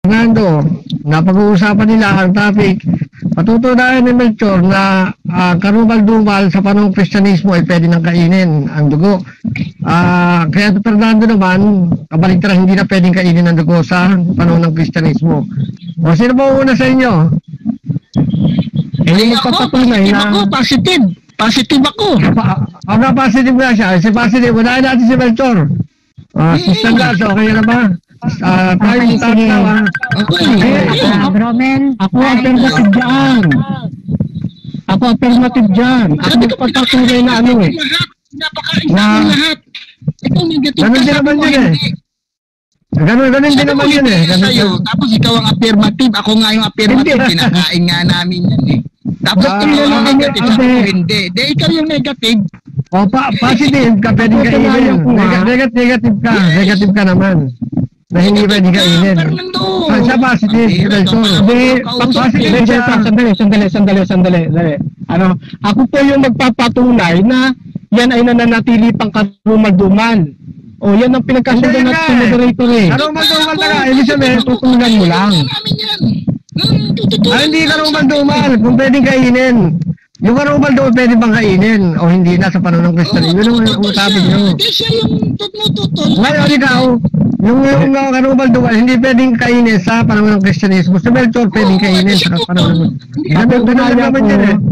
Fernando, napag-uusapan nila ang topic. Patutunayan ni Melchor na karumal-dumal sa panahong Kristyanismo ay pwede nang kainin ang dugo. Kaya Fernando naman, kabaligtaran, hindi na pwedeng kainin ang dugo sa panahon ng Kristyanismo. O sino ba una sa inyo? Magpapatunay na... Ako, positive. Positive ako. Ako positive na siya. Si positive, unahin natin si Melchor. Si Sangas, okay na ba? Tayo yung tatawa. Ako affirmative dyan. Ako affirmative dyan. Ako magpapatunay na ano eh. Napakaisa lahat. Ikaw negative. Ganun din naman yun eh. Ganun din naman yun eh. Tapos ikaw ang affirmative. Ako nga yung affirmative. Pinakain nga namin yan eh. Tapos ikaw ang negative. Ako hindi. Ikaw yung negative. O, positive ka, pwedeng kainin. Negative ka. Negative ka naman. Na hindi pwedeng kainin. Sa positive, Sandali. Ano, ako po yung magpapatunay na yan ay nananatili pang karumal-dumal. O, yan ang pinagkasundan natin sa moderator eh. Karumal-dumal na ka, ibig sabihin, tutunan mo lang. Hindi karumal-dumal, kung pwedeng kainin. Yung karumal-dumal pwede bang kainin o hindi na sa panahon ng Kristyanismo? Yun ang usapin nyo. Hindi siya yung tututol. Ngayon ikaw, yung karumal-dumal hindi pwedeng kainin sa panahon ng Kristyanismo. Sa Melchor pwedeng kainin sa panahon ng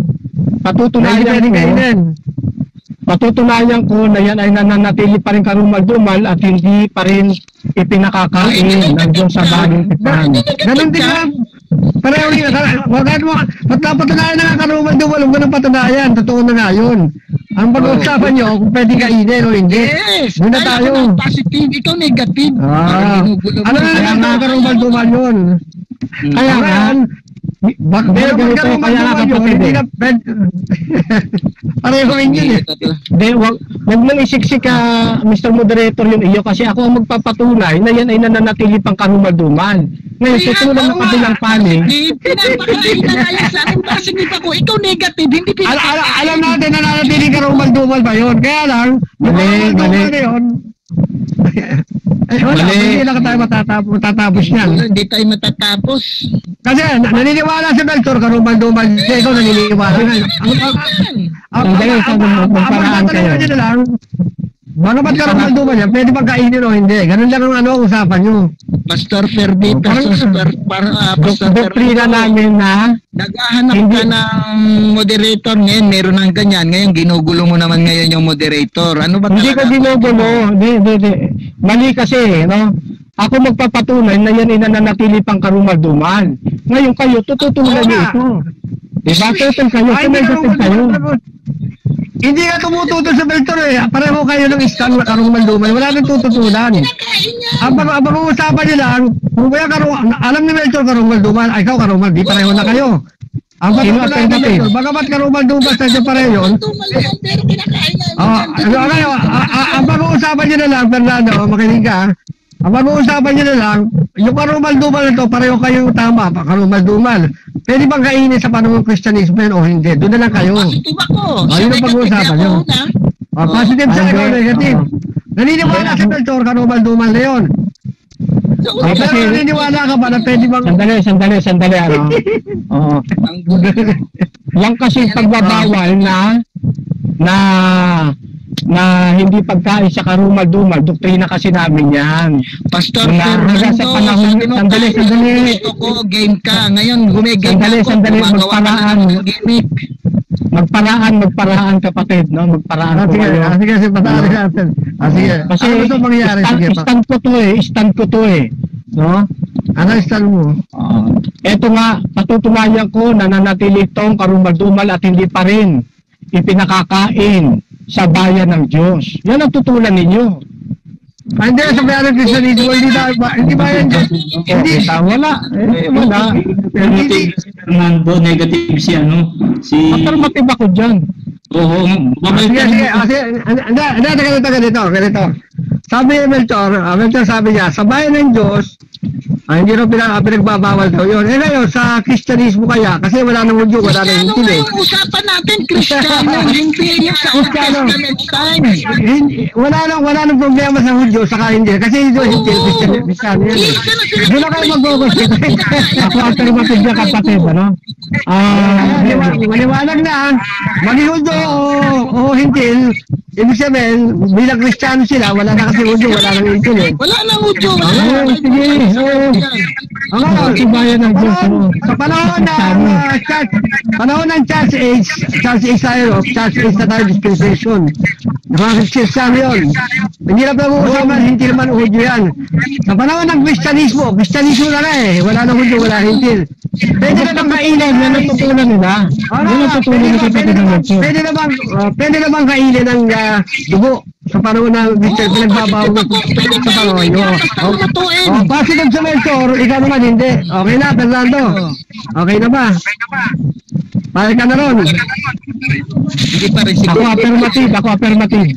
Patutunayan ko na yan ay nananatili pa rin karumal-dumal at hindi pa rin ipinakakain ng Diyos sa bagong tipan. Ganun din ka. Pareho rin. Patunayan na nga karumal-dumal. Huwag ka nang patunayan. Totoo na nga yun. Ang pag-uusapan nyo, kung pwede kainin o hindi. Yes! Doon na tayo. Positive, ikaw negative. Ano na nga karumal-dumal yun? Kaya nga, Bakit kaya nga kapatid eh. Pareho rin yun eh. Wag mong isiksik ka, Mr. Moderator, yung iyo kasi ako ang magpapatunay na yan ay nananatili pang karumal-dumal. Ngayon, susunod ng kabilang panig. Pinapakain na nga yan sa akin. Positive ako. Ikaw negative, hindi pinapakain. Alam natin na nananatili karumal-dumal ba yun? Kaya lang, mali. Hindi lang tayo matatapos niyan. Hindi tayo matatapos. Kasi naniniwala si Melchor karumal-dumal. Kasi ikaw naniniwala na. Magparaan kayo. Ano ba't karumal-dumal yan? Pwede bang kainin o hindi? Ganun lang ang usapan nyo. Pastor Ferdi, Pastor Doktrina namin na naghahanap ka ng moderator ngayon, meron ng ganyan. Ngayon, ginugulo mo naman ngayon yung moderator. Ano ba hindi ko ginugulo. Hindi. Mali kasi, no? Ako magpapatunay na yan ay nananatili pang karumal-dumal. Ngayon kayo, tututunan niyo ito. Diba? Tutol kayo, tumagatid kayo. Hindi ka tumututol sa Melchor eh. Pareho kayo ng stand na karumal-dumal. Wala nang tututulan. Ang usapan niya lang, kung kaya alam ni Melchor karumal-dumal, ay ikaw karumal, di pareho na kayo. Ang patutunan ni Melchor, bagamat karumal-dumal sa inyo pareho yun. Ang pag-uusapan niya na lang, Fernando, makinig ka. Ang pag-uusapan niya na lang, yung karumal-dumal na to, pareho kayong tama, karumal-dumal. Pwede bang kainin sa panahon ng Kristyanismo o hindi? Doon na lang kayo. Positive ako. Yun ang pag-uusapan nyo. Positive sa ikaw, negative. Naniniwala si Melchor, karumal-dumal na yun. Pero naniniwala ka ba na pwede bang... Sandali, ano? Oo. Yan kasi pagbabawal na hindi pagkain sa karumal-dumal, doktrina kasi namin yan. Pastor Fernando, sa panahon, sandali. Gusto ko, game ka. Ngayon, gumigame ako. Sandali, magparaan kapatid, no? Magparaan po kayo. Sige, pataan natin. Sige. Kasi ano gusto mangyari? Stand ko to eh. No? Ano stand mo? Eto nga, patutunayan ko na nanatili itong karumal-dumal at hindi pa rin ipinakakain sa bayan ng Diyos. Yan ang tutulan ninyo. Hindi, sa bayan ng Kristyanismo, hindi ba yan Diyos? Hindi, wala. Wala. Negative si ano? Affirmative ako dyan. Oo. Sige. Ganito. Sabi ni Melchor sabi niya, sa bayan ng Diyos, Hindi raw pinagbabawal daw yun. Ngayon, sa Kristyanismo kaya, kasi wala nang Hudyo, wala nang Kristiyano Hintil nga eh. yung usapan natin, Kristiyano, hindi yung sa Old Kristiyano. Testament time. Wala nang problema sa Hudyo, saka Hintil. Kasi ito Hintil, Kristiyano yan eh. Doon na kayo mag-focus. Ako alternative na kapatid, ano? Maliwanag na, maging Hudyo o Hintil, ibig sabihin, bilang Kristiyano sila, wala na kasi Hudyo, wala nang Hintil eh. Wala nang Hudyo, wala Oo, nang sige, oo. Ang sibayan ng Diyos, ano? Sa panahon ng Church Age tayo, Church Age na tayo, dispensation. Nakakristyano yun. Hindi na pag-uusapan, hindi naman Hudyo yan. Sa panahon ng Kristyanismo na na eh. Wala na Hudyo, wala hintil. Pwede na bang kainin, yan ang tutunan nila. Yan ang tutunan nila kapatid ng Diyos. Pwede na bang kainin ng dugo sa panahon ng Kristyan, pinagbabawag sa panahon nyo. Positive sa mentor, ikaw naman hindi. Okay na, Fernando. Okay na ba? Pahal ka na ron. Hindi pa rin Ako affirmative.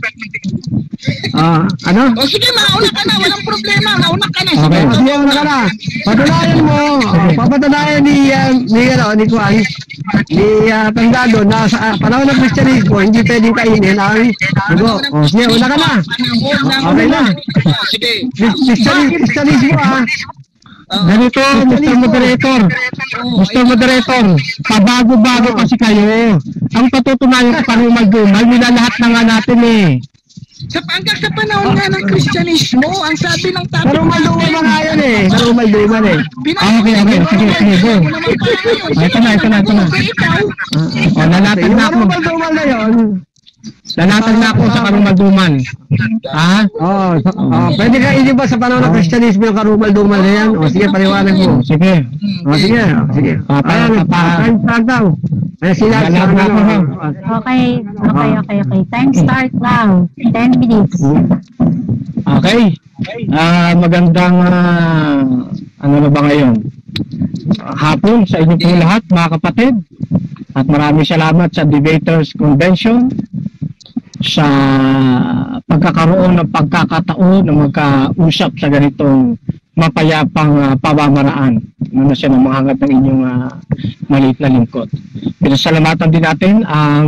Ano? O sige, mauna ka na, walang problema, mauna ka na. Okay. Sige, una ka na. Patunayan mo, papatunayan ni Kwan, ni Fernando na sa panahon ng Kristyanismo, hindi pwedeng kainin ang dugo. O sige, una ka na. Okay na. Sige. Kristyanismo Ganito, Mr. Moderator, pabago-bago kasi kayo. Ang patutunayan sa parumal-dumal, nilalahat na nga natin eh. Hanggang sa panahon nga ng Kristyanismo, ang sabi ng topic Karumal-dumal na nga yan eh. Karumal-dumal eh. Okay. Sige, go. Ito na. O, lalatag na ako. Karumal-dumal na yun. Lalatag na ako sa karumal-dumal. Ha? Pwede ka hindi ba sa panahon ng Kristyanismo yung karumal-dumal na yan? O sige, paliwanag mo. Sige. Sige. Ayan, time start daw. Ayan sila. Lalatag na ako, ha? Okay. Time start now. 10 minutes. Okay. Magandang ano na ba ngayon? Hapon sa inyo pong lahat, mga kapatid. At maraming salamat sa Debaters Convention sa pagkakaroon ng pagkakataon na magkausap sa ganitong mapayapang pamamaraan na siya ng mga ng inyong maliit na lingkod. Pinasalamatan din natin ang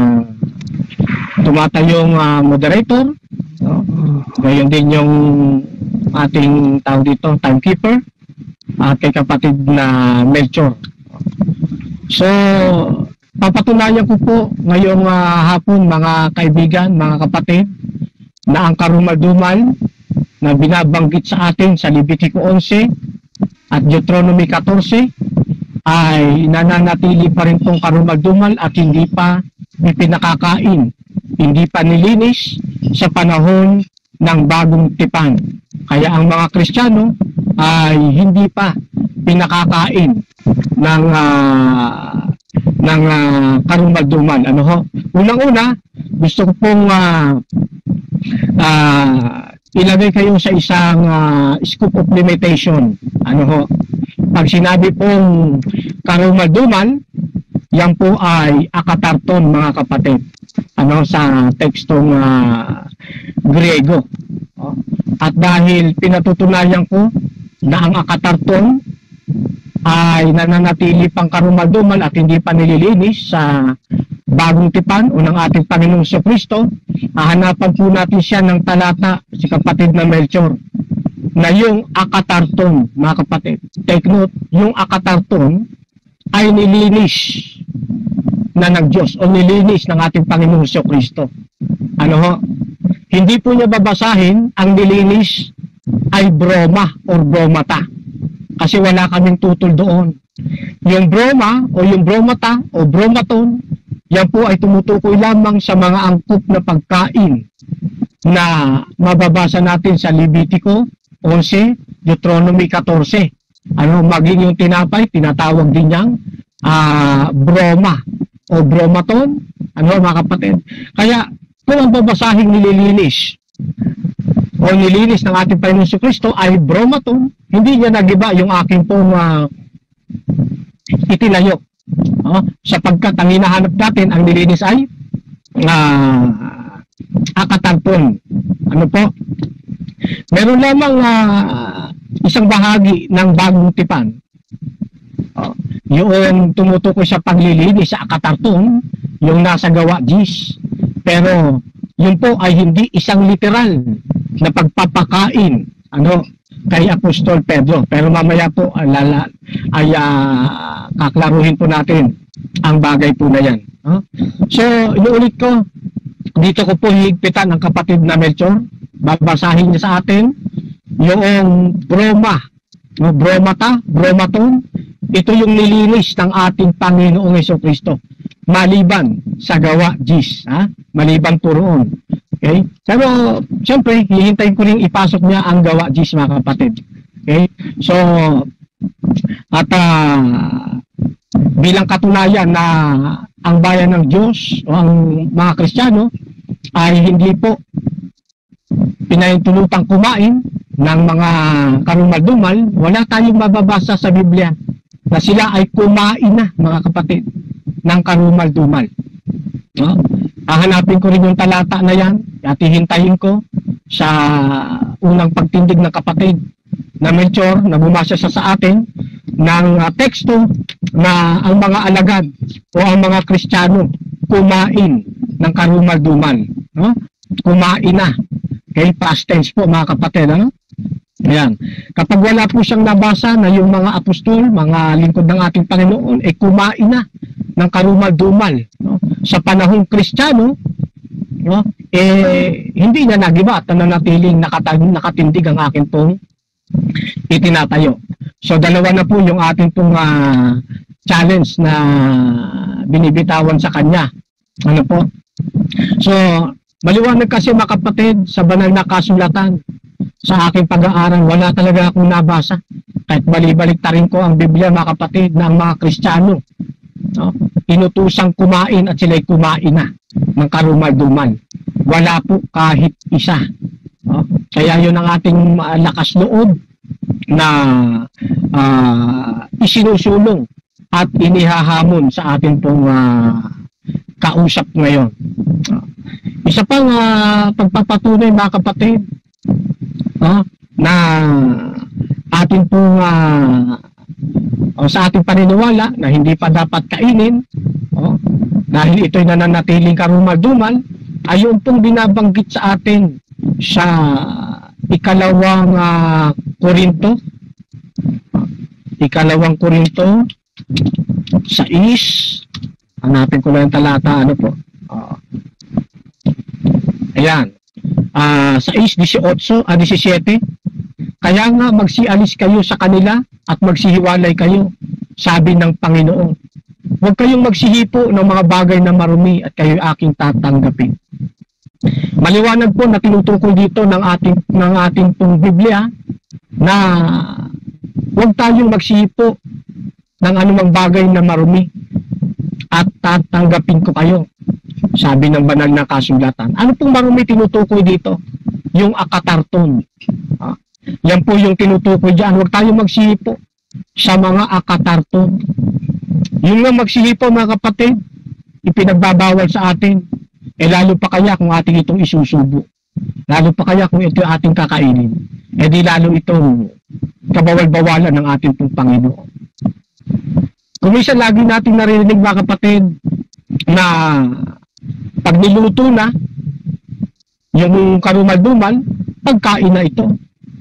tumatayong moderator, no? Gayon din yung ating tao dito, timekeeper, at kay kapatid na Melchor. So, papatunayan ko po ngayong hapon, mga kaibigan, mga kapatid, na ang karumal-dumal na binabanggit sa atin sa Leviticus 11 at Deuteronomy 14 ay nananatili pa rin itong karumal-dumal at hindi pa ipinakakain, hindi pa nilinis sa panahon ng bagong tipan. Kaya ang mga Kristiyano ay hindi pa pinakakain ng karumal-dumal. Ano ho? Unang-una, gusto ko pong ilagay kayo sa isang scope of limitation. Ano ho? Pag sinabi pong karumal-dumal, yan po ay akatarton, mga kapatid. Ano, sa tekstong Griego. At dahil pinatutunayan ko na ang akatarton ay nananatili pang karumal-dumal at hindi pa nililinis sa bagong tipan o ng ating Panginoong Kristo, hahanapan po natin siya ng talata, si kapatid na Melchor, na yung akatarton, mga kapatid. Take note, yung akatarton ay nilinis na ng Diyos o nilinis ng ating Panginoong Kristo. Ano ho? Hindi po niya babasahin ang nilinis ay broma or bromata. Kasi wala kaming tutol doon. Yung broma o yung bromata o bromaton, yan po ay tumutukoy lamang sa mga angkop na pagkain na mababasa natin sa Leviticus 11, Deuteronomy 14. Ano, maging yung tinapay, tinatawag din niyang broma o bromaton. Ano, mga kapatid? Kaya, kung ang babasahing nililinis o nilinis ng ating Panginoon Kristo ay bromaton, hindi niya nagiba yung aking pong itinayo. Sapagkat ang hinahanap natin, ang nilinis ay akatarton. Ano po? Meron lamang isang bahagi ng bagong tipan. Yung tumutukoy sa paglilinis sa akatarton, yung nasa Gawa 10. Pero yun po ay hindi isang literal na pagpapakain kay Apostol Pedro. Pero mamaya po kaklaruhin po natin ang bagay po na yan. So, inuulit ko, dito ko po higpitan ang kapatid na Melchor. Babasahin niya sa atin yung bromaton. Ito yung nilinis ng ating Panginoong Jesucristo maliban sa Gawa 10, maliban po roon. Okay? Pero siyempre hihintayin ko rin ipasok niya ang Gawa 10, mga kapatid. Okay? So at bilang katunayan na ang bayan ng Diyos o ang mga Kristiyano ay hindi po pinahintulutang kumain ng mga karumal-dumal, wala tayong mababasa sa Biblia na sila ay kumain na, mga kapatid, ng karumal-dumal. Hahanapin ko rin yung talata na yan at hihintayin ko sa unang pagtindig ng kapatid na Melchor na bumasa sa atin ng teksto na ang mga alagad o ang mga Kristiyano kumain ng karumal-dumal. Kumain na. Okay, past tense po, mga kapatid. Ayan. Kapag wala po siyang nabasa na yung mga apostol, mga lingkod ng ating Panginoon, kumain na ng karumal-dumal. Sa panahong Kristiyano, hindi na nagiba at nanatiling nakatindig ang akin pong itinatayo. So, dalawa na po yung ating pong challenge na binibitawan sa kanya. Ano po? So, maliwanag kasi, mga kapatid, sa banal na kasulatan, sa aking pag-aaral, wala talaga akong nabasa. Kahit balik-tarin ko ang Biblia, mga kapatid, ng mga Kristiyano. Inutusang kumain at sila'y kumain na ng karumal-dumal. Wala po kahit isa. Kaya yun ang ating lakas loob na isinusulong at inihahamon sa ating pong kausap ngayon. Isa pang pagpapatunay, mga kapatid, na atin pong sa ating paniniwala na hindi pa dapat kainin dahil ito'y nananatiling karumal-dumal, ay yung pong binabanggit sa atin sa ikalawang Korinto 6, hanapin ko lang yung talata, ayan, 6:17. Kaya nga magsialis kayo sa kanila at magsihiwalay kayo, sabi ng Panginoon. Huwag kayong magsihipo ng mga bagay na marumi at kayo aking tatanggapin. Maliwanag po na tinutukoy dito ng ating pong Biblia na huwag tayong magsihipo ng anumang bagay na marumi at tatanggapin ko kayo, sabi ng banal na kasulatan. Ano pong marumi tinutukoy dito? Yung akatarton. Yan po yung tinutukoy dyan. Huwag tayong magsihipo sa mga akatarton. Yung nga magsihipo, mga kapatid, ipinagbabawal sa atin. Lalo pa kaya kung ating itong isusubo. Lalo pa kaya kung ito ating kakainin. Di lalo itong kabawal-bawalan ng ating pong Panginoon. Kung minsan lagi natin narinig, mga kapatid, na pag niluto na yung karumal-dumal, pagkain na ito.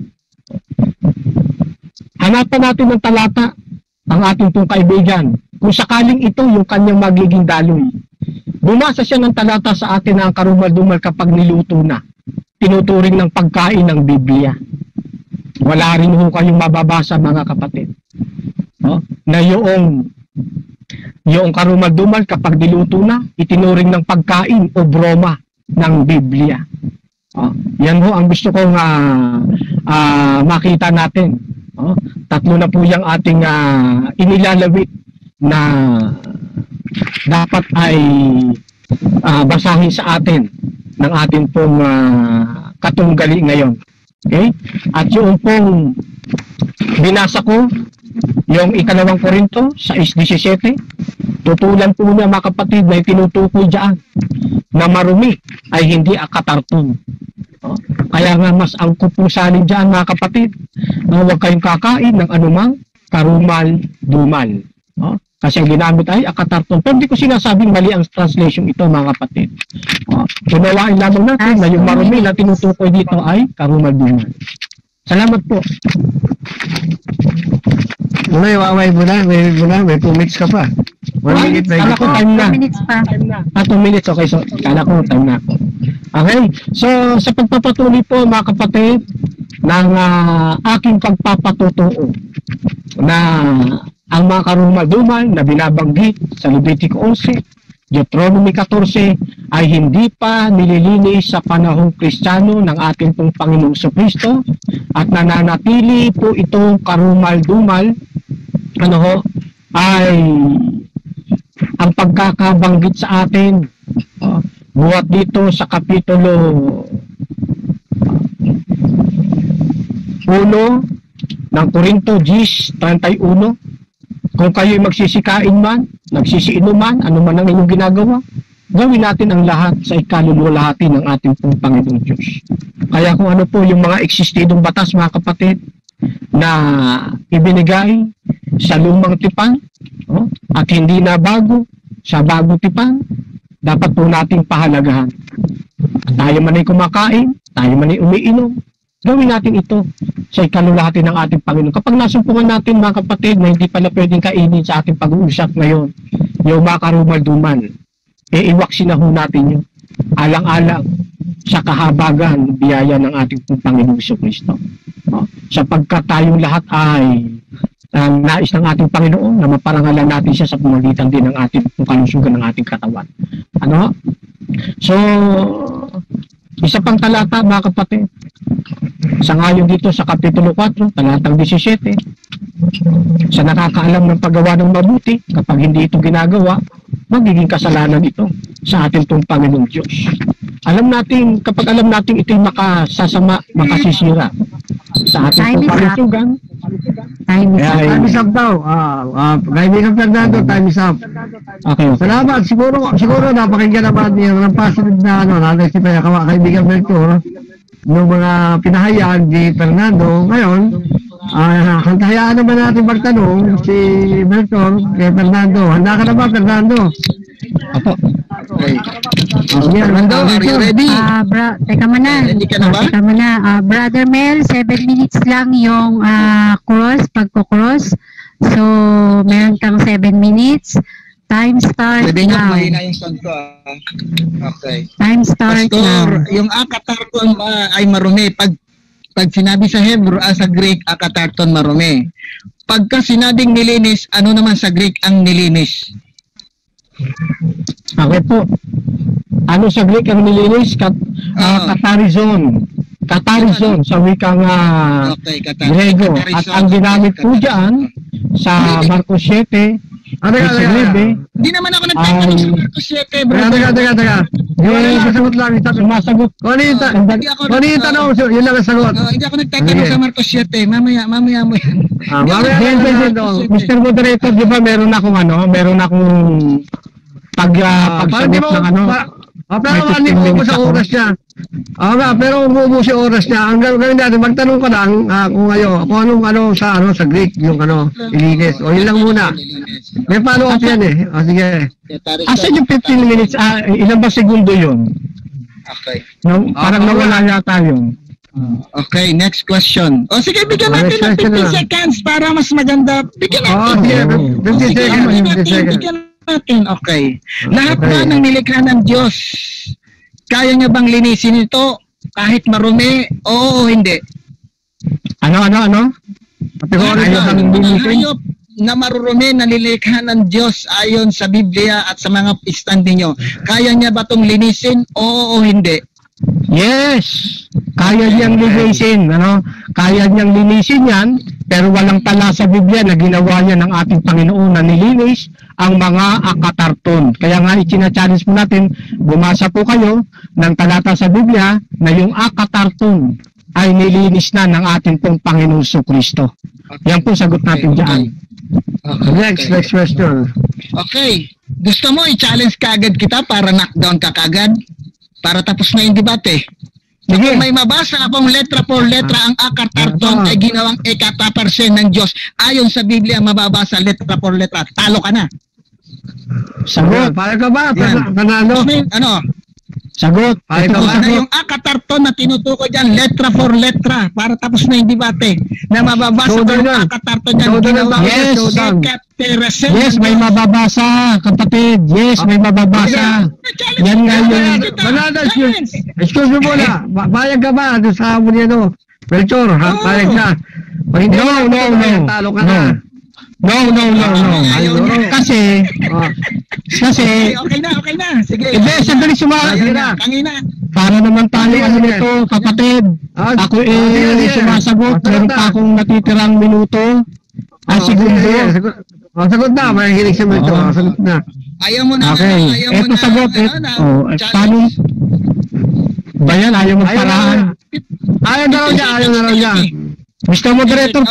Hanapan natin ng talata ang ating pong kaibigan. Kung sakaling ito yung kanyang magiging daloy. Bumasa siya ng talata sa atin na ang karumal-dumal kapag niluto na. Tinuturing ng pagkain ng Biblia. Wala rin ho kayong mababasa, mga kapatid. Na yung karumal-dumal kapag niluto na, itinuring ng pagkain o broma ng Biblia. Yan ho ang gusto kong makita natin. Tatlo na po yung ating inilalawit na dapat ay basahin sa atin ng ating pong katunggali ngayon. Okay? At yung pong binasa ko, yung ikalawang Korinto 6:17, tutulan po niya, mga kapatid, na tinutukoy dyan na marumi ay hindi akatarton. Kaya nga mas angkop po sa alin dyan, mga kapatid, na huwag kayong kakain ng anumang karumal-dumal. No? Kasi ang ginamit ay akatarton. Pero hindi ko sinasabing mali ang translation ito, mga kapatid. Unawain lamang natin na yung marumi na tinutukoy dito ay karumal-dumal. Salamat po. Muna, iwaway mo na. May 2 minutes ka pa. 1 minute na Kala ko time na. 2 minutes pa. 2 minutes. Okay, so kala ko time na. Okay, so sa pagpapatuloy po, mga kapatid, ng aking pagpapatotoo na ang mga karumal-dumal na binabanggit sa Levitico 11, Deuteronomy 14 ay hindi pa nililinis sa panahong Kristiyano ng ating pong Panginoong Kristo at nananatili po itong karumal-dumal ay ang pagkakabanggit sa atin buhat dito sa kapitulo 1 ng Korinto 10:31. Kung kayo'y magsisikain man, nagsisiinom man, ano man ang inyong ginagawa, gawin natin ang lahat sa ikaluluwalhati ng ating pong Panginoong Diyos. Kaya kung ano po yung mga eksistidong batas, mga kapatid, na ibinigay sa lumang tipan at hindi na bago sa bagong tipan, dapat po nating pahalagahan. Tayo man ay kumakain, tayo man ay umiinom, gawin natin ito sa ikaluluwalhati ng ating Panginoon. Kapag nasumpungan natin, mga kapatid, na hindi pala pwedeng kainin sa ating pag-uusap ngayon, yung mga karumal-dumal, iwaksin na ho natin yun. Alang-alang sa kahabagan, biyaya ng ating Panginoong Kristo. Sapagkat tayong lahat ay nais ng ating Panginoon na maparangalan natin siya sa pamagitan din ng ating kalusugan ng ating katawan. So, isa pang talata, mga kapatid, sa ngayon dito sa Kapitulo 4, talatang 17, sa nakakaalam ng paggawa ng mabuti, kapag hindi ito ginagawa, magiging kasalanan ito sa ating pong Panginoong Diyos. Kapag alam natin ito'y makasisira sa ating pong kalusugan, Time is up daw. Kaibigan Fernando, time is up. okay. Salamat. Siguro napakinggan naman yung positive na natin si kaibigan Melchor, yung mga pinahayag ni Fernando. Ngayon, hayaan naman natin magtanong si Melchor kay Fernando. Handa ka na ba, Fernando? Apo. Okay. Fernando, are you ready? Teka muna. Ready ka na ba? Teka muna. Brother Mel, 7 minutes lang yung pagko-cross. So, meron kang 7 minutes. Time start Sabi nga, now. mahina yung sound ko. Okay. Time start Pastor, now. yung akatarton ay marumi. Pag sinabi sa Hebrew, sa Greek, akatarton marumi. Pagka sinabing nilinis, ano naman sa Greek ang nilinis? Okay po. Ano sa Greek ang nilinis? Katarizon. Katarizon sa wikang Okay, Grego. At ang ginamit po dyan sa Marcos 7, Hindi naman ako nagtatanong sa Marcos 7, bro. Teka. Yung sasagot lang. sumasagot. Kung ano yung tanong, yun lang ang sagot. Hindi ako nagtatanong sa Marcos 7. Mamaya mo yan. Mr. Moderator, di ba meron akong pagsagot ng pero umuubos sa oras niya. Pero umuubos sa oras niya. Ang gawin natin, magtanong ka lang kung anong sa Greek, yung ilinis. O yun lang muna. May follow-up yan eh. O sige. Asan yung 15 minutes? Ilan ba segundo yun? Okay. Parang nawala yata yun. Okay, next question. O sige, bigyan natin ng 15 seconds para mas maganda. Bigyan natin. 15 seconds. Bigyan natin. Okay. Lahat ba ng nilikha ng Diyos, kaya niya bang linisin ito kahit marumi? Oo o hindi? Ano? Hayop na marurumi na nilikha ng Diyos ayon sa Biblia at sa mga stand ninyo, kaya niya ba itong linisin? Oo o hindi? Yes! Kaya niyang linisin, Kaya niyang linisin yan, pero walang tala sa Biblia na ginawa niya ng ating Panginoon na nilinis ang mga akatarton. Kaya nga ichina-challenge po natin, bumasa po kayo ng talata sa Biblia na yung akatarton ay nilinis na ng ating pong Panginoong Kristo. Yan po sagot natin dyan. Next question. Okay. Gusto mo i-challenge kagad kita para knockdown ka kagad? Para tapos na yung debate. Sige. Kung may mabasa akong letra por letra ang akatarton ay ginawang ekatapersen ng Diyos. Ayon sa Biblia, mababasa letra por letra. Talo ka na. Sagot. Para ka ba? Yan. Panalo? Ano? Sagot. Ay, Ito ito, ang Na sagot. yung akatarton na tinutukoy dyan, letra for letra, para tapos na yung debate, na mababasa ko Showdown yung yan. akatarton dyan, Showdown ginawang ang Yes. showdown. ekatapersen. Yes, may mababasa, kapatid. Yes, may mababasa. Yan nga yung... Banana, excuse me muna. Bayag ka ba? Doon sa hamon yan, no? Melchor, ha? Oo. Bayag na. Pag hindi No, mo no, no. talo ka No. na. No. Ayaw niya. Kasi, Oh. Okay na. Sige. hindi, sandali Sige na. Tangina. Para naman tayo Sige, ano sige. nito, kapatid. Ah, Ako sige, sige. sumasagot. Sagot Meron na. pa akong natitirang minuto. Oh, Segundo. sige, sagot na. Mahihilig si Melchor. Oo. Sagot na. Ayaw mo na. Okay. Ayaw mo Ito na. sagot. Paano? Bayan, ayaw Ayaw na. magparaan. Ayaw na raw niya. Ayaw na raw niya. Mr. Moderator,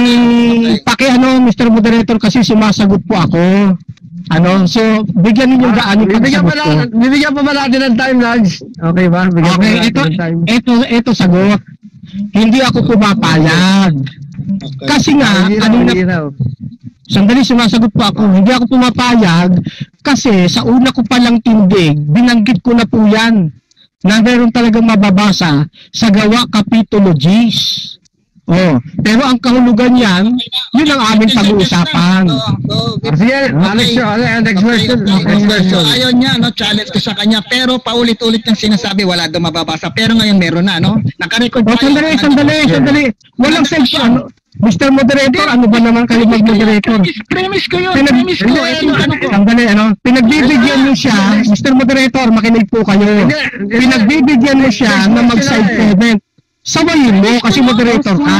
Mr. Moderator, kasi sumasagot po ako. So, bigyan ninyo daan yung pagsagot ko. Bibigyan pa ba natin ng time, Lance? Okay ba? Bigyan pa Okay, natin ng time. ito sagot. Hindi ako pumapayag. Kasi nga, sandali sumasagot po ako, hindi ako pumapayag kasi sa una ko palang tindig, binanggit ko na po yan na meron talagang mababasa sa Gawa Kapitulo 10. Pero ang kahulugan yan, yun ang aming pag-uusapan. Sige, Alex, next question. Next question. Ayaw niya, no? Challenge ko sa kanya. Pero paulit-ulit niyang sinasabi, wala daw mababasa. Pero ngayon meron na, no? Nakarecord Sandali. Walang section. Mr. Moderator, ano ba naman kayo mag-moderator? Premise ko yun. Premise ko. Ito yung tanong ko. Sandali, pinagbibigyan niyo siya, Mr. Moderator, makinig po kayo. Pinagbibigyan mo siya na mag-side comment. Sawayin mo kasi moderator ka.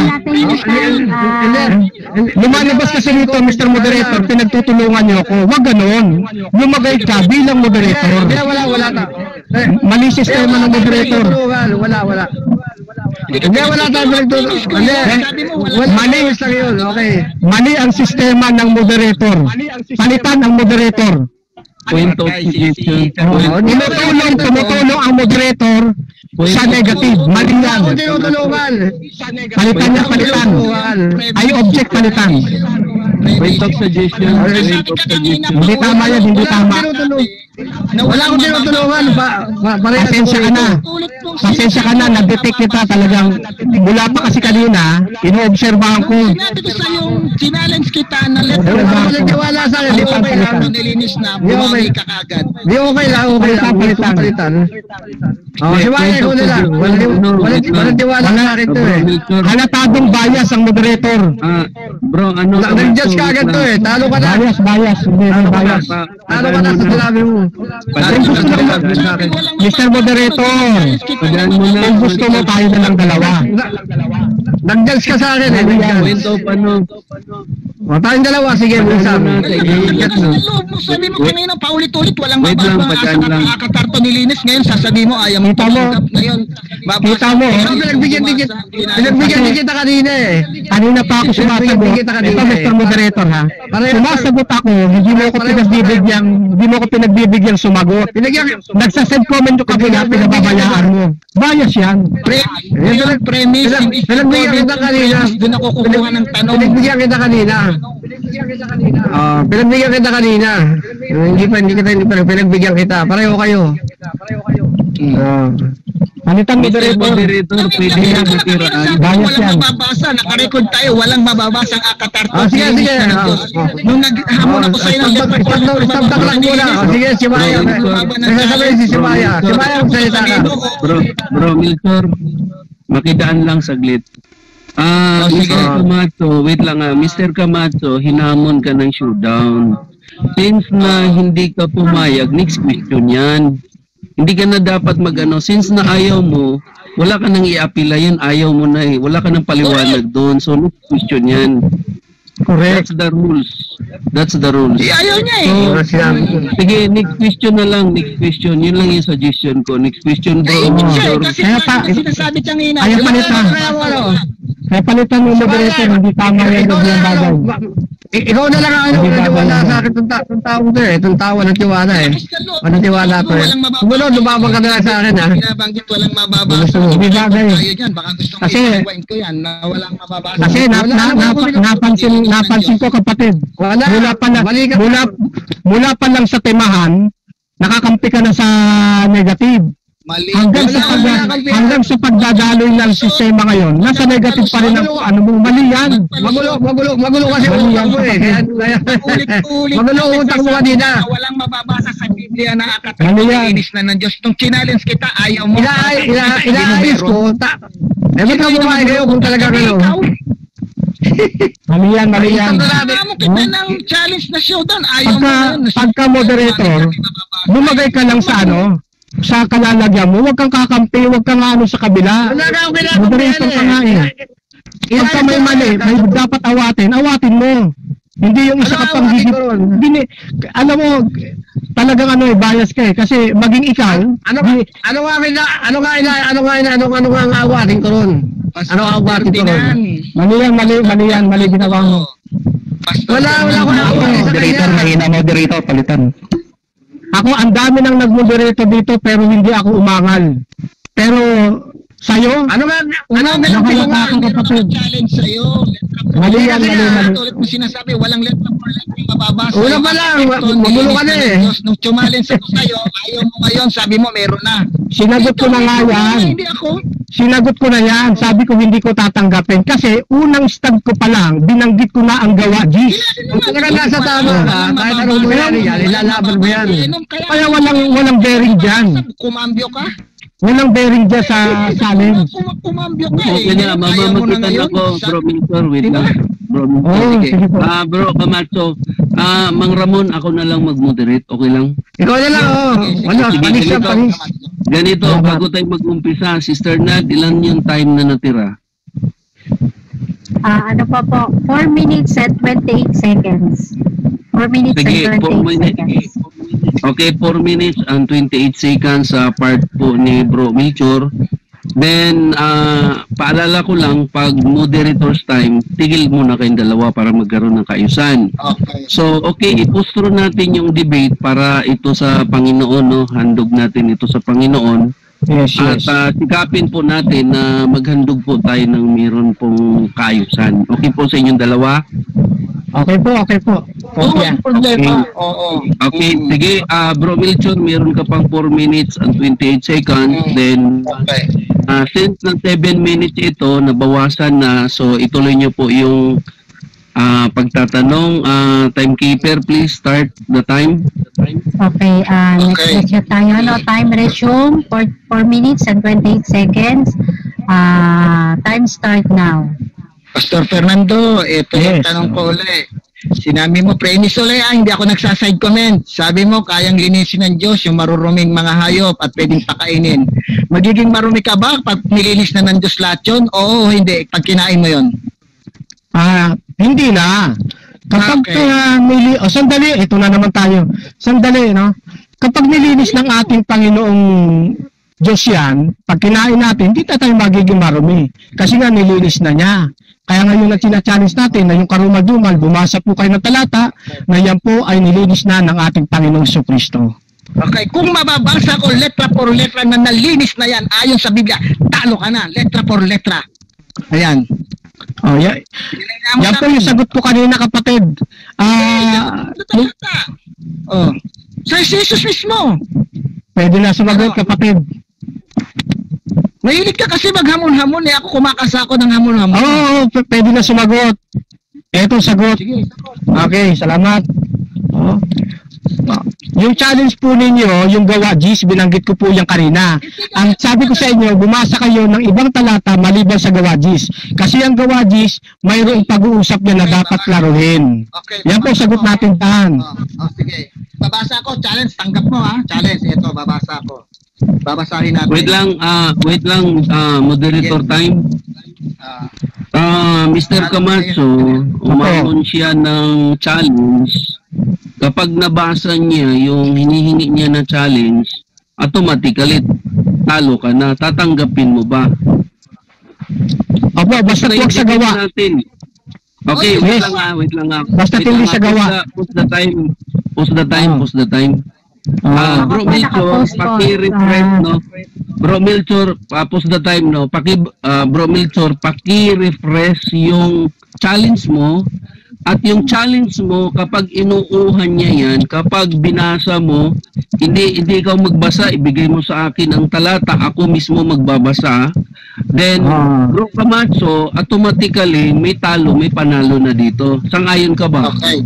Lumalabas kasi nito, Mr. Moderator, pinagtutulungan niyo ako. Wag ganon. Lumagay ka bilang moderator. Hindi, wala na. Mali sistema ng moderator. Wala. Hindi, wala tayo pinagtutulungan. Mali lang yun, okay. Mali ang sistema ng moderator. Palitan ang moderator. Point of suggestion. Tumutulong ang moderator sa negative. Mali yan. Ako tinutulungan. Palitan. Ay object palitan. Point of suggestion. Hindi tama yan, hindi tama. Wala akong tinutulungan. Pasensya ka na, nag-detect kita talagang mula pa kasi kanina, inoobserbahan ko. Sinabi ko sa yung challenge kita na let's Wala akong nagtiwala sa akin. Hindi okay lang. nilinis na, bumawi ka kagad. Hindi okay lang. Palitan. Si Maya, ikaw na lang. Walang tiwala sa akin to eh. Halatadong bias ang moderator. Bro, ano? Nag-judge ka agad to eh. Talo ka na. Bias. Hindi bias. Talo ka na sa sinabi mo. Mr. Moderator, kung gusto mo tayo na lang dalawa. Nag-judge ka sa akin eh. Point of ano? Tayong dalawa. Sige, minsan. Sabi mo kanina, paulit-ulit, walang Wait lang, padaan lang. Akakarto nilinis. Ngayon, sasabihin mo, ayaw mo Kita mo. tumanggap. Ngayon, Kita mo. Pinagbigyan din kita kanina eh. Kanina pa ako sumasagot. Ito, Mr. Moderator ha. Sumasagot ako, hindi mo ko pinagbibigyan sumagot. Nagsasend comment yung kabila, pinababayaan mo. Bias yan. Premise, Pinagbigyan kita kanina. doon ako kukuha ng tanong. Pinagbigyan kita kanina. Pinagbigyan kita kanina. Hindi pa, pinagbigyan kita. Pareho kayo. Palitan moderator. Pwede yan matiraan. Bias yan. Walang mababasa, nakarecord tayo, walang mababasa ang akatarto. Sige. Nung naghamon ako sa'yo ng Stop lang muna. Sige, si Maya. Nasasabihin si Maya. Si Maya, magsalita ka. Bro, Miltor, makidaan lang saglit. Mr. Camacho, wait lang Mr. Camacho, hinamon ka ng showdown. Since na hindi ka pumayag, next question yan. Hindi ka na dapat magano. Since na ayaw mo, wala ka nang i-apila yun, ayaw mo na eh. Wala ka nang paliwanag doon. So, next question yan. Correct. That's the rules. Ayaw niya eh. Sige, next question na lang. Next question. Yun lang yung suggestion ko. Next question, bro. Kasi sinasabi siyang ina. Ayaw palitan. Kaya palitan mo moderator, hindi tama yung ganyang bagay. Ikaw na lang ang naniwala sa akin itong tao to eh. Itong tao walang tiwala eh. Walang tiwala to eh. Sumunod, lumabang ka na lang sa akin ha. Binabanggit walang mababasa. Hindi bagay. Tayo dyan, baka gusto mo Kasi- i-rewind ko yan na walang mababasa. Kasi napansin ko kapatid. Wala. Mula pa lang sa temahan, nakakampi ka na sa negative. Mali. Hanggang sa pagdadaloy ng sistema ngayon, nasa negative pa rin ang ano mo, mali yan. Magulo kasi utang mo eh. Ulit-ulit. Magulo utang mo kanina. Walang mababasa sa Biblia na Ano yan? akatalinis na ng Diyos. Nung challenge kita, ayaw mo. Inaayos ko. Ba't ka bumahay kayo kung talaga kayo? Mali yan. Mo kita ng challenge na showdown. Ayaw mo na yun. Pagka moderator, lumagay ka lang sa ano, sa kalalagyan mo, huwag kang kakampi, huwag kang ano sa kabila. Wala ka akong kailangan Moderator ka nga eh. Pagka may mali, may dapat awatin mo. Hindi yung isa ka pang alam mo, talagang ano eh, bias ka eh. Kasi maging ikaw, Ano nga ang awatin ko ron? Ano ang awatin ko ron? mali ginawa mo. Wala ko Moderator, palitan. Ako, ang dami nang nag-moderator dito pero hindi ako umangal. Pero, sa'yo, Ano nga nakalata ka kapatid. Challenge sa'yo. Mali yan. Tulad mo sinasabi, walang letra for letra yung mababasa. Una pa lang, magulo ka na eh. Nung challenge ako sa'yo, ayaw mo ngayon, sabi mo meron na. Sinagot ko na nga yan. Hindi ako. Sinagot ko na yan. Sabi ko hindi ko tatanggapin. Kasi unang stag ko pa lang, binanggit ko na ang gawa, Gis. Kung talaga nasa tama ka, kahit anong mangyari yan, ilalaban mo yan. Kaya walang bearing dyan. Kumambyo ka? Walang bearing dyan sa challenge. Kumambyo ka eh. Okay na, mamamagitan ako, bro Milton, wait lang. Bro Milton, Oo, sige. sige po. Bro Camacho, Mang Ramon, ako na lang mag-moderate, okay lang? Ikaw na lang, Wala, panis yan, panis. Ganito, bago tayo mag-umpisa, Sister Nad, ilan yung time na natira? Ano pa po? 4 minutes and 28 seconds. 4 minutes Sige, and 4 28 minutes. seconds. Okay, 4 minutes and 28 seconds sa part po ni Bro Melchor. Then, paalala ko lang, pag moderator's time, tigil muna kayong dalawa para magkaroon ng kaayusan. Okay. So, okay, ipustro natin yung debate para ito sa Panginoon, no? Handog natin ito sa Panginoon. Yes. At sikapin po natin na maghandog po tayo ng mayroon pong kaayusan. Okay po sa inyong dalawa? Okay po. Okay. Problema. Oo. Okay, sige, Bro Melchor, mayroon ka pang 4 minutes and 28 seconds. Then, Okay. since na 7 minutes ito, nabawasan na, so ituloy nyo po yung pagtatanong. Timekeeper, please start the time. Okay, next Okay. question tayo. Time resume, 4 minutes and 28 seconds. Time start now. Pastor Fernando, ito yung Yes. tanong ko ulit. Sinabi mo, premise ulit, hindi ako nagsaside comment. Sabi mo, kayang linisin ng Diyos yung maruruming mga hayop at pwedeng pakainin. Magiging marumi ka ba pag nilinis na ng Diyos lahat yun? Oo, hindi. Pag kinain mo yun. Hindi na. Kapag Okay. sandali, ito na naman tayo. Sandali, no? Kapag nilinis ng ating Panginoong Diyos yan, pag kinain natin, hindi na tayo magiging marumi. Kasi nga nilinis na niya. Kaya ngayon na challenge natin na yung karumal-dumal, bumasa po kayo ng talata na yan po ay nilinis na ng ating Panginoong Jesucristo. Okay, kung mababasa ko letra por letra na nalinis na yan ayon sa Biblia, talo ka na, letra por letra. Ayan. Oh, yan po yung sagot ko kanina, kapatid. Oh. Sa Jesus mismo. Pwede na sumagot, kapatid. Mahilig ka kasi maghamon-hamon eh. Ako kumakasa ako ng hamon-hamon. Oo, pwede na sumagot. Eto sagot. Sige. Okay, salamat. Oh. Yung challenge po ninyo, yung gawa Gis, binanggit ko po yung kanina. Ang sabi ko sa inyo, bumasa kayo ng ibang talata maliban sa gawa Gis. Kasi ang gawa Gis, mayroong pag-uusap niya na dapat klaruhin. Okay. Yan po sagot natin tan. Sige. Babasa ko, challenge. Tanggap mo ha. Challenge. Ito, babasa ko. Babasahin natin. Wait lang, moderator time. Mr. Camacho, umahon siya ng challenge. Kapag nabasa niya yung hinihingi niya na challenge, automatically talo ka na. Tatanggapin mo ba? Opo, basta huwag sa gawa. Natin. Okay, Yes. wait lang nga. Basta Wait hindi lang sa nga. gawa. Post the time. Bro Ako pa Milchor, nakapost po. paki-refresh, no? Bro Milchor, post the time, no? Bro Milchor, paki-refresh yung challenge mo. At yung challenge mo, kapag inuuhan niya yan, kapag binasa mo, hindi ikaw magbasa, ibigay mo sa akin ang talata, ako mismo magbabasa. Then, Bro Camacho, automatically, may talo, may panalo na dito. Sangayon ka ba? Okay.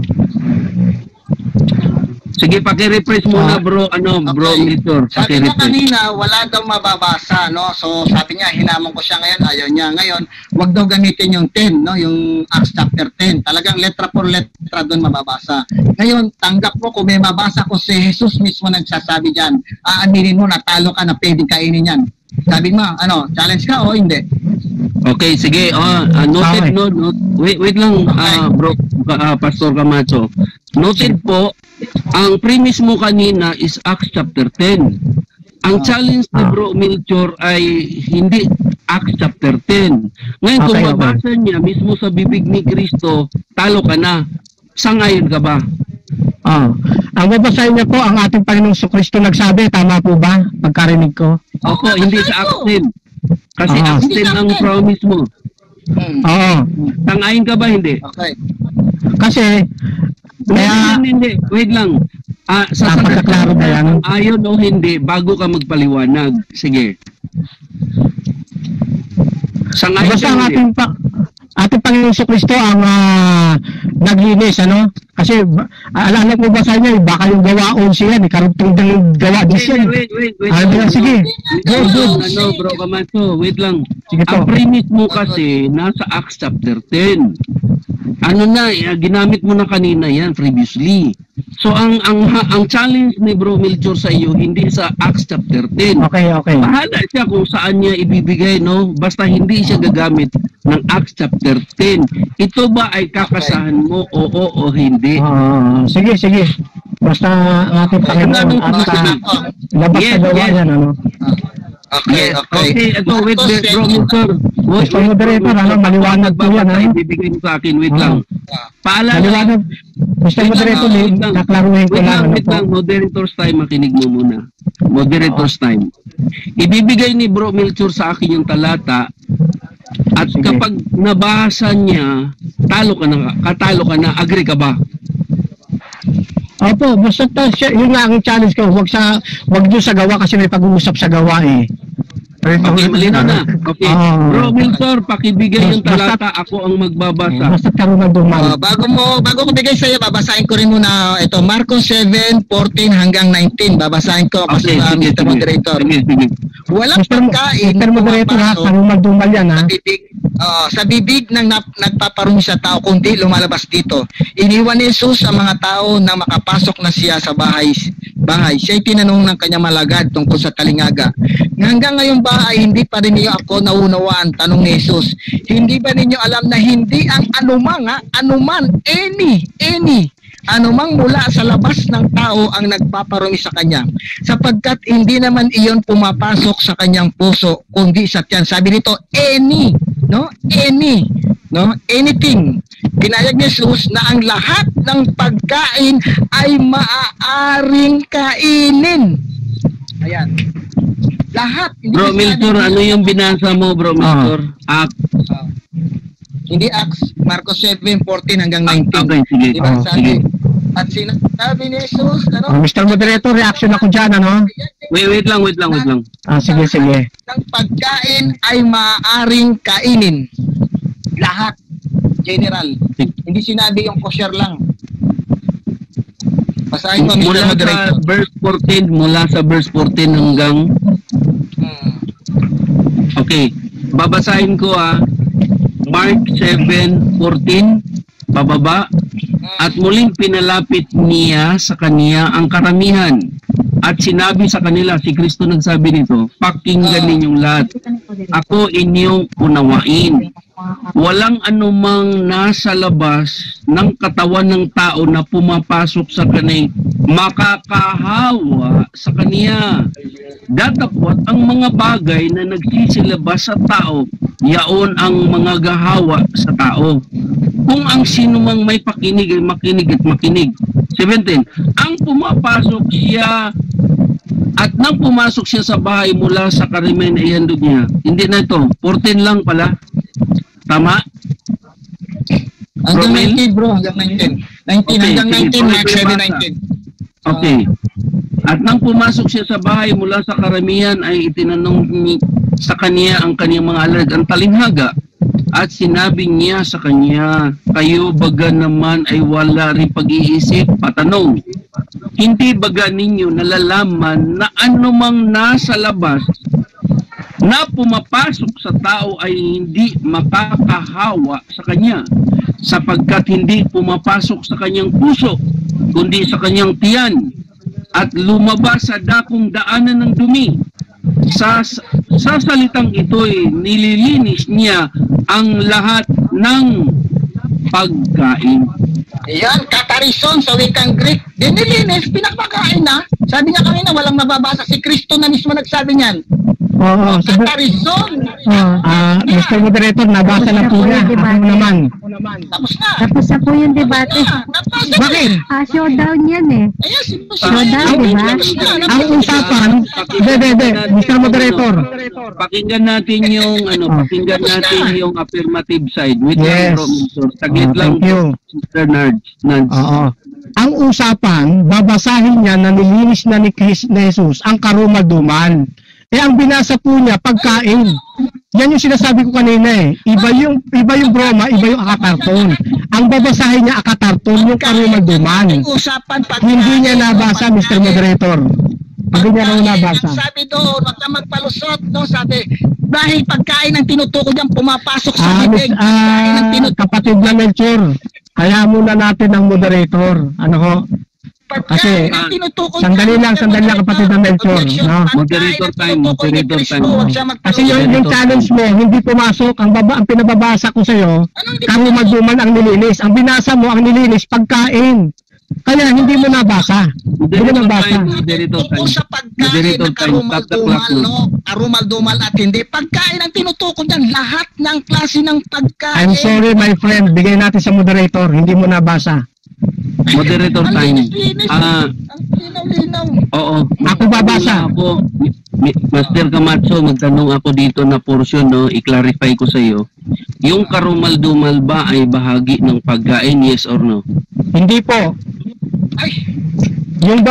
Sige, paki-refresh muna, bro Milchor. Sabi niya Paki-refresh. kanina, wala daw mababasa, no? So, sabi niya, hinamon ko siya ngayon, ayaw niya. Ngayon, wag daw gamitin yung 10, no? Yung Acts chapter 10. Talagang letra por letra doon mababasa. Ngayon, tanggap mo kung may mabasa ko si Jesus mismo nagsasabi diyan. Aaminin mo, natalo ka na pwedeng kainin yan. Sabi mo, challenge ka o hindi? Okay, sige. Okay. Noted, no? Wait lang, bro, Pastor Camacho. Noted po, ang premise mo kanina is Acts chapter 10. Ang challenge ni Bro Milchor ay hindi Acts chapter 10. Ngayon, kung Okay. mabasa niya mismo sa bibig ni Kristo, talo ka na. Sangayon ka ba? Ang babasahin niya po, ang ating Panginoong Kristo nagsabi, tama po ba? Pagkarinig ko. Opo, hindi sa Acts 10. Kasi Acts 10 ang promise mo. Oo. Sangayon ka ba? Hindi. Okay. Kasi, kaya, Hindi. Wait lang. Sasagot Napakaklaro ba yan? ayon o hindi bago ka magpaliwanag. Sige. Sangayon basta ka ang hindi. ating Panginoong Kristo ang naglinis, ano? Kasi, alam mo ba sa inyo, baka yung gawa 11 yan, karugtong ng gawa 10 yan. Wait. Sige. Good. Bro Camacho, wait lang. Sige po. Ang premise mo kasi nasa Acts chapter 10. Ginamit mo na kanina yan previously. So ang challenge ni Bro Milchor sa iyo hindi sa Acts chapter 10. Okay. Bahala siya kung saan niya ibibigay, no? Basta hindi siya gagamit ng Acts chapter 10. Ito ba ay kakasahan mo oo o hindi? Sige. Basta ang ating Panginoon at labas sa gawa yan, ano? Okay. Ito, wait, Bro Milchor. Mr. Moderator, maliwanag po yan, ha? Ibibigay mo sa akin, wait lang. Paalala. Maliwanag. Mr. Moderator, naklaruhin ko lang. Wait lang, moderator's time, makinig mo muna. Moderator's time. Ibibigay ni Bro Milchor sa akin yung talata at Sige. kapag nabasa niya, katalo ka na, agree ka ba? Opo, basta yun nga ang challenge ko. Wag doon sa gawa kasi may pag-uusap sa gawa eh. Okay, malinaw na. Okay. Bro Milchor, pakibigay yung talata, ako ang magbabasa. Basta karoon ng dumaan. Bago ko bigay sa iyo, babasahin ko rin muna ito, Marcos 7:14 hanggang 19. Babasahin ko kasi Mr. Moderator. Sige. Walang pagkain Mr. Moderator, ha? Karoon ng dumaan yan, ha? sa bibig ng nagpaparumi sa tao kundi lumalabas dito. Iniwan ni Jesus ang mga tao na makapasok na siya sa bahay. Siya'y tinanong ng kanyang malagad tungkol sa talingaga. Hanggang ngayon ba ay hindi pa rin niyo ako naunawaan? Tanong ni Jesus. Hindi ba ninyo alam na hindi ang anumang mula sa labas ng tao ang nagpaparumi sa kanya, sapagkat hindi naman iyon pumapasok sa kanyang puso kundi sa tiyan. Sabi nito, anything. Pinayag ni Jesus na ang lahat ng pagkain ay maaaring kainin. Ayan. Lahat. Bro Milchor, ano yung binasa mo, Bro Milchor? Hindi Acts, Marcos 7:14 hanggang 19. Okay, sige. Diba? Sige. At sinasabi ni Jesus, Mr. Moderator, reaction ako dyan, ano? Wait lang. Sige. ng pagkain ay maaaring kainin. Lahat. General. Hindi sinabi yung kosher lang. Basahin ko, Mr. Moderator. Mula sa verse 14 hanggang okay. Babasahin ko Mark 7:14 pababa. At muling pinalapit niya sa kaniya ang karamihan. At sinabi sa kanila, si Kristo nagsabi nito, pakinggan ninyong lahat. Ako inyong unawain. Walang anumang nasa labas ng katawan ng tao na pumapasok sa kaniya, makakahawa sa kaniya. Datapwat ang mga bagay na nagsisilabas sa tao yaon ang mga gahawa sa tao. Kung ang sino mang may pakinig ay makinig at makinig. 17. Ang pumapasok siya at nang pumasok siya sa bahay mula sa karimen ay handog niya. Hindi na ito. 14 lang pala. Tama? Hanggang Romel? 19 bro, hanggang 19. 19 Okay, hanggang sige, 19, Mark tuloy 7:19. Okay. At nang pumasok siya sa bahay mula sa karamihan ay itinanong sa kanya ang kanyang mga alagad ang talinghaga at sinabi niya sa kanya, kayo baga naman ay wala rin pag-iisip, patanong. Hindi baga ninyo nalalaman na anumang nasa labas na pumapasok sa tao ay hindi makakahawa sa kanya sapagkat hindi pumapasok sa kanyang puso kundi sa kanyang tiyan at lumabas sa dakong daanan ng dumi. Sa salitang ito'y nililinis niya ang lahat ng pagkain. Ayan, katarison sa wikang Greek. Dinilinis, pinapakain na. Sabi niya kanina, walang mababasa. Si Kristo na mismo nagsabi niyan. Oo, Katarison. Mr. Moderator, nabasa na po niya. Ako naman. Tapos na. Tapos na po yung debate. Napasa Bakit? Showdown yan eh. Ayan, Showdown, di ba? Ang usapan, hindi, Mr. Moderator. Pakinggan natin yung pakinggan natin yung affirmative side. Wait Yes. lang, bro, Mintor. Taglit lang, Thank you. Sister Nards. Oo. Ang usapan, babasahin niya na nilinis na ni Jesus ang karumal-dumal. Ang binasa po niya, pagkain. Yan yung sinasabi ko kanina eh. Iba yung broma, iba yung akatarton. Ang babasahin niya, akatarton, yung karumal-dumal. Usapan Hindi niya nabasa, Mr. Moderator. Hindi niya raw nabasa. Sabi doon, wag ka magpalusot, no? Sabi, dahil pagkain ang tinutukoy diyan pumapasok sa bibig. Pagkain ang tinutukoy. Kapatid na Melchor, kaya muna natin ang moderator. Ano ho? Kasi, sandali lang kapatid na Melchor. No? Moderator time. Kasi yung challenge mo, hindi pumasok. Ang pinababasa ko sa'yo, karumal-dumal ang nilinis. Ang binasa mo, ang nilinis, pagkain. Kaya hindi mo nabasa. Hindi mo nabasa. Tungkol sa pagkain na karumal-dumal at hindi. Pagkain ang tinutukoy niyan, lahat ng klase ng pagkain. I'm sorry my friend, bigay natin sa moderator. Hindi mo nabasa. Moderator time. Ang linaw-linaw. Oo. Ako babasa. Ako, Master Camacho, magtanong ako dito na portion, no? I-clarify ko sa iyo. Yung karumal-dumal ba ay bahagi ng pagkain, yes or no? Hindi po. Ay, Yung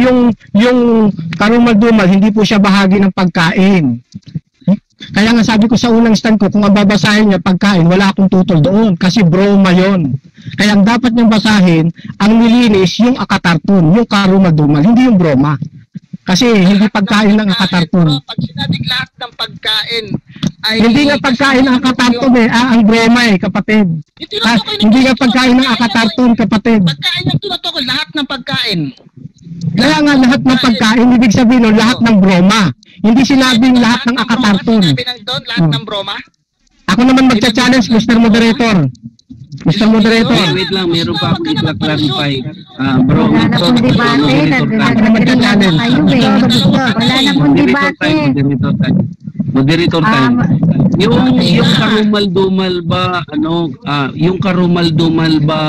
karumal-dumal, hindi po siya bahagi ng pagkain. Kaya nga sabi ko sa unang stand ko, kung ang babasahin niya pagkain, wala akong tutol doon. Kasi broma yon. Kaya ang dapat niyang basahin, ang nilinis, yung akatarton, yung karumal-dumal, hindi yung broma. Kasi hindi pagkain ng akatarton. Pag sinabing lahat ng pagkain ay... Hindi nga pagkain ng akatarton eh. Ang broma eh, kapatid. Hindi nga pagkain ng akatarton, kapatid. Pagkain yung tinutukoy, lahat ng pagkain. Kaya nga lahat ng pagkain, ibig sabihin nun, lahat ng broma. Hindi sinabing lahat ng akatarton. Sinabi ng doon, lahat ng broma? Ako naman magcha-challenge, Mr. Moderator. Mr. Moderator. Wait lang, meron pa akong i-clarify. Bro, Wala na pong debate. Nagdadala na kayo eh. Wala na pong debate. Moderator time. Yung karumal-dumal ba, yung karumal-dumal ba,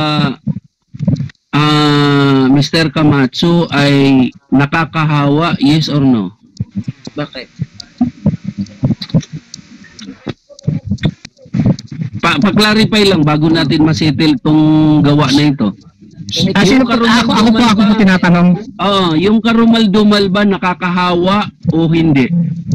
Mr. Camacho ay nakakahawa, yes or no? Bakit? Pa-clarify lang bago natin masettle tong gawa na ito. Ako po tinatanong. Yung karumal-dumal ba nakakahawa o hindi?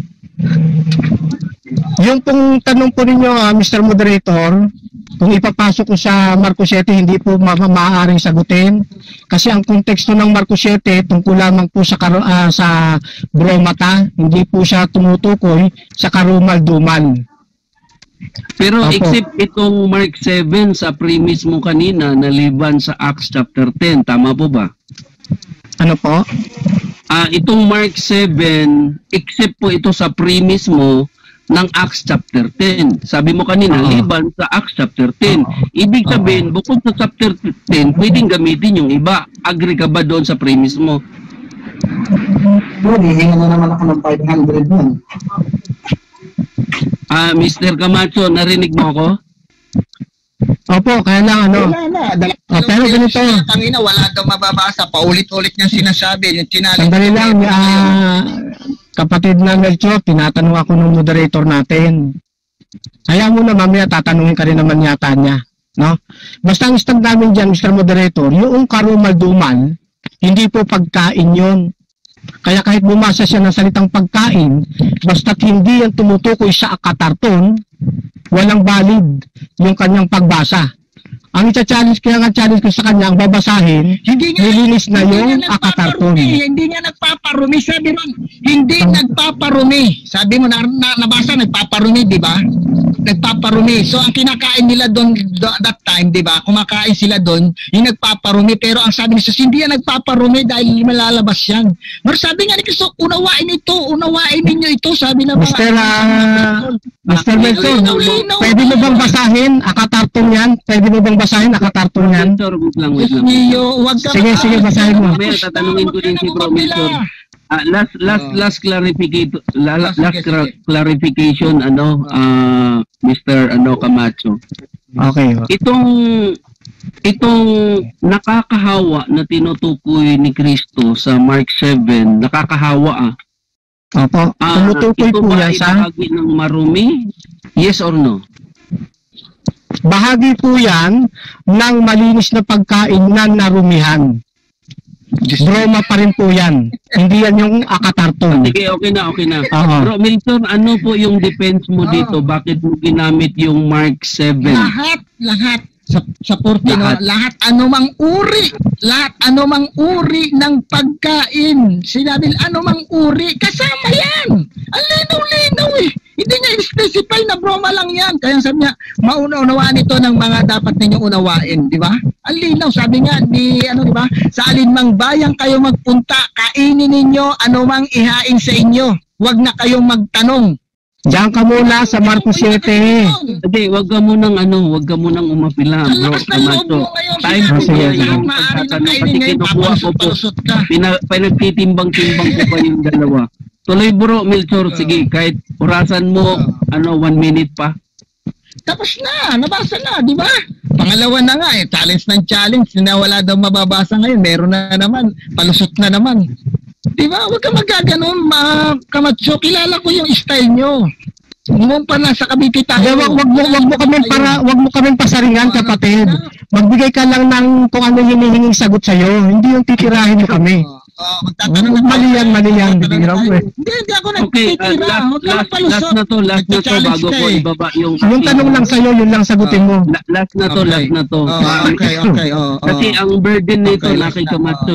Yung pong tanong po ninyo, Mr. Moderator, kung ipapasok ko sa Marcos 7, hindi po maaaring sagutin. Kasi ang konteksto ng Marcos 7, tungkol lamang po sa bromata, hindi po siya tumutukoy sa karumal-dumal. Pero Opo. except itong Mark 7 sa premise mo kanina, naliban sa Acts chapter 10, tama po ba? Ano po? Itong Mark 7, except po ito sa premise mo ng Acts chapter 10. Sabi mo kanina, liban sa Acts chapter 10. Ibig sabihin, bukod sa chapter 10, pwedeng gamitin yung iba. Agree ka ba doon sa premise mo? Bro, hihinga na naman ako ng 500 nun. Mr. Camacho, narinig mo ako? Opo, kaya lang Wala na. pero ganito. Tangina, wala daw mababasa. Paulit-ulit niyang sinasabi. Yung Sandali lang, kapatid na Melchor, tinatanong ako ng moderator natin. Kaya mo na mamaya tatanungin ka rin naman yata niya. No? Basta ang stand namin dyan, Mr. Moderator, yung karumal-dumal, hindi po pagkain yon. Kaya kahit bumasa siya ng salitang pagkain, basta't hindi yan tumutukoy sa akatarton, walang valid yung kanyang pagbasa. Ang challenge ko sa kanya, ang babasahin, nilinis na yung akatarton. Hindi nga nagpaparumi, sabi mo. Hindi nagpaparumi. Sabi mo, nabasa, nagpaparumi, di ba? Nagpaparumi. So, ang kinakain nila doon that time, di ba? Kumakain sila doon, yung nagpaparumi. Pero ang sabi ni Jesus, hindi yan nagpaparumi dahil malalabas yan. Pero sabi nga ni Cristo, unawain ninyo ito, sabi na Mr. Melchor, pwede mo bang basahin akatarton yan? Pwede mo bang basahin akatarton yan? Wait lang. Sige, basahin mo. Mamaya tatanungin ko din si Bro Melchor. Last clarification, Mr. Camacho. Okay. Itong nakakahawa na tinutukoy ni Cristo sa Mark 7, nakakahawa Opo, tumutukoy ito po ba yan ay sa... bahagi ng marumi? Yes or no? Bahagi po yan ng malinis na pagkain na narumihan. Broma pa rin po yan. Hindi yan yung akatarton. Sige, okay na. Uh-huh. Bro Milton, ano po yung defense mo dito? Bakit mo ginamit yung Mark 7? Lahat. Sa 14, lahat anumang uri ng pagkain. Sinabi anumang uri, kasama yan. Ang linaw-linaw eh. Hindi niya i-specify na broma lang yan. Kaya sabi niya, mauna-unawaan ito ng mga dapat ninyong unawain, di ba? Ang linaw, sabi nga, di ba? Sa alinmang bayan kayo magpunta, kainin ninyo anumang ihain sa inyo. Huwag na kayong magtanong. Diyan ka muna sa Marcos 7. Hindi, wag ka munang umapila, bro. Camacho. Time ko sige. yung pagtatanong kasi kinukuha ko po. Pinagtitimbang-timbang ko pa yung dalawa. Tuloy, bro, Melchor, sige, kahit orasan mo, 1 minute pa. Tapos na, nabasa na, di ba? Pangalawa na nga challenge ng challenge, na wala daw mababasa ngayon, meron na naman, palusot na naman. Di ba? Huwag ka magaganon, Camacho. Kilala ko yung style nyo. Huwag pa nasa Cavite tayo. Wag mo kami pasaringan, kapatid. Magbigay ka lang ng kung ano hinihinging sagot sa'yo. Hindi yung titirahin mo kami. Mali yan. Hindi ako nagtitira. Last na to, bago ko ibaba yung tanong lang sa'yo, yun lang sagutin mo. Last na to. Okay. Kasi ang burden nito na kay Camacho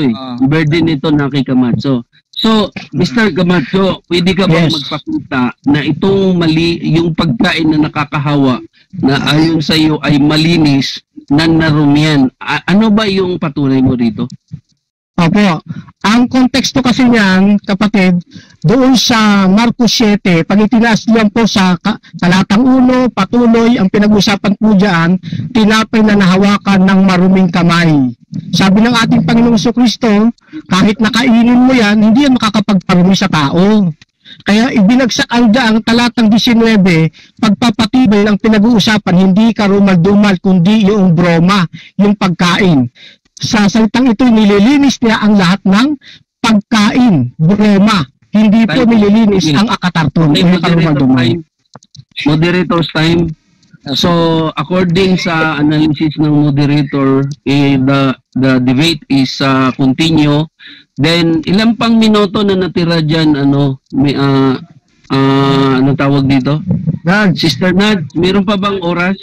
So, Mr. Camacho, pwede ka bang magpakita na itong mali, yung pagkain na nakakahawa na ayon sa iyo ay malinis na narumihan? Ano ba yung patunay mo rito? Opo. Ang konteksto kasi niyan, kapatid, doon sa Marcos 7, pag itinaas lang po sa talatang 1, patuloy, ang pinag-usapan po dyan, tinapay na nahawakan ng maruming kamay. Sabi ng ating Panginoong Jesucristo, kahit nakainin mo yan, hindi yan makakapagparumi sa tao. Kaya ibinagsak ang talatang 19, pagpapatibay ng pinag-uusapan, hindi karumal-dumal, kundi yung broma, yung pagkain. Sa salitang ito, nililinis niya ang lahat ng pagkain, broma. Hindi po nililinis ang akatarton. Moderator's time. So, according sa analysis ng moderator, the debate is continue. Then, ilang pang minuto na natira dyan, anong tawag dito? Sister Nad, meron pa bang oras?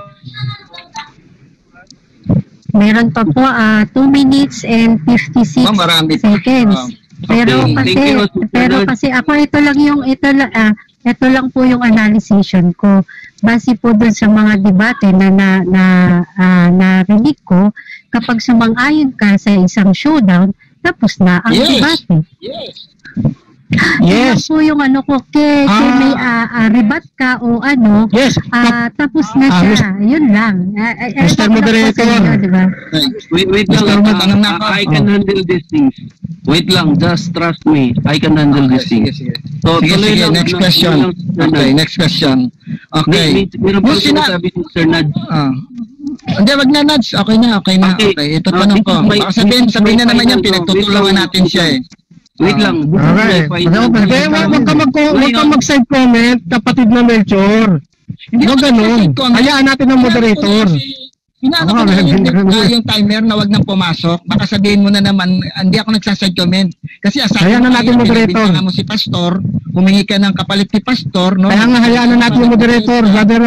Meron pa po 2 minutes and 56 seconds. Pero kasi ako ito lang po yung analysis ko. Base po dun sa mga debate na narinig ko, kapag sumang-ayon ka sa isang showdown, tapos na ang debate. Yes. Yes. Yun po yung ano ko, kay may ribat ka o ano, Yes. tapos na siya. Yun lang. Mr. Moderator. Diba? Wait lang, I can handle these things. Wait lang, just trust me. I can handle these things. So, Sige, next question. Okay, next question. Okay. Meron po sinasabi si Sir Nad. Hindi, wag na, Nads. Okay na. Okay. Ito tanong ko. Baka sabihin na naman yan, pinagtutulungan natin siya eh. Wait lang. Okay. Huwag ka mag-side comment, kapatid na Melchor. Hindi ganun. Hayaan natin ang moderator. Inaano ko na yung timer na wag nang pumasok. Baka sabihin mo na naman, hindi ako nagsaside comment. Kasi hayaan na natin moderator. Mo si Pastor, humingi ka ng kapalit ni Pastor, no? Kaya nga hayaan na natin yung moderator, brother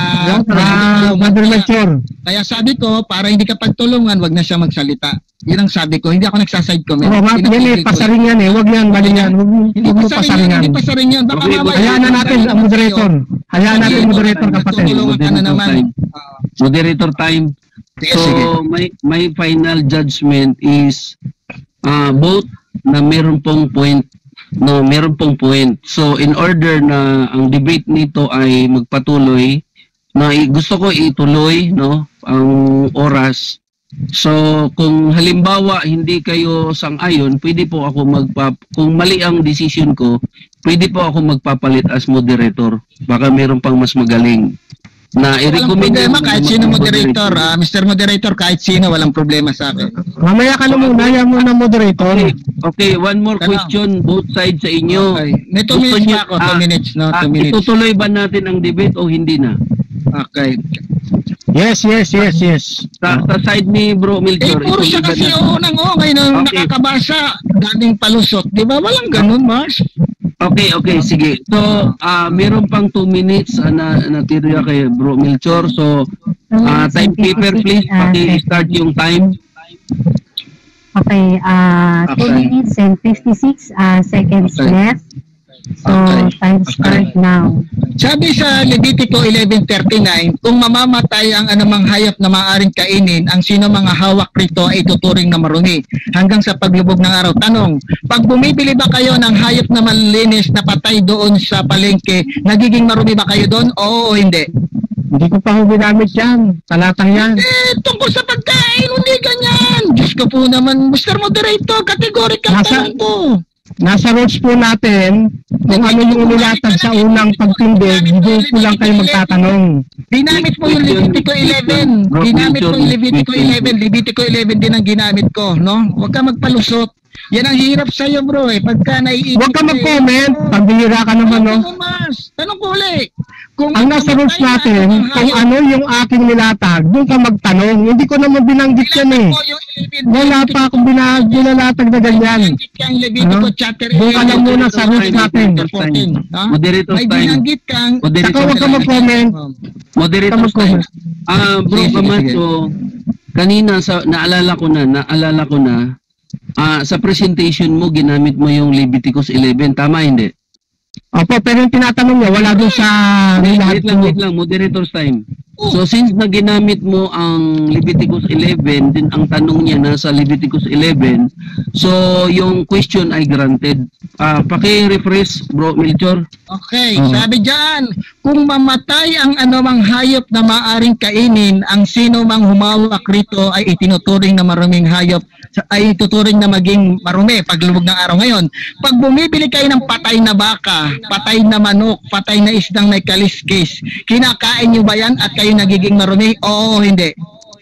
brother Melchor. Kaya sabi ko, para hindi ka pagtulungan, wag na siya magsalita. Yun ang sabi ko, hindi ako nagsaside comment. Yan pasaring yan eh, wag yan, mali yan. Hindi pasaring yan. Baka hayaan na natin ang moderator. Hayaan natin moderator, kapatid. Tutulungan ka na naman. Moderator time. So, my final judgment is both na meron pong point. No, meron pong point. So, in order na ang debate nito ay magpatuloy, na gusto ko ituloy, no, ang oras. So, kung halimbawa hindi kayo sang-ayon, pwede po ako kung mali ang decision ko, pwede po ako magpapalit as moderator. Baka meron pang mas magaling. Na i-recommend problema kahit sino moderator, Mr. Moderator, kahit sino, walang problema sa akin. Mamaya ka na muna, yan muna moderator. Okay, one more question, both sides sa inyo. Okay. May 2 minutes pa ako, 2 minutes, no? 2 minutes. Itutuloy ba natin ang debate o hindi na? Okay. Yes. Sa side ni Bro Melchor. Puro siya kasi ngayon nakakabasa, dating palusot. Di ba? Walang ganun, Mars. Okay, sige. So, meron pang 2 minutes na natira kay Bro Melchor. So, timekeeper, please, paki-start yung time. Okay, 2 minutes and 56 seconds left. So, time start now. Sabi sa Levitico 11:39, kung mamamatay ang anumang hayop na maaaring kainin, ang sino mga hawak rito ay tuturing na marumi hanggang sa paglubog ng araw. Tanong, pag bumibili ba kayo ng hayop na malinis na patay doon sa palengke, nagiging marumi ba kayo doon? Oo o hindi? Hindi ko pa ginamit yan. Talatang yan. Tungkol sa pagkain, hindi ganyan. Diyos ko po naman, Mr. Moderator, categorical tanong ko. Nasa rules po natin, kung ano yung nilatag sa unang pagtindig, hindi po lang kayo magtatanong. Ginamit mo yung Levitico 11. Ginamit mo yung Levitico 11. Levitico 11 din ang ginamit ko, no? Huwag ka magpalusot. Yan ang hirap sa'yo, bro, eh. Pagka naiibig. Huwag ka mag-comment. Pambihira ka naman, no? Tanong ko ulit. Ang nasa rules natin, kung ano yung aking nilatag, doon ka magtanong. Hindi ko naman binanggit yan eh. Wala pa akong binalatag na ganyan. Doon ka lang muna sa rules natin. Moderator may time. binanggit kang... Saka huwag ka mag-comment. Moderator time. Bro Camacho, kanina naalala ko na, sa presentation mo, ginamit mo yung Leviticus 11. Tama, hindi? Opo, pero yung tinatanong niya, wala doon sa... Wait lang, moderator's time. So, since na ginamit mo ang Leviticus 11, din ang tanong niya nasa Leviticus 11, so, yung question ay granted. Paki-refresh, Bro Melchor. Okay, sabi dyan, kung mamatay ang anumang hayop na maaring kainin, ang sino mang humawak rito ay itinuturing na maruming hayop, ay ituturing na maging marumi paglubog ng araw. Ngayon, pag bumibili kayo ng patay na baka, patay na manok, patay na isdang may kaliskis, kinakain nyo ba yan at kayo nagiging marumi? Oo, hindi.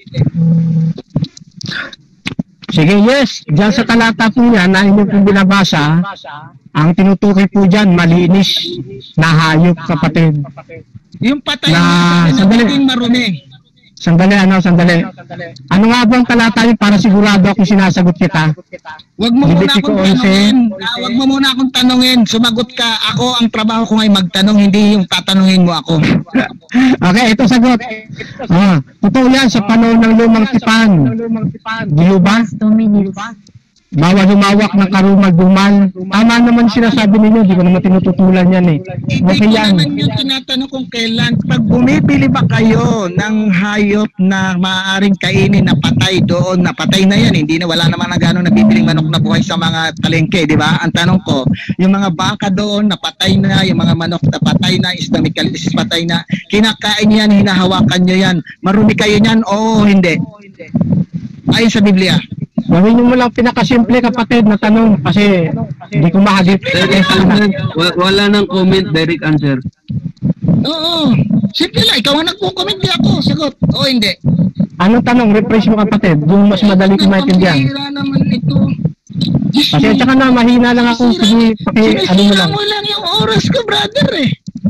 Sige, yes. Diyan sa talata po yan na inyong pong binabasa, ang tinutukoy po dyan, malinis na hayop, kapatid. Yung patay na nagiging marumi. Sandali. Ano nga ba ang talata yun para sigurado akong sinasagot kita? Huwag mo muna akong tanungin. Huwag mo muna akong tanungin. Sumagot ka. Ako, ang trabaho ko ngay magtanong, hindi yung tatanungin mo ako. Okay, ito sagot. Totoo yan sa panahon ng lumang tipan. Di ba? 2 minutes. bawal humawak ng karumal-dumal. Tama naman sinasabi ninyo, di ko naman tinututulan yan eh. Hindi ko naman yung tinatanong kung kailan. Pag bumibili ba kayo ng hayop na maaaring kainin na patay doon, na patay na yan, hindi na, wala naman na gano'ng nabibiling manok na buhay sa mga palengke, di ba? Ang tanong ko, yung mga baka doon na patay na, yung mga manok na patay na, Islamicalis patay na, kinakain yan, hinahawakan nyo yan, marumi kayo yan, oo, hindi. Ayon sa Biblia. Gawin nyo mo lang pinakasimple kapatid na tanong kasi hindi ko mahagip. Wala nang comment, direct answer. Oo. Simple lang. Ikaw ang nagpo-comment, di ako. Sagot. O hindi. Anong tanong? Rephrase mo kapatid. Yung mas madali ko maintindihan. Mahira naman ito. Kasi tsaka na mahina lang ako. Sige, ano mo lang. Mo lang yung oras ko, brother eh.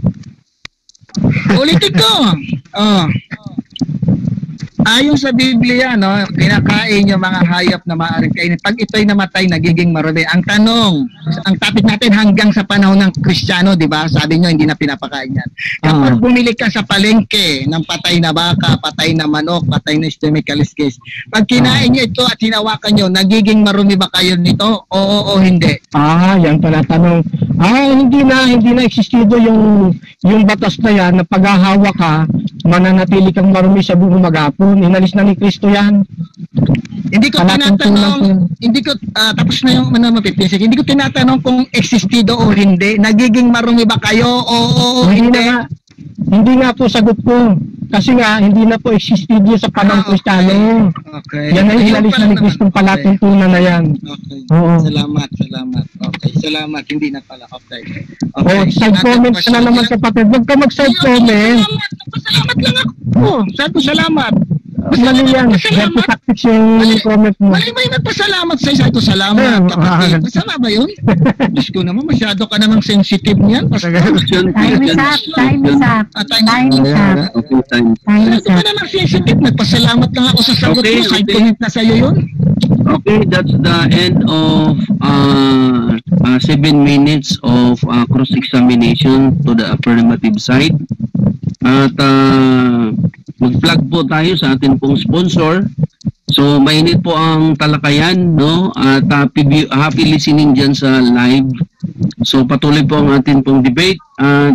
Ulitin ko. Oh. Ayon sa Biblia, no, kinakain yung mga hayop na maaaring kainin. Pag ito'y namatay, nagiging marumi. Ang tanong, ang topic natin hanggang sa panahon ng Kristiyano, di ba? Sabi nyo, hindi na pinapakain yan. Kapag bumili ka sa palengke ng patay na baka, patay na manok, patay na Islamicalis, pag kinain nyo ito at hinawakan nyo, nagiging marumi ba kayo nito? Oo o hindi? Yan pala tanong. Hindi na existido yung batas na yan na paghahawa ka, mananatili kang marumi sa buong maghapon. Inalis na ni Kristo yan. Hindi ko tinatanong, tapos na yung mapipisik, hindi ko tinatanong kung existido o hindi. Nagiging marumi ba kayo? Oo o hindi? Hindi nga po sagot ko. Kasi nga, hindi na po existido sa panahon Kristiyano. Okay. Yan ay inalis na ni Kristo palatuntunan na yan. Okay. Oo. Salamat. Okay, salamat. Hindi na pala. Okay. Side comments na naman kapatid. Huwag ka mag-side comment. Salamat lang ako. Sabi ko salamat. Mali yan. Dahil tactics yung comment mo. Mali ba yung nagpasalamat sa'yo? Sabi ko salamat. Kapatid. Masama ba yun? Diyos ko naman, masyado ka namang sensitive niyan. Time is up. Time is up. Okay, time. Masyado ka namang sensitive. Nagpasalamat lang ako sa sagot mo. Side comment na sa'yo yun. Okay, that's the end of 7 minutes of cross-examination to the affirmative side. At mag-plug po tayo sa atin pong sponsor. So, mainit po ang talakayan, no? At happy listening dyan sa live. So, patuloy po ang atin pong debate. At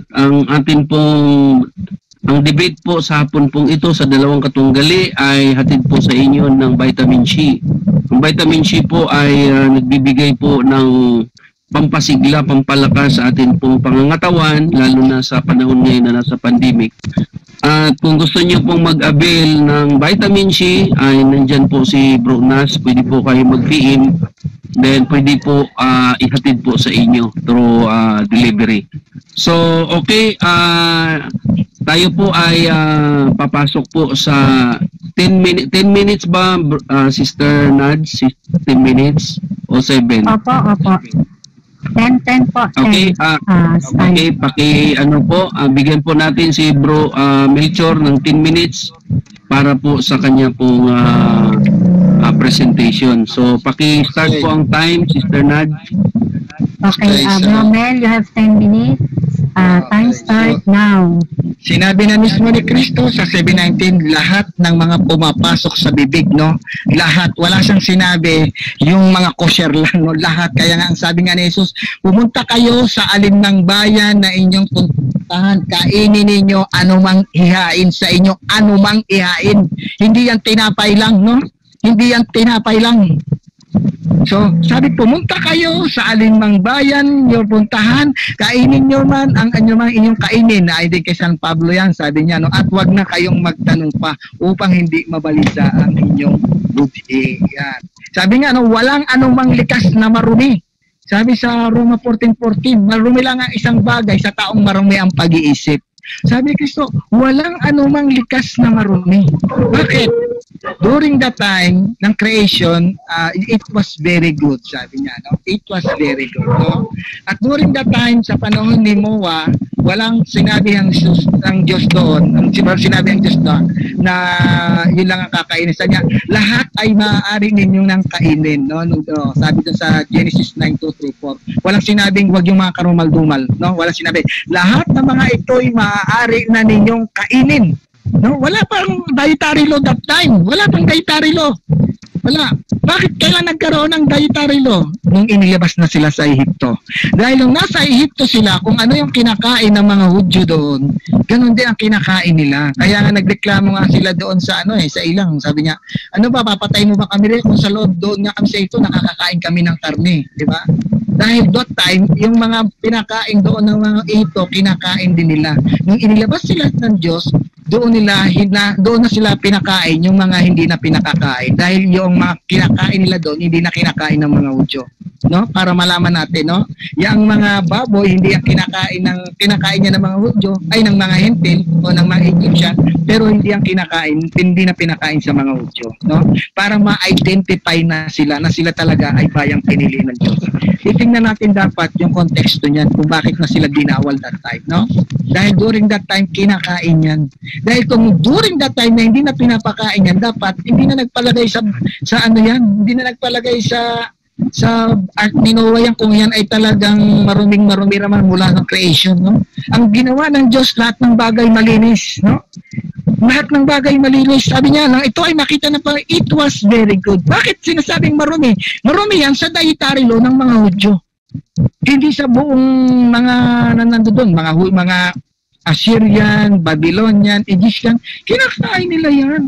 ang debate po sa hapon pong ito sa dalawang katunggali ay hatid po sa inyo ng vitamin C. Ang vitamin C po ay nagbibigay po ng pampasigla, pampalakas sa atin pong pangangatawan, lalo na sa panahon ngayon na nasa pandemic. At kung gusto niyo pong mag-avail ng vitamin C, ay nandyan po si Bro Nas, pwede po kayo mag-PM, then pwede po ihatid po sa inyo through delivery. So, okay, tayo po ay papasok po sa 10 minutes ba, Sister Nads? 10 minutes o 7? Opo. 10 po. Okay, okay, bigyan po natin si Bro Melchor ng 10 minutes para po sa kanya pong presentation. So, paki-start po ang time, Sister Nad. Okay, Bro Mel, you have 10 minutes. Time start now. Sinabi na mismo ni Kristo sa 7:19, lahat ng mga pumapasok sa bibig, no? Lahat, wala siyang sinabi yung mga kosher lang, no? Lahat. Kaya nga ang sabi nga ni Jesus, pumunta kayo sa alin ng bayan na inyong puntahan, kainin ninyo anumang ihain sa inyo, anumang ihain. Hindi yan tinapay lang, no? Hindi yan tinapay lang. So, sabi, pumunta kayo sa alinmang bayan nyo puntahan, kainin nyo man ang inyong kainin. Na ID kay San Pablo yan, sabi niya, no? At wag na kayong magtanong pa upang hindi mabalisa ang inyong buti. Yan. Sabi nga, no, walang anumang likas na marumi. Sabi sa Roma 14:14, marumi lang ang isang bagay, sa taong marumi ang pag-iisip. Sabi ni Kristo, walang anumang likas na marumi. Bakit? During that time ng creation, it was very good, sabi niya, no? It was very good, no? At during that time, sa panahon ni Noah, walang sinabi ang Diyos doon, sinabi ang Diyos doon, na yun lang ang kakainin. Sabi niya, lahat ay maaari ninyong nang kainin, no? Sabi doon sa Genesis 9:2-4, walang sinabing wag yung mga karumal-dumal, no? Walang sinabi, lahat ng mga ito ay maaari na ninyong kainin. No? Wala pang dietary law that time. Wala pang dietary law. Wala. Bakit kailan nagkaroon ng dietary law? Nung inilabas na sila sa Ehipto. Dahil nung nasa Ehipto sila, kung ano yung kinakain ng mga Hudyo doon, ganun din ang kinakain nila. Kaya nga nagreklamo nga sila doon sa sa ilang. Sabi niya, ano ba, papatay mo ba kami rin kung sa loob doon nga kami sa ito, nakakakain kami ng karne. Di ba? Dahil that time, yung mga pinakain doon ng mga ito, kinakain din nila. Nung inilabas sila ng Diyos, doon na sila pinakain yung mga hindi na pinakakain. Dahil yung mga kinakain nila doon, hindi na kinakain ng mga Hudyo. No? Para malaman natin, no? Yung mga baboy, hindi ang kinakain niya ng mga Hudyo, ay ng mga Hentil o ng mga Egyptian, pero hindi na pinakain sa mga Hudyo, no? Para ma-identify na sila talaga ay bayang pinili ng Diyos. Titingnan natin dapat yung konteksto niyan kung bakit na sila ginawal that time, no? Dahil during that time, kinakain yan. Dahil kung during that time na hindi na pinapakain yan, dapat hindi na nagpalagay sa hindi na nagpalagay sa Ark ni Noah yan kung yan ay talagang marumi naman mula ng creation, no? Ang ginawa ng Diyos, lahat ng bagay malinis, no? Lahat ng bagay malinis. Sabi niya, ito ay makita na pa, it was very good. Bakit sinasabing marumi? Marumi yan sa dietary law ng mga Hudyo. Hindi sa buong mga nandoon, mga Assyrian, Babylonian, Egyptian, kinakain nila yan.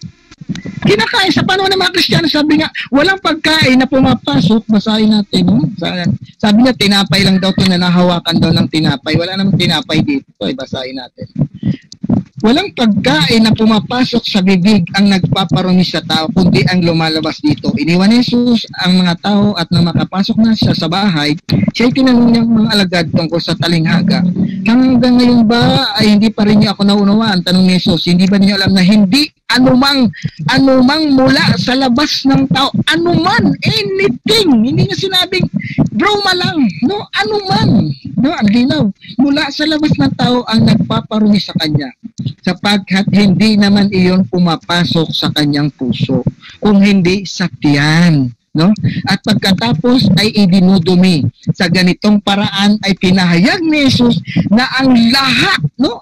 Kinakain sa panahon ng mga Kristiyano, sabi nga, walang pagkain na pumapasok, basahin natin, no? Sabi niya, tinapay lang daw ito na nahawakan daw ng tinapay. Wala namang tinapay dito, basahin natin. Walang pagkain na pumapasok sa bibig ang nagpaparumi sa tao, kundi ang lumalabas dito. Iniwan ni Jesus ang mga tao at nang makapasok na siya sa bahay, siya'y tinanong niyang mga alagad tungkol sa talinghaga. Hanggang ngayon ba ay hindi pa rin niyo ako naunawaan? Tanong ni Jesus, hindi ba niyo alam na hindi anumang mula sa labas ng tao, anuman, anything, hindi niya sinabing broma lang, no, anuman, no, ang linaw, mula sa labas ng tao ang nagpaparumi sa kanya, sapagkat hindi naman iyon pumapasok sa kanyang puso, kung hindi sa tiyan, no? At pagkatapos ay idinudumi. Sa ganitong paraan ay pinahayag ni Jesus na ang lahat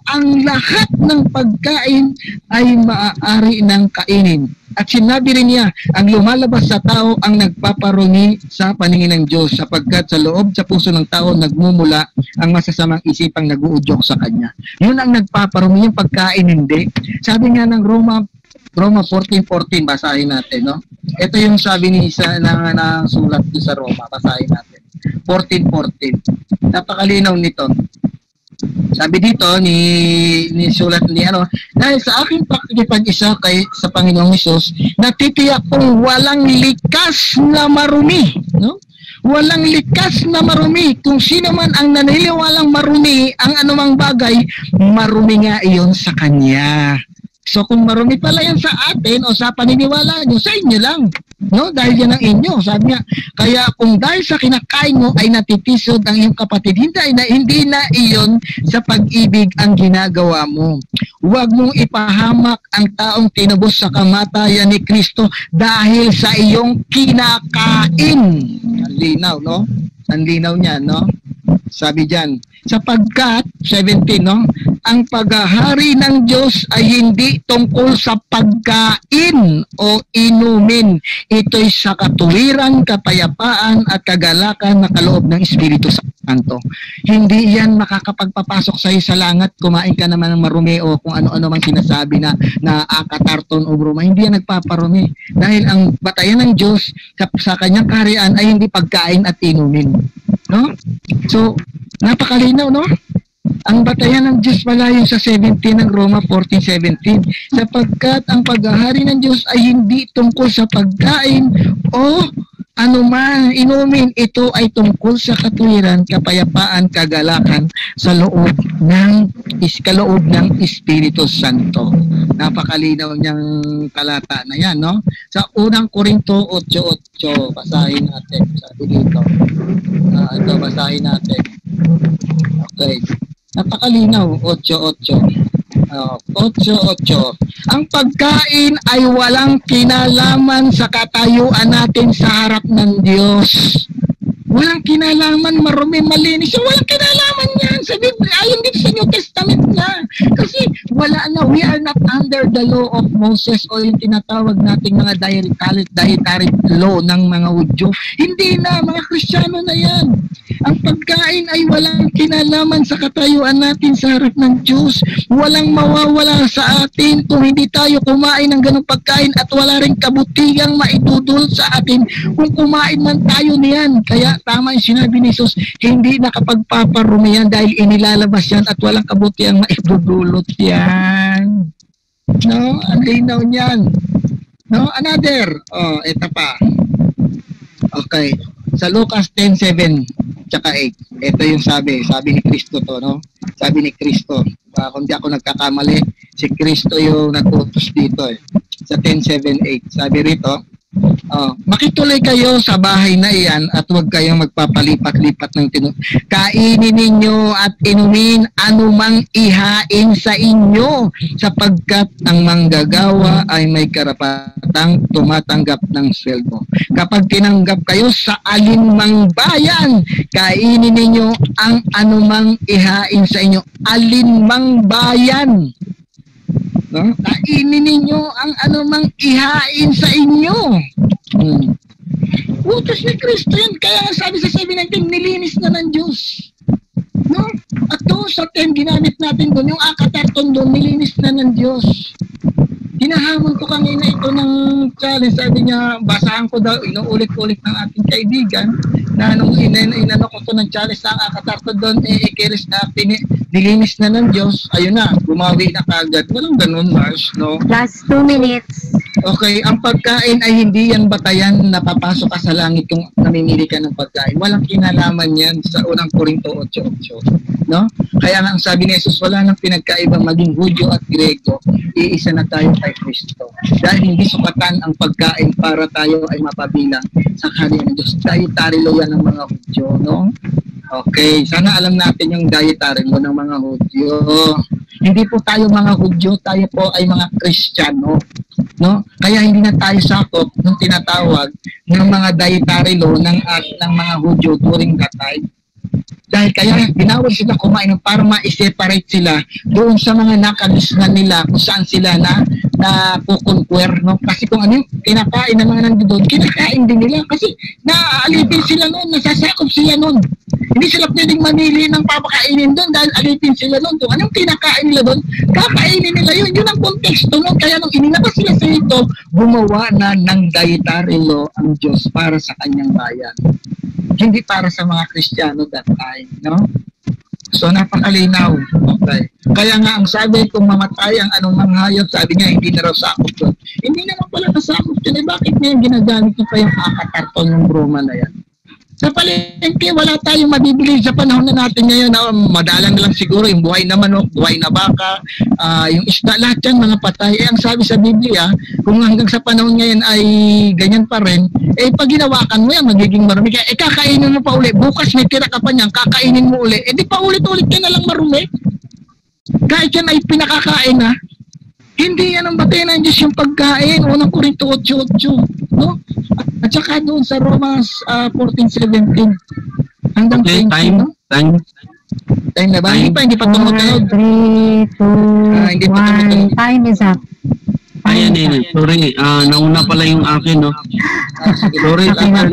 ng pagkain ay maaari ng kainin. At sinabi rin niya, ang lumalabas sa tao ang nagpaparumi sa paningin ng Diyos, sapagkat sa loob sa puso ng tao nagmumula ang masasamang isipang nag-uudyok sa kanya. Yun ang nagpaparumi, yung pagkain hindi. Sabi nga ng Roma 14:14, basahin natin, no? Ito yung sabi ni isa ng sulat sa Roma, basahin natin. 14:14. Napakalinaw nito. Sabi dito ni sulat ni dahil sa aking pakikipag-isa sa Panginoong Hesus, natitiyak kong walang likas na marumi, no? Walang likas na marumi. Kung sino man ang naniniwalang marumi ang anumang bagay, marumi nga iyon sa kanya. So kung marumi pala yan sa atin o sa paniniwala nyo, sa inyo lang, no? Dahil yan ang inyo. Sabi niya, kaya kung dahil sa kinakain mo ay natitisod ang iyong kapatid, hindi na iyon sa pag-ibig ang ginagawa mo. Huwag mong ipahamak ang taong tinubos sa kamatayan ni Kristo dahil sa iyong kinakain. Ang linaw, no? Ang linaw niya, no? Sabi diyan, sapagkat 17, no? Ang paghahari ng Diyos ay hindi tungkol sa pagkain o inumin. Ito'y sa katuwiran, kapayapaan at kagalakan na kaloob ng Espiritu Santo. Hindi yan makakapagpapasok sa iyo sa langat, kumain ka naman ng marumi o kung ano-ano mang sinasabi na akatarton o broma. Hindi yan nagpaparumi. Dahil ang batayan ng Diyos sa kanyang kaharian ay hindi pagkain at inumin. No? So, napakalinaw, no? Ang batayan ng Diyos pala yung sa 17 ng Roma 14:17, sapagkat ang paghahari ng Diyos ay hindi tungkol sa pagkain o anuman inumin, ito ay tungkol sa katuwiran, kapayapaan, kagalakan sa loob ng Espiritu Santo. Napakalinaw niyang talata na yan, no? Sa unang Korinto 8:8, basahin natin. Sabi dito. Ito, basahin natin. Okay. Napakalinaw, 8:8. 8:8. Ang pagkain ay walang kinalaman sa katayuan natin sa harap ng Diyos. Walang kinalaman, marumi, malinis. So, walang kinalaman yan sa Biblia. Ayon din sa New Testament na. Kasi wala na, we are not under the law of Moses o yung tinatawag nating mga dietary law ng mga Hudyo. Hindi na, mga Kristiyano na yan. Ang pagkain ay walang kinalaman sa katayuan natin sa harap ng Diyos. Walang mawawala sa atin kung hindi tayo kumain ng ganong pagkain at wala rin kabutigang maitudul sa atin kung kumain man tayo niyan. Kaya tama yung sinabi ni Jesus, hindi nakapagpaparumi yan dahil inilalabas yan at walang kabutigang maitudulot yan. No? Ang linaw niyan. No? Another. Oh, ito pa. Okay. Sa Lucas 10:7 tsaka 8. Ito yung sabi ni Kristo to, no? Sabi ni Kristo. Kung di ako nagkakamali, si Kristo yung nag-utos dito eh. Sa 10:7-8. Sabi rito, makituloy kayo sa bahay na iyan at huwag kayong magpapalipat-lipat ng kainin ninyo at inumin anumang ihain sa inyo sapagkat ang manggagawa ay may karapatang tumatanggap ng sweldo. Kapag tinanggap kayo sa alinmang bayan, kainin ninyo ang anumang ihain sa inyo. Alinmang bayan. No? Kainin ninyo ang anumang ihain sa inyo. Utos ni Kristo yun. Kaya sabi sa 7:19, nilinis na ng Diyos. No? At doon sa 10, ginamit natin doon, yung akatarton doon, nilinis na ng Diyos. Hinahamon ko kanina ito ng challenge. Sabi niya, basahan ko daw, inuulit-ulit ng ating kaibigan na nung inano ko ito ng challenge sa akatarton doon, ikiris na, nilinis na ng Diyos. Ayun na, gumawi na kagad. Walang ganun, Mars, no? Last 2 minutes. Okay, ang pagkain ay hindi yan batayan na papasok ka sa langit kung namimili ka ng pagkain. Walang kinalaman yan sa unang Korinto 8:8, no? Kaya nga ang sabi ni Jesus, wala nang pinagkaiba maging Hudyo at Grego, iisa na tayo kay Kristo. Dahil hindi sukatan ang pagkain para tayo ay mapabilang sa kaharian ng Diyos. Dietary law yan ng mga Hudyo, no? Okay, sana alam natin yung dietary law ng mga Hudyo. Hindi po tayo mga Hudyo, tayo po ay mga Kristiyano, no? Kaya hindi na tayo sakop ng tinatawag ng mga dietary law ng mga Hudyo during that time. Dahil kaya tinawag sila kumain para ma-separate sila doon sa mga nakalisnan nila kung saan sila na kukonquer, no? Kasi kung ano yung kinakain ng mga nandoon, kinakain din nila kasi naaalipin sila noon, nasasakop sila noon. Hindi sila pwedeng mamili ng papakainin doon dahil alipin sila noon. Kung anong kinakain nila doon, kakainin nila yun. Yun ang konteksto noon. Kaya nung inilabas sila sa ito, gumawa na ng dietary law ang Diyos para sa kanyang bayan. Hindi para sa mga Kristiyano that time, no? So, napakalinaw. Okay. Kaya nga, ang sabi, kung mamatay ang anumang hayop, sabi niya, hindi na raw sakop doon. Hindi naman pala nasakop yun. Bakit niya ginagamit niya pa yung akatarton ng broma na yan? Sa palengke, wala tayong mabibili sa panahon na natin ngayon. Madalang lang siguro yung buhay na manok, buhay na baka, yung isda, lahat yan mga patay. Ang sabi sa Biblia, kung hanggang sa panahon ngayon ay ganyan pa rin, pag ginawakan mo yan, magiging marumi. Kaya kakainin mo pa uli. Bukas may tira ka pa niyan, kakainin mo uli. Di pa ulit-ulit ka na lang marumi. Kahit yan ay pinakakain na. Hindi yan ang batay ng Diyos yung pagkain. Unang Korinto 8:8, no? At saka doon sa Romans 14:17 hanggang 20, no? Time na ba? Hindi pa tumutunog. 3, 2, 1, time is up. Ayan sorry, nauna pala yung akin, no? Sorry,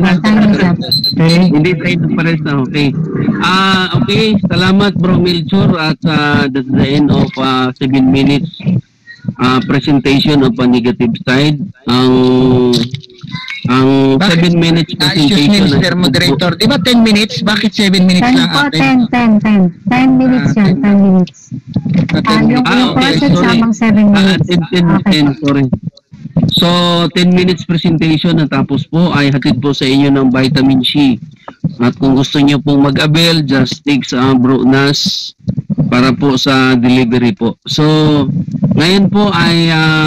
hindi tayo pares na, okay. Okay, salamat bro Melchor at that's the end of 7 minutes presentation of a negative side. Ang 7 minutes presentation. Mr. Moderator, di ba 10 minutes? Bakit 7 minutes lang atin? 10 minutes yun, 10 minutes. Yung process samang 7 minutes. 10, sorry. So, 10 minutes presentation natapos po ay hatid po sa inyo ng vitamin C. At kung gusto niyo pong mag-avail, just take sa Bro Nas para po sa delivery po. So, ngayon po ay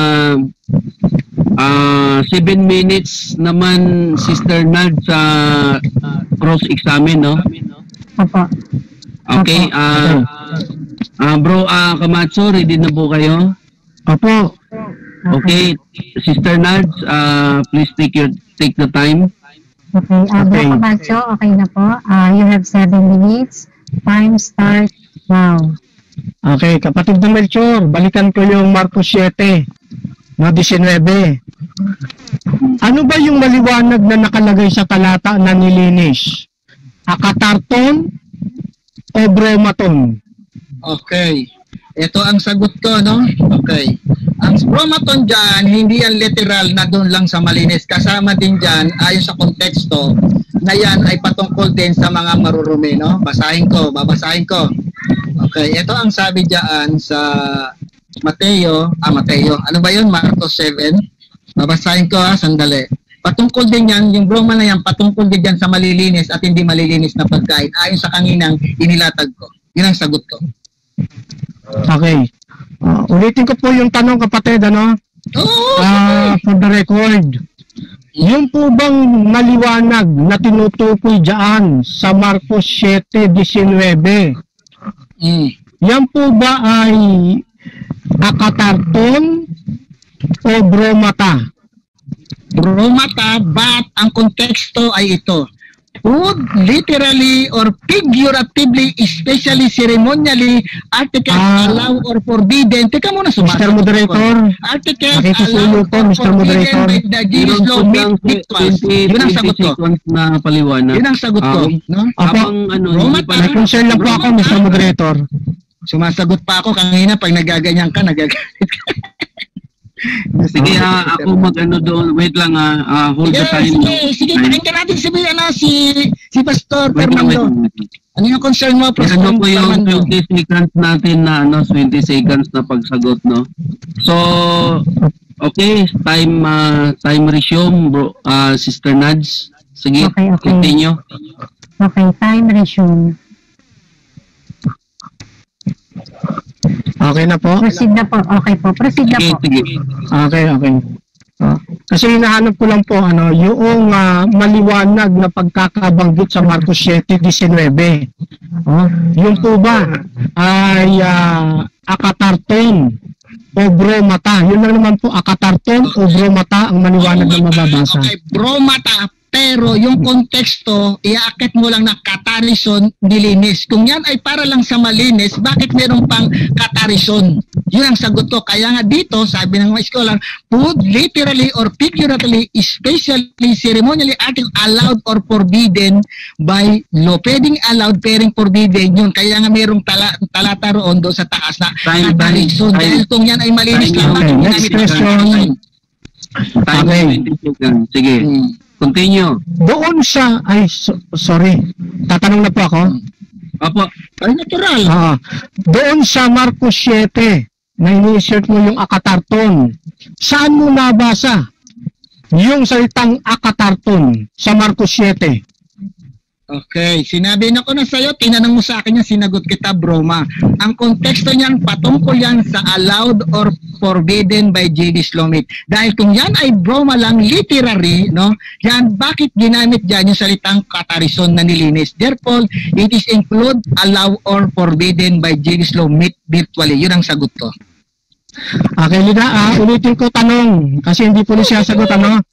7 minutes naman Sister Nad sa cross-examine, no? Opo. Okay, Bro Camacho, ready na po kayo? Opo. Okay, Sister Nad, please take the time. Okay, Bro Camacho, okay na po. You have 7 minutes. Time start now. Okay, kapatid ng Melchor, balikan ko yung Marcos 7, no, 19. Ano ba yung maliwanag na nakalagay sa talata na nilinis? Akatarton o bromaton? Okay. Ito ang sagot ko, no? Okay. Ang bromaton dyan, hindi yan literal na doon lang sa malinis. Kasama din dyan, ayon sa konteksto, na yan ay patungkol din sa mga marurumi, no? Babasahin ko. Okay, ito ang sabi dyan sa Mateo. Ano ba yun? Marcos 7. Babasahin ko sandali. Patungkol din yan, yung broma na yan, patungkol din yan sa malilinis at hindi malilinis na pagkain. Ayon sa kaninang inilatag ko. Yun ang sagot ko. Okay. Ulitin ko po yung tanong, kapatid, ano? For the record, yung po bang maliwanag na tinutukoy dyan sa Marcos 7:19, yan po ba ay akatarton o bromata? Bromata, but ang konteksto ay ito. Food, literally or figuratively, especially ceremonially, articles allow or forbidden. Teka muna, Mr. Moderator, articles allow or forbidden by the Jewish law rituals. Yun ang sagot ko. Na paliwanag. Yun ang sagot ko. No? Habang Bromata, may concern lang po ako, Mr. Moderator. Sumasagot pa ako kanina pag nagaganyan ka, nagagalit ka. Sige, ako mag-ano doon. Wait lang, hold the time. Sige, pakinggan natin si Pastor Fernando. Ano yung concern mo, Pastor Fernando? Ito po yung Fernando? 20 seconds natin na 20 seconds na pagsagot, no? So, okay, time resume, bro, Sister Nads. Sige, Okay. continue. Okay, time resume. Okay na po? Proceed na po. Okay po, proceed na po. Sige. Okay. Kasi hinahanap ko lang po yung maliwanag na pagkakabanggit sa Marcos 7:19. Yung po ba ay akatarton o bromata? Yun lang naman po, akatarton o bromata ang maliwanag na mababasa. Okay, bromata. Pero yung konteksto, iaakit mo lang na katarison, nilinis. Kung yan ay para lang sa malinis, bakit meron pang katarison? Yun ang sagot ko. Kaya nga dito, sabi ng mga scholar, food, literally or figuratively, especially ceremonially, allowed or forbidden by law. Pwedeng allowed, pwedeng forbidden yun. Kaya nga merong talata roon doon sa taas na katarison. Dahil kung yan ay malinis lang, Next question. Okay. Sige. Continue. Doon sa, sorry, tatanong na po ako. Apo, ay natural. Doon sa Marcos 7, na ini-insert mo yung akatarton, saan mo nabasa yung salitang akatarton sa Marcos 7? Okay, sinabi na ko na sa'yo, tinanong mo sa akin yan, sinagot kita, broma. Ang konteksto niyan, patungkol yan sa allowed or forbidden by Jewish law. Dahil kung yan ay broma lang, literary, no? Yan, bakit ginamit dyan yung salitang katarison na nilinis? Therefore, it is include, allow, or forbidden by Jewish law virtually. Yun ang sagot ko. Okay, Lida, ulitin ko tanong kasi hindi po siya sagot,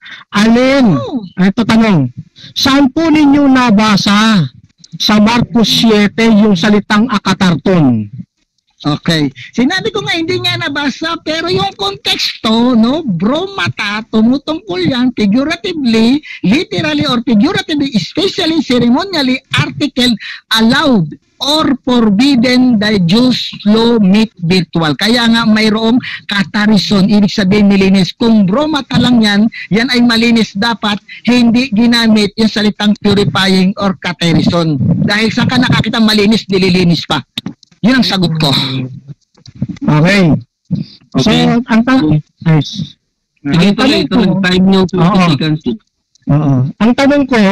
alin, ito tanong, saan po ninyo nabasa sa Marcos 7 yung salitang akatarton? Okay. Sinabi ko nga hindi nga nabasa, pero yung konteksto, no, bromata, tumutungkol yan figuratively, literally or figuratively, especially ceremonially, article allowed or forbidden the Jews law virtual. Kaya nga mayroong katarison, ibig sabihin nilinis. Kung bromata lang yan, yan ay malinis dapat, hindi ginamit yung salitang purifying or katarison. Dahil saan ka nakakita malinis, nililinis pa. Yun ang sagot ko. Okay. So, ang Sige, tuloy, time nyo 20 seconds. Ang tanong ko,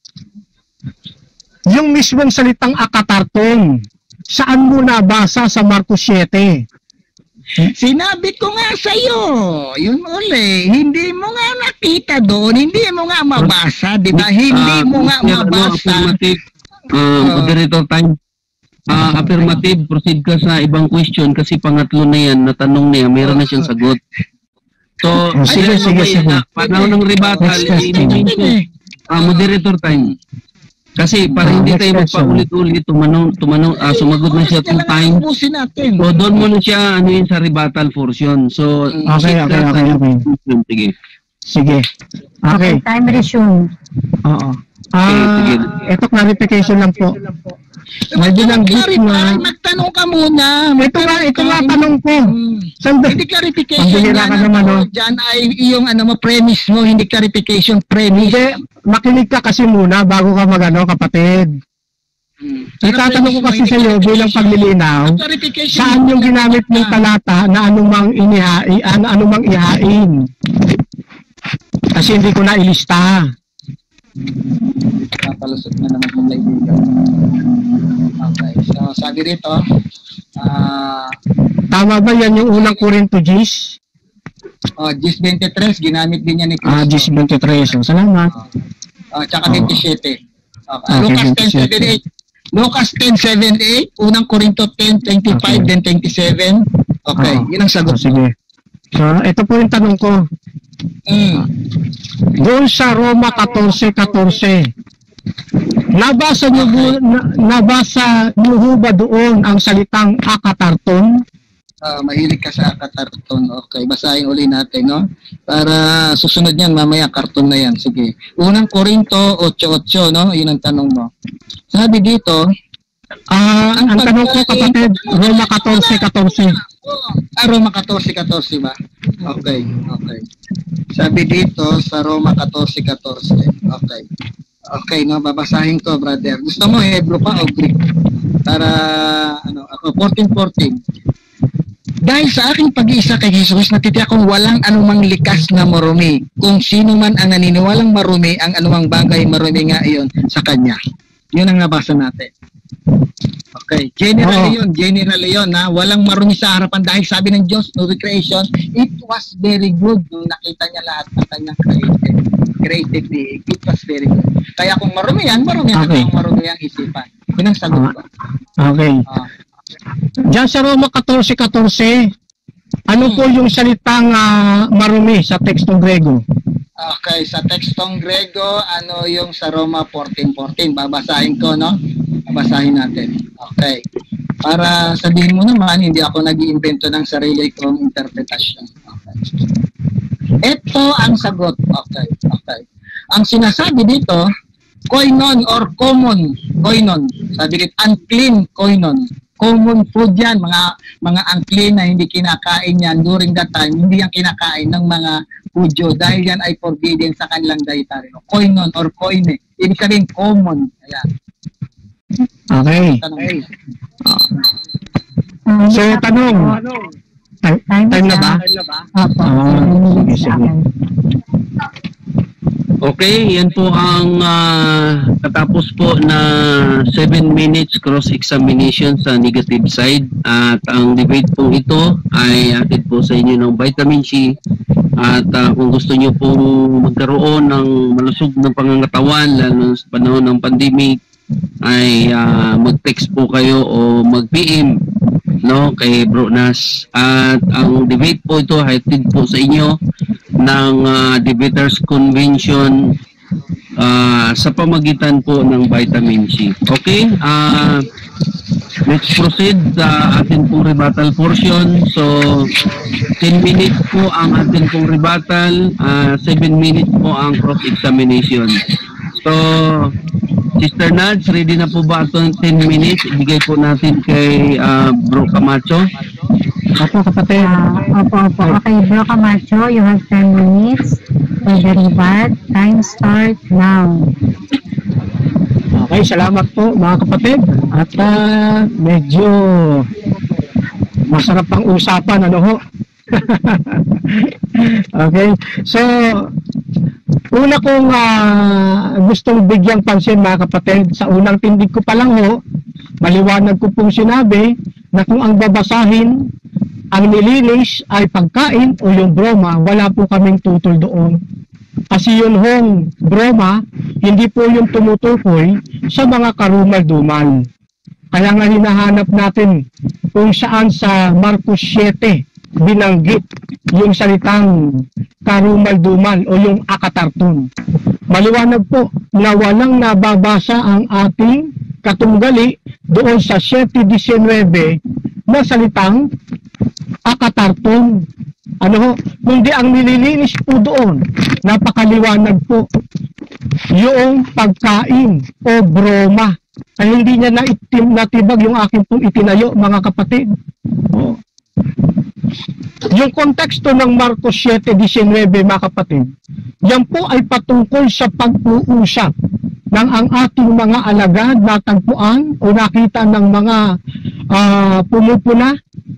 yung mismong salitang akatarton, saan mo nabasa sa Marcos 7? Sinabi ko nga sa'yo, yun uli, hindi mo nga nakita doon, hindi mo nga mabasa, di ba? Hindi mo nga mabasa. Moderator time. Affirmative, proceed ka sa ibang question kasi pangatlo na yan, natanong niya, mayroon na siyang sagot. So, sige. Panahon ng rebuttal, moderator time. Kasi para hindi tayo magpaulit-ulit, sumagot na siya 2 times. Ubusin natin. So, doon mo na siya, sa rebuttal portion. So, Okay. Sige. Okay. Time resume. Oo. sige. Ito clarification lang po. May binanggit na... Magtanong ka muna. Ito nga tanong ko. Hindi clarification Pambihira ka naman, no? Diyan ay yung premise mo, hindi clarification, premise. Hindi, makinig ka kasi muna bago ka kapatid. Itatanong ko kasi sa iyo bilang paglilinaw, saan yung ginamit ng talata na anumang ihain? Kasi hindi ko na ilista. Papalusot na naman kung kaibigan. Okay, so sabi rito, tama ba yan yung unang Korinto Gis? Gis 23, ginamit din yan ni Cristo. Gis 23, salamat. Tsaka 27. Okay. Lucas 10:7-8, unang Korinto 10:25, then 27. Okay, yun ang sagot. Sige. So, ito po yung tanong ko. Doon sa Roma 14:14, nabasa niyo ba doon ang salitang akatarton? Mahilig ka sa akatarton. Okay, basahin uli natin, no? Para susunod yan, mamaya karton na yan. Sige. Unang Korinto 8:8, no? Yun ang tanong mo. Sabi dito, ang tanong ko, kapatid, Roma 14:14. Roma 14:14 ba? Okay. Sabi dito sa Roma 14:14. Okay, no, babasahin ko, brother. Gusto mo Hebrew pa o Greek? Para 14:14. Dahil sa aking pag-iisa kay Jesus, natitiyak kong walang anumang likas na marumi. Kung sino man ang naniniwalang marumi, ang anumang bagay marumi nga iyon sa kanya. Yun ang nabasa natin. Okay, generally yun, na walang marumi sa harapan dahil sabi ng Diyos, no recreation, it was very good. Nung nakita niya lahat ng kanyang created being, it was very good. Kaya kung marumi yan marumi ang isipan. Yun ang sagot ko. Okay. Diyan sa Roma 14:14, ano po yung salitang marumi sa tekstong Grego? Okay, sa tekstong Grego, ano yung sa Roma 14:14? Babasahin ko, no? Babasahin natin. Okay. Para sabihin mo naman, hindi ako nag-iimbento ng sarili kong interpretasyon. Okay. Ito ang sagot. Okay. Ang sinasabi dito, koinon or common koinon. Sabi dito, unclean koinon. Common food yan, mga unclean na hindi kinakain yan during that time, hindi yan kinakain ng mga Hudyo dahil yan ay forbidden sa kanilang dietary. Koinon or koine, ibig sabihin common. Ayan. Okay. So, tanong. Time na ba? Sige. Okay, yan po ang katapos po na 7 minutes cross-examination sa negative side. At ang debate po ito ay atid po sa inyo ng vitamin C. At kung gusto nyo pong magkaroon ng malusog ng pangangatawan, lalo sa panahon ng pandemic, ay mag-text po kayo o mag-PM, no, kay Bro Nas. At ang debate po ito ay atid po sa inyo ng Debaters Convention sa pamagitan po ng vitamin C. Okay? Let's proceed sa atin pong rebuttal portion. So, 10 minutes po ang atin pong rebuttal, 7 minutes po ang cross-examination. So, Sister Nads, ready na po ba ito 10 minutes? Ibigay po natin kay Bro Camacho. Opo, kapatid. Opo. Okay, Bro Camacho, you have 10 minutes for the rebut. Time start now. Okay, salamat po mga kapatid. At medyo masarap ang usapan, ano ho? Okay, so una kong gustong bigyang pansin mga kapatid, sa unang tindig ko pa lang ho, maliwanag ko pong sinabi na kung ang babasahin, ang nilinis ay pagkain o yung broma, wala po kaming tutol doon. Kasi yun hong broma, hindi po yung tumutukoy sa mga karumal-dumal. Kaya nga hinahanap natin kung saan sa Marcos 7, binanggit yung salitang karumal-dumal o yung akatarton. Maliwanag po na walang nababasa ang ating katunggali doon sa 7:19 na salitang akatarton. Ano ho? Kundi ang nililinis po doon, napakaliwanag po, yung pagkain o broma. Ay hindi niya natibag yung akin pong itinayo, mga kapatid. Oh. Yung konteksto ng Marcos 7:19, mga kapatid, yan po ay patungkol sa pag-uusap ng ang ating mga alagad natagpuan o nakita ng mga pumupuna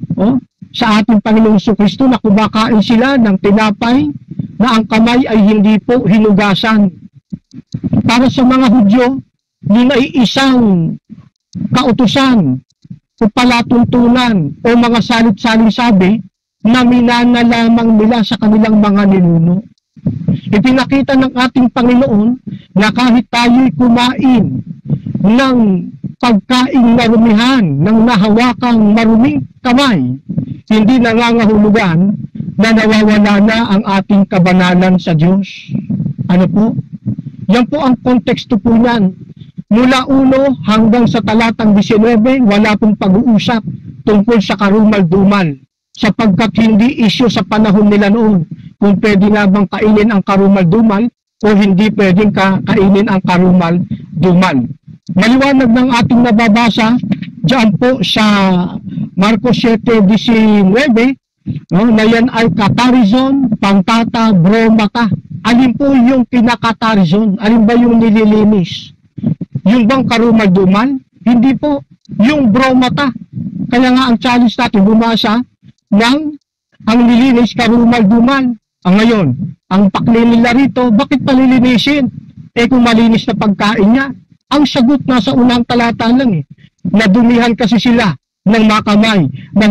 sa ating Panginoong Jesucristo na kumakain sila ng tinapay na ang kamay ay hindi po hinugasan. Para sa mga Hudyo, yun ay isang kautusan o palatuntunan o mga salit-saling sabi na minana lamang nila sa kanilang mga ninuno. Ipinakita ng ating Panginoon na kahit tayo'y kumain ng pagkaing marumihan, ng nahawakang maruming kamay, hindi nangangahulugan na nawawala na ang ating kabanalan sa Diyos. Ano po? Yan po ang konteksto po niyan. Mula 1 hanggang sa talatang 19, wala pong pag-uusap tungkol sa karumal-dumal, sapagkat hindi isyu sa panahon nila noon kung pwede na bang kainin ang karumal-dumal o hindi pwedeng kainin ang karumal-dumal. Maliwanag ng ating nababasa diyan po sa Marcos 7:19, na yan ay katarizon, pangtata, bromata. Alin po yung pinakatarizon? Alin ba yung nililinis? Yung bang karumal-dumal? Hindi po. Yung bromata. Kaya nga ang challenge natin bumasa ng ang nilinis karumal-dumal. Ngayon, ang pakli nila rito, bakit palilinisin? Kung malinis na pagkain niya. Ang sagot nasa unang talata lang Nadumihan kasi sila ng makamay na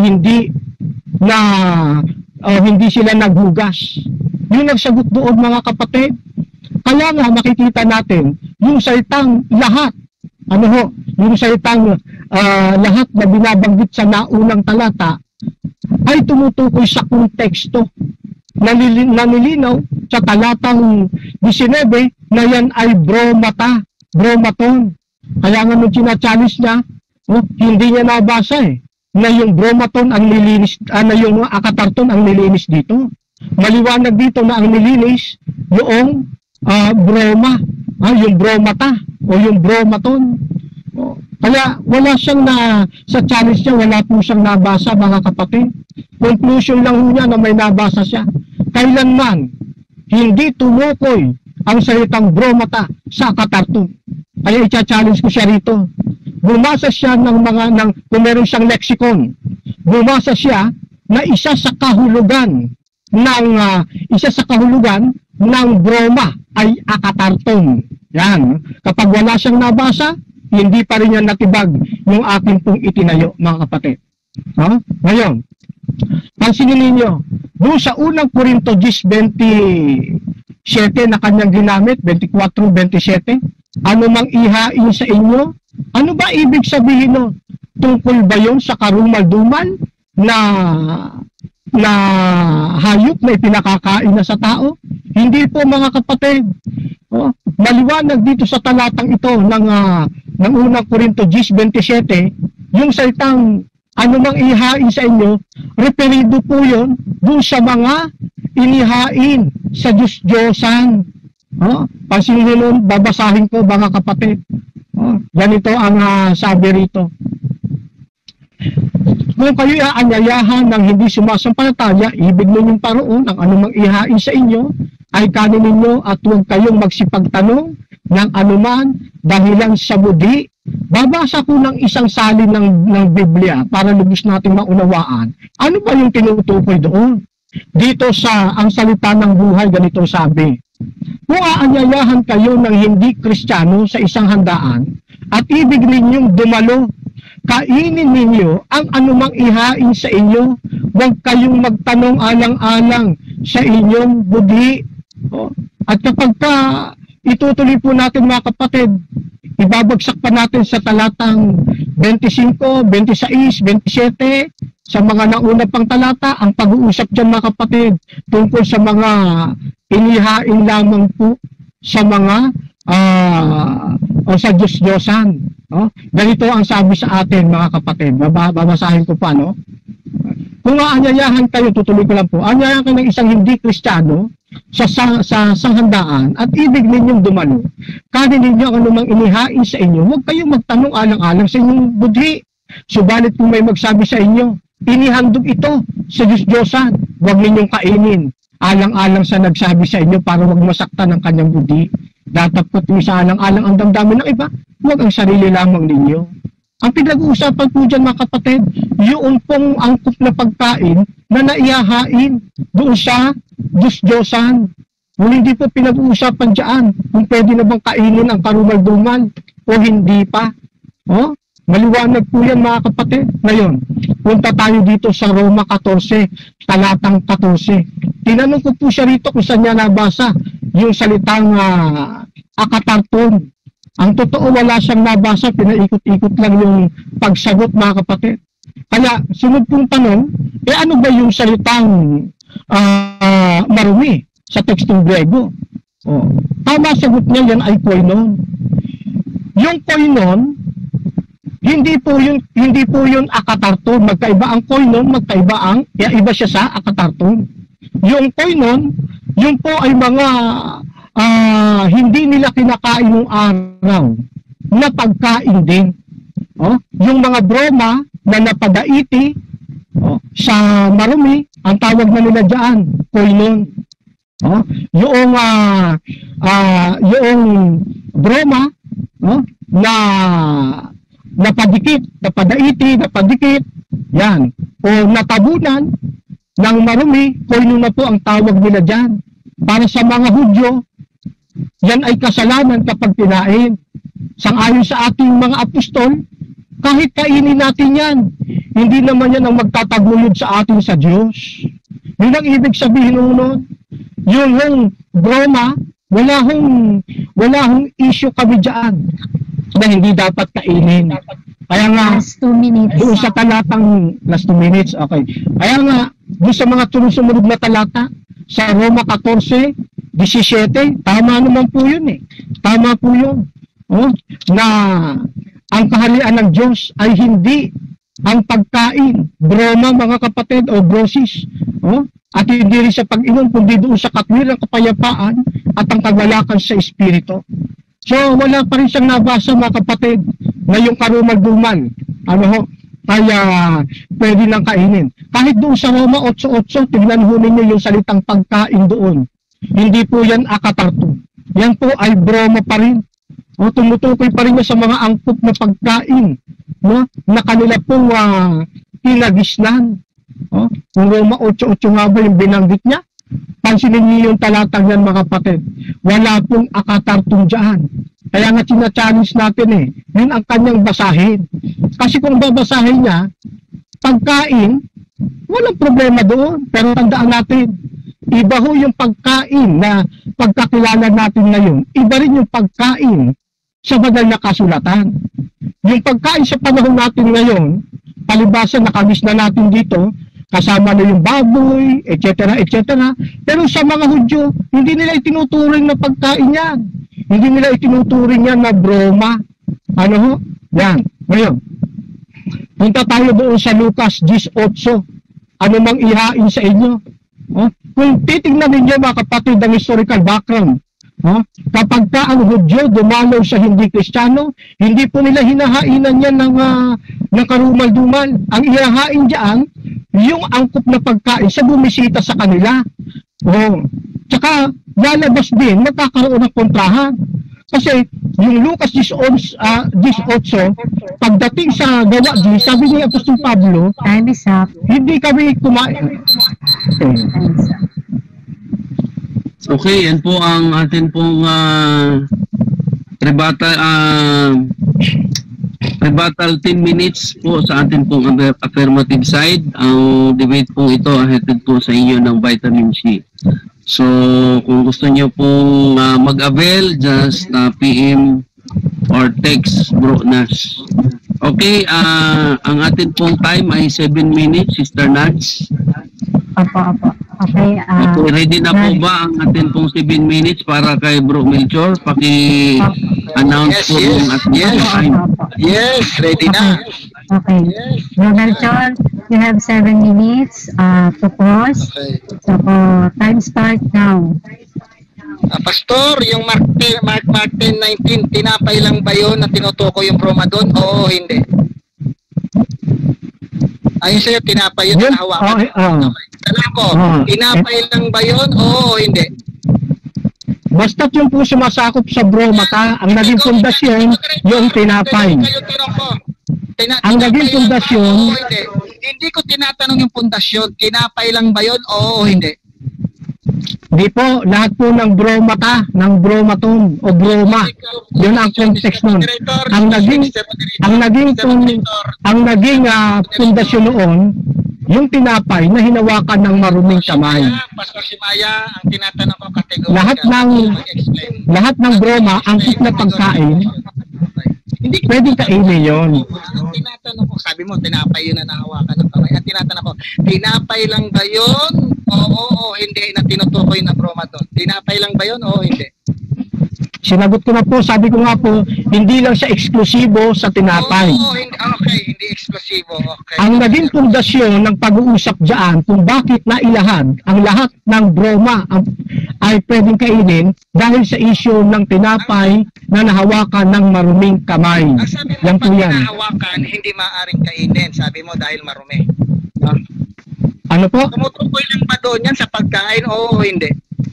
hindi sila naghugas. Yun ang sagot doon, mga kapatid. Kaya nga makikita natin yung salitang lahat. Yung salitang lahat na binabanggit sa naunang talata ay tumutukoy sa konteksto. Nanilinaw sa talatang 19 na yan ay bromaton. Kaya nga nung challenge niya, hindi niya nabasa na yung bromaton ang nilinis, na yung akatarton ang nilinis dito. Maliwanag dito na ang nilinis yung broma, yung bromata o yung bromaton. Kaya wala siyang sa challenge niya, wala po siyang nabasa, mga kapatid. Conclusion lang niya na may nabasa siya. Kailanman hindi tumukoy ang salitang bromata sa akatarton. Kaya i-challenge ko siya rito. Bumasa siya kung meron siyang lexicon, bumasa siya na isa sa kahulugan ng broma ay akatarton. Yan. Kapag wala siyang nabasa, hindi pa rin yan natibag yung aking pong itinayo, mga kapatid. Ngayon, pansinin ninyo, doon sa unang Korinto 10:27 na kanyang ginamit, 24:27, ano mang ihain sa inyo, ano ba ibig sabihin no? Tungkol ba yun sa karumal-dumal na hayop na ipinakakain na sa tao? Hindi po, mga kapatid. Maliwanag dito sa talatang ito ng unang Korinto 10:27, yung salitang ano mang ihain sa inyo, referido po yun dun sa mga inihain sa Diyos-Diyosan. Pansinin nun, babasahin ko, mga kapatid. Ganito ang sabi rito. Kung kayo aanyayahan ng hindi sumasampalataya, ibig ninyong paroon ang anumang ihain sa inyo ay kanin ninyo at huwag kayong magsipagtanong ng anuman dahilan sa budi. Babasa ko ng isang salin ng Biblia para lubos natin maunawaan. Ano ba yung tinutukoy doon? Dito sa ang salita ng buhay, ganito sabi. Kung aanyayahan kayo ng hindi Kristiyano sa isang handaan at ibig ninyong dumalo, kainin ninyo ang anumang ihain sa inyo, huwag kayong magtanong alang-alang sa inyong budi. At kapag itutuloy po natin, mga kapatid, ibabagsak pa natin sa talatang 25, 26, 27, sa mga nauna pang talata, ang pag-uusap dyan mga kapatid, tungkol sa mga inihain lamang po sa mga o sa Diyos-Diyosan. No? Ganito ang sabi sa atin mga kapatid. Babasahin ko pa, no? Kung aanyayahan kayo, tutuloy ko lang po, aanyayahan kayo ng isang hindi Kristiyano sa sanghandaan at ibig ninyong dumalo, kanin ninyo ang anumang inihain sa inyo, huwag kayong magtanong alang-alang sa inyong budhi. Subalit kung may magsabi sa inyo, inihandog ito sa Diyos-Diyosan, huwag ninyong kainin, alang-alang sa nagsabi sa inyo para huwag masaktan ang kanyang budhi. Datapot niyo sa alang-alang ang damdamin ng iba, huwag ang sarili lamang ninyo. Ang pinag-uusapan po dyan mga kapatid, yung pong angkop na pagkain na naihahain doon sa Diyos-Diyosan. Hindi po pinag-uusapan dyan kung pwede na bang kainin ang karumal-dumal o hindi pa. Oh, maliwanag po yan mga kapatid. Ngayon, punta tayo dito sa Roma 14, talatang 14. Tinanong ko po siya rito kung saan niya nabasa yung salitang akatarton. Ang totoo, wala siyang nabasa, pinaikot-ikot lang yung pagsagot mga kapatid. Kaya, sunod pong tanong, ano ba yung salitang marumi sa tekstong Grego? Oh, tama, sagot niya, yan ay koinon. Yung koinon, hindi po yun akatarton. Magkaiba ang koinon, iba siya sa akatarton. Yung koinon, yun po ay mga hindi nila kinakain ng araw na pagkain din. Oh, yung mga broma na napadaiti sa marumi, ang tawag na nila diyan, koinon. Oh, yung broma na napadikit, napadaiti, napadikit, yan. O natabunan ng marumi, koinon na po ang tawag nila diyan. Para sa mga Hudyo, yan ay kasalanan kapag kinain. Sang-ayon sa ating mga apostol, kahit kainin natin yan, hindi naman yan ang magtataguyod sa atin sa Diyos. Yun ang ibig sabihin nun. Yung broma, wala hong issue kami dyan na hindi dapat kainin. Kaya nga, last 2 minutes. Doon sa talatang, last 2 minutes, okay. Kaya nga, doon sa mga sumunod na talata, sa Roma 14, 17, tama naman po yun eh. Tama po yun. Oh, na ang kaharian ng Diyos ay hindi ang pagkain, broma mga kapatid o brosis. Oh, at hindi rin sa pag-inom, kundi doon sa katwiran, kapayapaan at ang kagalakan sa Espiritu. So wala pa rin siyang nabasa mga kapatid na yung karumal-dumal. Kaya pwede nang kainin. Kahit doon sa Roma 8:8, tignan ho ninyo yung salitang pagkain doon. Hindi po yan akatarto. Yan po ay broma pa rin. O, tumutukoy pa rin niya sa mga angkop na pagkain, no? Na kanila pong pinagisnan. O, kung Roma 8:8 nga ba yung binanggit niya? Pansinin niyo yung talatang yan mga kapatid. Wala pong akatartong dyan. Kaya nga sina-challenge natin eh. Yun ang kanyang basahin. Kasi kung babasahin niya, pagkain, walang problema doon. Pero tandaan natin, iba ho yung pagkain na pagkakilala natin ngayon. Iba rin yung pagkain sa banal na kasulatan. Yung pagkain sa panahon natin ngayon, palibasa nakamiss na natin dito, kasama na yung baboy, etc., etc. Pero sa mga Hudyo, hindi nila itinuturing na pagkain yan. Hindi nila itinuturing yan na broma. Ano ho? Yan. Ngayon, punta tayo doon sa Lucas 10:8. Ano mang ihain sa inyo? Oh, kung titignan ninyo mga kapatid ang historical background, kapag ka ang Hudyo dumalaw sa hindi Kristiyano, hindi po nila hinahainan yan ng karumal-dumal. Ang ihahain dyan, yung angkop na pagkain sa bumisita sa kanila. Tsaka lalabas din, magkakaroon ng kontrahan. Kasi yung Lucas 10:8, pagdating sa gawa G, sabi ni Apostol Pablo, time is up. Hindi kami kumain. Okay, yan po ang atin pong rebuttal 10 minutes po sa atin pong affirmative side. Ang debate po ito hatid po sa inyo ng vitamin C. So, kung gusto niyo pong mag-avail, just PM or text Bro Nash. Okay, ang atin pong time ay 7 minutes, Sister Nats. Opo. Okay, Okay, ready na po ba ang atin pong 7 minutes para kay Bro Melchor? Paki-announce po yung ating time. Yes, ready na. Okay. Bro Melchor, you have 7 minutes to pause. Okay. So, time start now. Pastor, yung Mark 10:19, tinapay lang ba yun na tinutuko yung broma doon? Oo, hindi. Ayun sa'yo, tinapay yun na hawakan. Tanong ko, tinapay lang ba yun? Oo, hindi. Basta't yung po sumasakop sa broma ka, ang naging pundasyon, yung tinapay. Ang naging pundasyon, hindi ko tinatanong yung pundasyon, tinapay lang ba yun? Oo, hindi. di po, lahat po ng broma ka, ng bromaton o broma, yun ang context nun. Ang naging pundasyon noon, yung tinapay na hinawakan ng maruming kamay. Pastor Simaya, ang tinatanong ko kategorya. Lahat ng broma, ang na pagkain, pwedeng kainin yun. Ang tinatanong ko, sabi mo, tinapay yun na nahawakan ng kamay. Ang tinatanong ko, tinapay lang ba yun? Oo, hindi na tinutukoy na broma doon. Tinapay lang ba yun? Oo, hindi. Sinagot ko na po, sabi ko nga po, hindi lang siya eksklusibo sa tinapay. Oo, hindi eksklusibo. Okay. Ang naging pundasyon ng pag-uusap dyan kung bakit nailahan ang lahat ng broma ay pwedeng kainin dahil sa issue ng tinapay na nahawakan ng maruming kamay. Ang sabi mo, yan pag po yan. nahawakan, hindi maaaring kainin. Sabi mo dahil marumi. Ano po? Tumutukoy lang ba doon yan sa pagkain? Oo, hindi.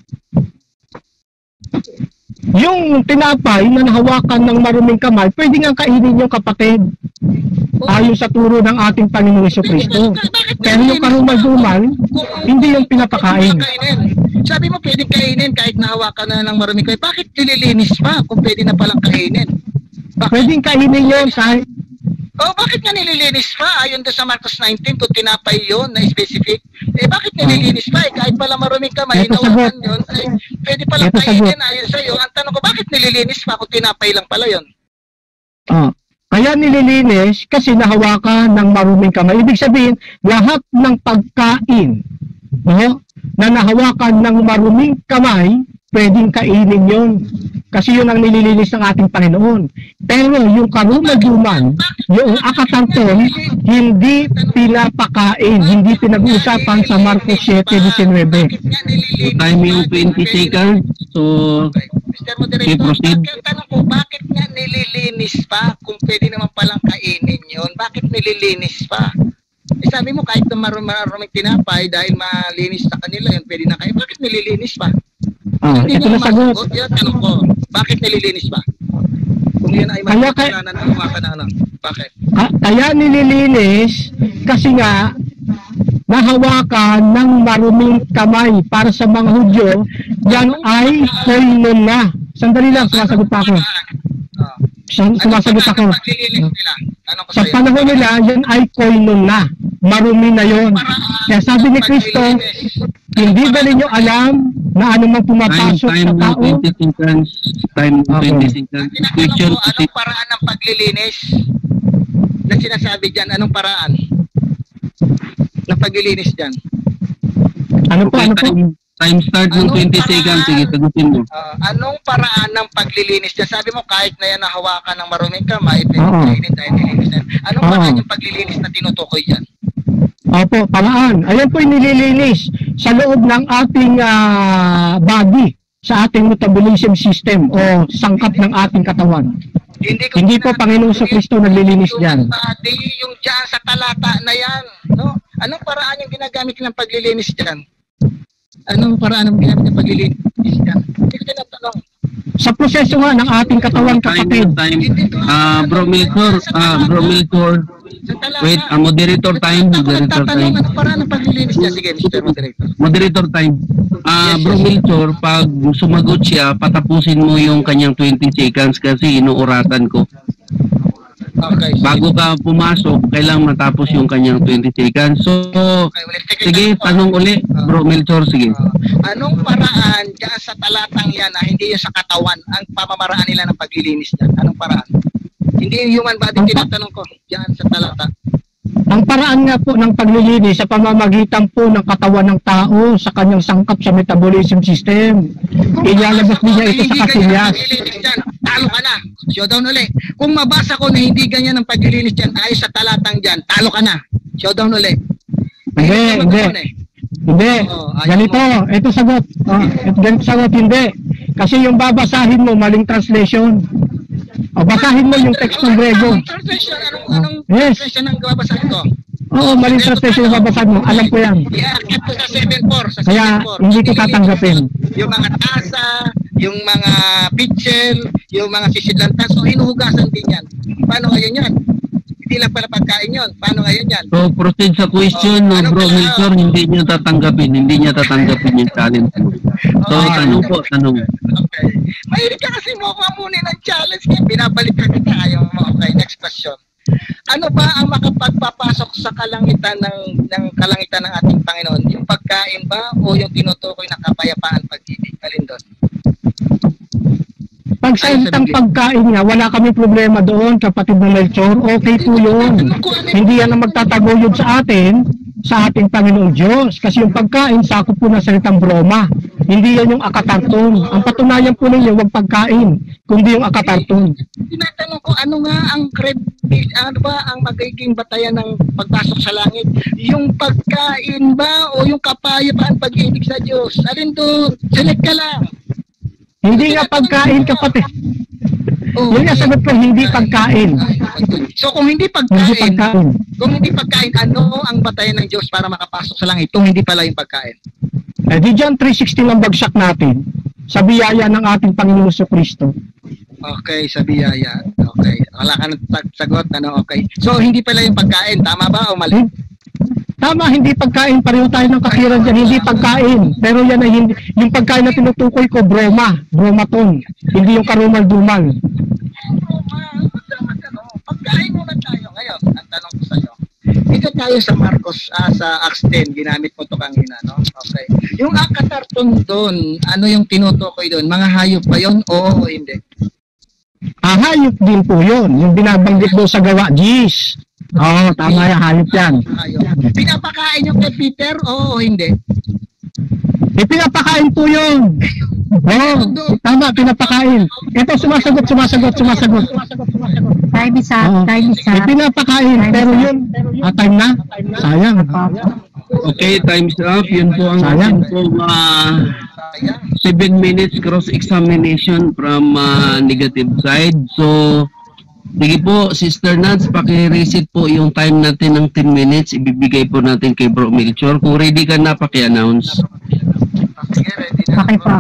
Yung tinapay na nahawakan ng maruming kamay, pwede nga kainin yung kapatid. Ayon sa turo ng ating Panginoong Jesucristo. Pero yung karumal-dumal, hindi yung pinapakain. Sabi mo pwedeng kainin kahit nahawakan na ng maruming kamay. Bakit nililinis pa kung pwede na palang kainin? Pwedeng kainin yun kahit... bakit nga nililinis pa? Ayon doon sa Marcos 19, kung tinapay yun na specific. Bakit nililinis pa? Kahit pala maruming kamay, nawakan yun, pwede palang kainin ayon sa'yo. Ang tanong ko, bakit nililinis pa kung tinapay lang pala yun? Kaya nililinis kasi nahawakan ng maruming kamay. Ibig sabihin, lahat ng pagkain na nahawakan ng maruming kamay, pwedeng kainin yun. Kasi yun ang nililinis ng ating Panginoon. Pero yung karumal-dumal, yung akatanton, hindi pinapakain, hindi pinag-uusapan sa Marcos 7:19. Time yung 20 seconds. So, Mr. Moderator, tanong ko, bakit nga nililinis pa kung pwede naman palang kainin yun? Bakit nililinis pa? Sabi mo kahit na maruming tinapay dahil malinis sa kanila yun, pwede na kayo. Bakit nililinis pa? Ito na sagot. Yan, tanong ko, bakit nililinis pa? Kung yan ay makikilala na hawakan na ano. Bakit? Kaya nililinis kasi nga nahawakan ng maruming kamay para sa mga Hudyo, yan ay koinonia. Sandali lang, sumasagot pa ako. Sumasagot ako. Sa panahon nila, yan ay koinonia. Marumi na yon. Kaya sabi ni Kristo, hindi ba ninyo alam na anumang pumapasok sa tao? Time 20 seconds. Anong paraan ng paglilinis na sinasabi dyan? Anong paraan ng paglilinis dyan? Ano po? Time start ng 20 seconds. Sige, sagutin mo. Anong paraan ng paglilinis dyan? Sabi mo kahit na yan nahawakan ng maruming kamay, kainin dahil nilinis na yan. Anong paraan yung paglilinis na tinutukoy dyan? Opo, paraan. Ayan po yung nililinis sa loob ng ating body, sa ating metabolism system o sangkap ng ating katawan. Hindi po Panginoong Jesucristo naglilinis dyan. Yung dyan sa talata na yan. No? Anong paraan yung ginagamit ng paglilinis dyan? Anong paraan yung ginamit ng paglilinis dyan? Hindi ko tinatanong. Sa proseso nga ng ating katawan, kapatid. Bro Miltor, wait, moderator time. Anong paraan ng paglilinis dyan? Sige, Mr. Moderator. Moderator time. Bro Miltor, pag sumagot siya, patapusin mo yung kanyang 20 seconds kasi inuuratan ko. Okay. Bago ka pumasok, kailangan matapos yung kanyang 20 seconds. So, sige, tanong uli, Bro Melchor, sige. Anong paraan dyan sa talatang yan na hindi yung sa katawan, ang pamamaraan nila ng paglilinis dyan? Anong paraan? Hindi yung human body tinatanong ko. Diyan sa talata. Ang paraan nga po ng paglilinis sa pamamagitan po ng katawan ng tao sa kanyang sangkap sa metabolism system. Ilalabas niya ito sa kasilyas. Talo ka na. Showdown uli. Kung mabasa ko na hindi ganyan ang paglilinis dyan, ayos sa talatang dyan, talo ka na. Showdown uli. Hindi. Ganito, ito sagot. Ganito sagot, hindi. Kasi yung babasahin mo, maling translation. O, basahin mo yung text ng Grego. Translation? Anong translation ang babasahin ko? Oo, maling translation yung babasahin mo. Alam ko yan. I-akit ko sa 7.4. Kaya, hindi ko tatanggapin. Yung mga tasa, yung mga pitchel, yung mga sisidlantan, so hinuhugasan din yan. Paano ngayon yan? Hindi lang pala pagkain yun. Paano ngayon yan? So, proceed sa question, bro Milton, hindi niya tatanggapin yung challenge mo. So, tanong. Okay. Mahilig ka kasi mo muna ng challenge, kaya binabalik ka kita. Ayaw mo. Okay, next question. Ano ba ang makapagpapasok sa kalangitan ng kalangitan ng ating Panginoon? Yung pagkain ba o yung tinutukoy na kapayapaan pag-ibig? Alin doon? Pag sa isang pagkain nga, wala kami problema doon, kapatid na Melchor. Okay po yun. Hindi yan ang magtataguyod sa atin, sa ating Panginoong Diyos. Kasi yung pagkain, sakop po ng salitang broma. Hindi yan yung akatarton. Ang patunayan po ninyo, huwag pagkain, kundi yung akatarton. Tinatanong ko, ano nga ang ano ba ang magiging batayan ng pagpasok sa langit? Yung pagkain ba o yung kapayapaan pag-ibig sa Diyos? Alin doon? Select ka lang. Hindi nga pagkain, kapatid. Yung sagot ko, hindi pagkain. So kung hindi pagkain, ano ang batayan ng Diyos para makapasok sa langit? Itong hindi pala yung pagkain. Di dyan 360 ang bagsak natin sa biyaya ng ating Panginoon Kristo. Okay, sa biyaya. Okay. Wala ka ng sagot. Okay. So hindi pala yung pagkain. Tama ba o mali? Tama, hindi pagkain. Pareho tayo ng kasiran dyan. Hindi pagkain. Pero yan ay hindi. Yung pagkain na tinutukoy ko, bromaton. Hindi yung karumal-dumal. Pagkain muna tayo ngayon. Ang tanong ko sa iyo. Dito tayo sa Marcos, sa Acts 10. Ginamit mo ito kanina, no? Okay. Yung akatarton doon, ano yung tinutukoy doon? Mga hayop ba yun? Oo o hindi? Hayop din po yun. Yung binabanggit doon sa gawa, Gis. Oo, tama yan, hayop yan. Pinapakain yung kay Peter? Oo, hindi. Pinapakain po yun. Oo, tama, pinapakain. Ito, sumasagot. Time is up. Pinapakain, pero yun, time na? Sayang. Okay, time's up. Yun po ang sayang. 7 minutes cross-examination from negative side. So, sige po, Sister Nats, paki-reset po yung time natin ng 10 minutes. Ibibigay po natin kay Bro Melchor. Kung ready ka na, paki-announce. Okay po.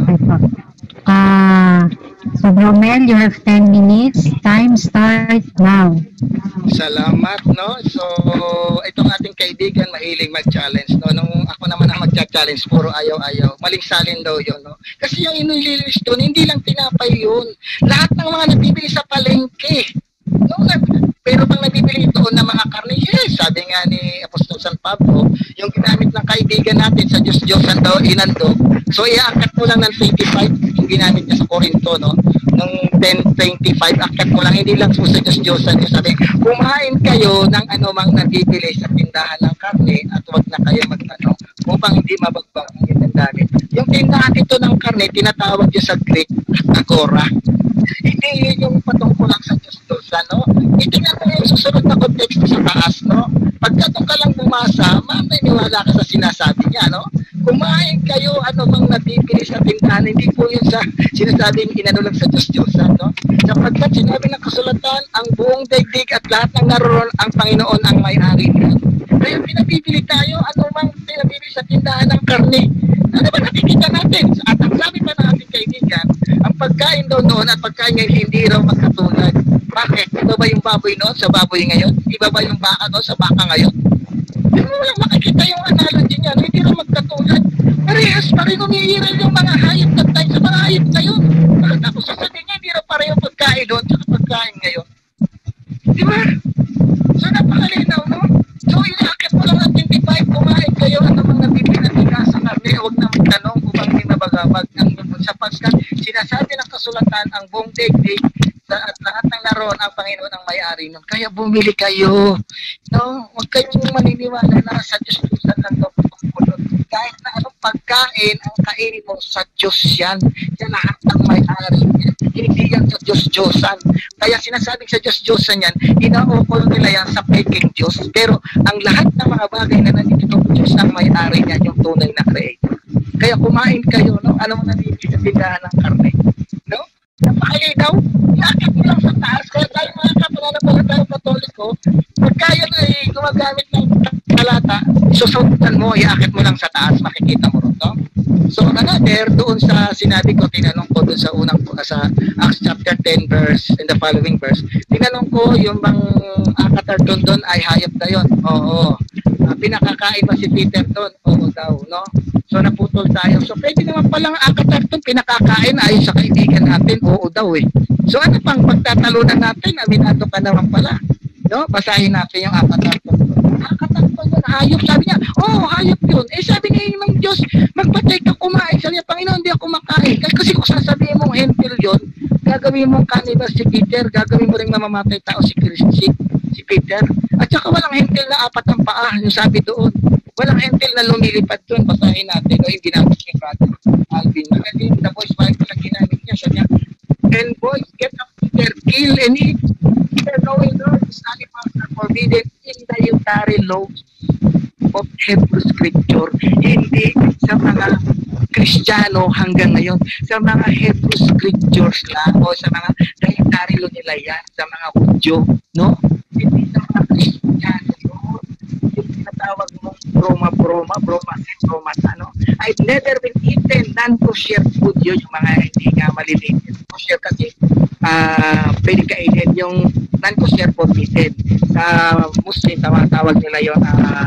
So, Bro Mel, you have 10 minutes. Time starts now. Salamat, no? So, itong ating kaibigan, mahilig mag-challenge, no? Nung ako naman ang mag-challenge, puro ayaw-ayaw. Maling salin daw yun, no? Kasi yung inililis doon, hindi lang tinapay yun. Lahat ng mga nabibili sa palengke. No, pero pang nabibili doon ng mga karne, yes, sabi nga ni Apostol San Pablo, yung ginamit ng kaibigan natin sa Diyos-Diyosan daw, inandog. So, iaangkat mo lang ng 25, yung ginamit niya sa Corinto, no? Nung 10:25, angkat mo lang, hindi lang po sa Diyos-Diyosan. Yung sabi, kumain kayo ng anumang nabibili sa tindahan ng karne at huwag na kayo magtanong upang hindi mabagbang ang inyong gamit. Yung tindahan ito ng karne, tinatawag yung sa Greek, agora. Hindi yung patungkulan sa Diyos-Diyosan, no? Itingnan mo yung susunod na konteksto sa taas, no? Pagka doon ka lang bumasa, maniniwala ka sa sinasabi niya, no? Kumain kayo, ano bang nabibili sa tindahan, hindi po yun sa sinasabing inanulag sa Diyos-Diyosan, no? Sapagkat sinabi ng kasulatan, ang buong daigdig at lahat ng naroon ang Panginoon ang may-ari niya. Kaya pinabibili tayo, ano mang pinabibili sa tindahan ng karne. Ano ba nakikita natin? At ang sabi pa ng ating kaibigan, ang pagkain daw noon at pagkain ngayon hindi raw magkatulad. Bakit? Iba ba yung baboy noon sa baboy ngayon? Iba ba yung baka noon sa baka ngayon? Hindi mo lang makikita yung analogy niya. Hindi raw magkatulad. Parehas pa rin umiiral yung mga hayop na tayo sa mga hayop ngayon. Tapos sasabihin niya, hindi raw pareho pagkain noon sa pagkain ngayon. Di ba? So napakalinaw, no? So inaakit mo lang ang 25, kumain kayo, ano mang nabibili na tindahan sa karne, huwag na magtanong upang hindi mabagabag ang lubon sapagkat sinasabi ng kasulatan ang buong daigdig at lahat ng naroon ang Panginoon ang may-ari nun. Kaya bumili kayo. No? Huwag kayong maniniwala na sa Diyos lang daw pagpulot. Kahit na anong pagkain ang kainin mo, sa Diyos yan. Yan lahat ang may-ari. Hindi yan sa Diyos-Diyosan. Kaya sinasabing sa Diyos-Diyosan yan, inaukol nila yan sa peking Diyos. Pero ang lahat ng mga bagay na nandito, Diyos ang may-ari niyan, yung tunay na creator. Kaya kumain kayo, no? Alam mo na sa tindahan ng karne. No? Napakaligaw, iakit mo lang sa taas. Kaya tayo mga kapananampalatayang Katoliko, pagka yan ay gumagamit ng talata, susundan mo, iakit mo lang sa taas, makikita mo rin, no? So, another, doon sa sinabi ko, tinanong ko doon sa unang, sa Acts chapter 10 verse, and the following verse, tinanong ko, yung bang akatarton doon ay hayop na yun. Oo. Pinakakain ba si Peter doon? Oo daw, no? So, naputol tayo. So, pwede naman palang akatarton, pinakakain ayon sa kaibigan natin. Oo daw eh. So, ano pang pagtatalunan natin? Aminado ka naman pala. No? Basahin natin yung akatarton. Akatarton yun, hayop. Sabi niya, hayop yun. Eh, sabi niya ng Diyos, magpatay ka kumain. Sabi niya, Panginoon, hindi ako makain. Kasi kung sasabihin mong hentil yun, gagawin mong cannibal si Peter, gagawin mo rin mamamatay tao si Peter. At saka walang hentil na 4 ang paa, yung sabi doon. Walang hentil na lumilipad doon. Basahin natin, o yung ginamit ni Brother Alvin. Magaling, the voice Bible lang ginamit niya. Sabi niya, and boys, get up Peter, kill and eat. Peter, knowing Lord, his animals are forbidden in the dietary laws of Hebrew Scripture. Hindi sa mga Kristiyano hanggang ngayon, sa mga Hebrew Scriptures lang, o sa mga dietary law nila yan, sa mga Hudyo, no? Hindi sa mga Kristiyano yun. Yung tinatawag mong bromas, ano? I've never been eaten non-kosher food yun, yung mga hindi nga maliliit. Kosher kasi, pwede kainin yung non-kosher forbidden. Sa Muslim, tawag nila yun,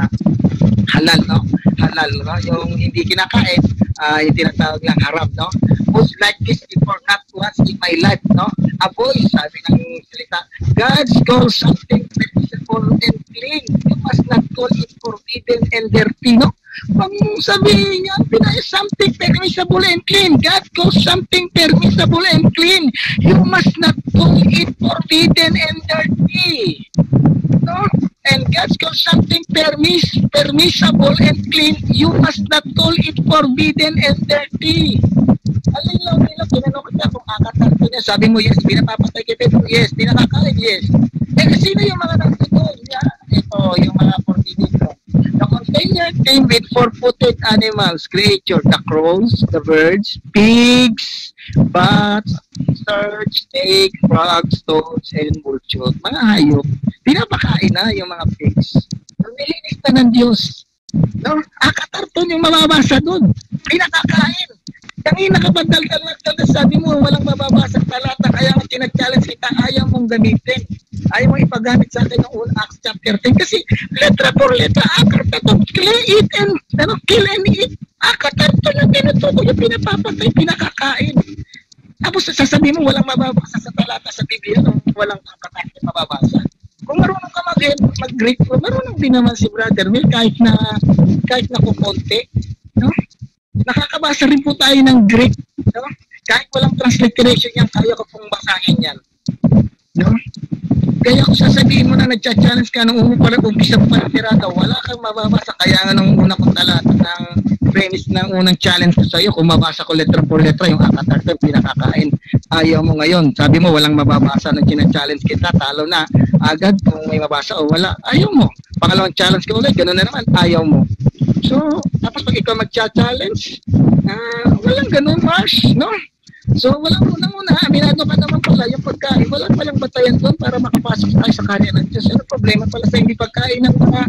halal, no? Halal, no? Yung hindi kinakain, yung tinatawag lang haram, no? Was like this before, not once in my life, no? A voice, sabi ng salita, God's call something permissible and clean. You must not call it forbidden and dirty, no? Pag sabihin niya, something permissible and clean. God calls something permissible and clean. You must not call it forbidden and dirty. No? And God calls something permissible and clean. You must not call it forbidden and dirty. Alin lang nila, tinanong kita kung akatarto niya. Sabi mo, yes, pinapapatay kay Pedro. Yes, pinakakain, yes. Eh, sino yung mga nandito? Ito, yung mga forbidden. The container came with 4-footed animals, creature, the crows, the birds, pigs, bats, birds, snake, frogs, toads, and vultures. Mga hayop. Pinapakain na yung mga pigs. Nilinis na ng Diyos. No? Akatarton yung mababasa doon. Pinakakain. Kanina kapag daldal, sabi mo, walang mababasa talata, kaya nga tinag-challenge kita, ayaw mong gamitin. Ayaw mong ipagamit sa akin ng Acts chapter 10. Kasi letra por letra, akatarton, kill and eat. Akatarton yung tinutukoy, yung pinapapatay, pinakakain. Tapos sasabihin mo, walang mababasa sa talata sa Biblia, walang akatarton mababasa. Kung marunong ka mag-Greek, marunong din naman si Brother Will, kahit na kukonti, no? Nakakabasa rin po tayo ng Greek, no? Kahit walang transliteration yan, kaya ko pong basahin yan, no? Kaya kung sasabihin mo na nagcha-challenge ka nung umpisa pa ng tirada, wala kang mababasa. Kaya nga nung una kong talata ng premise ng unang challenge ko sa iyo, kung mabasa ko letra por letra yung akatarto, pinakakain, ayaw mo ngayon. Sabi mo walang mababasa nung challenge kita, talo na agad kung may mabasa o wala, ayaw mo. Pangalawang challenge ko ulit, ganoon na naman, ayaw mo. So, tapos pag ikaw mag-challenge, walang ganun, Mars, no? So, walang muna, aminado ka naman pala yung pagkain. Walang palang batayan doon para makapasok tayo sa kanya ng Diyos. Ano problema pala sa hindi pagkain ng mga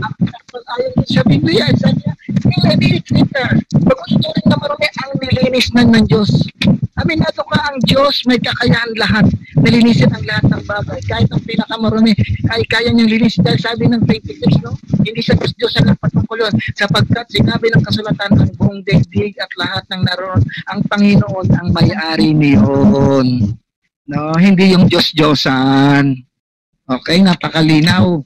ayaw sa Biblia? Sabi niya, nililinis kita. Pag-gusto rin na marami ang nilinis ng Diyos. Aminado ka ang Diyos, may kakayahan lahat. Nalinisin ang lahat ng bagay. Kahit ang pinakamarami, kaya niyang linis. Dahil sabi ng 26, no? Hindi sa Diyos ang patungkol yun. Sapagkat sinabi ng kasulatan ang buong daigdig at lahat ng naroon, ang Panginoon ang may-ari niyon. No, hindi yung Diyos-Diyosan. Okay, napakalinaw.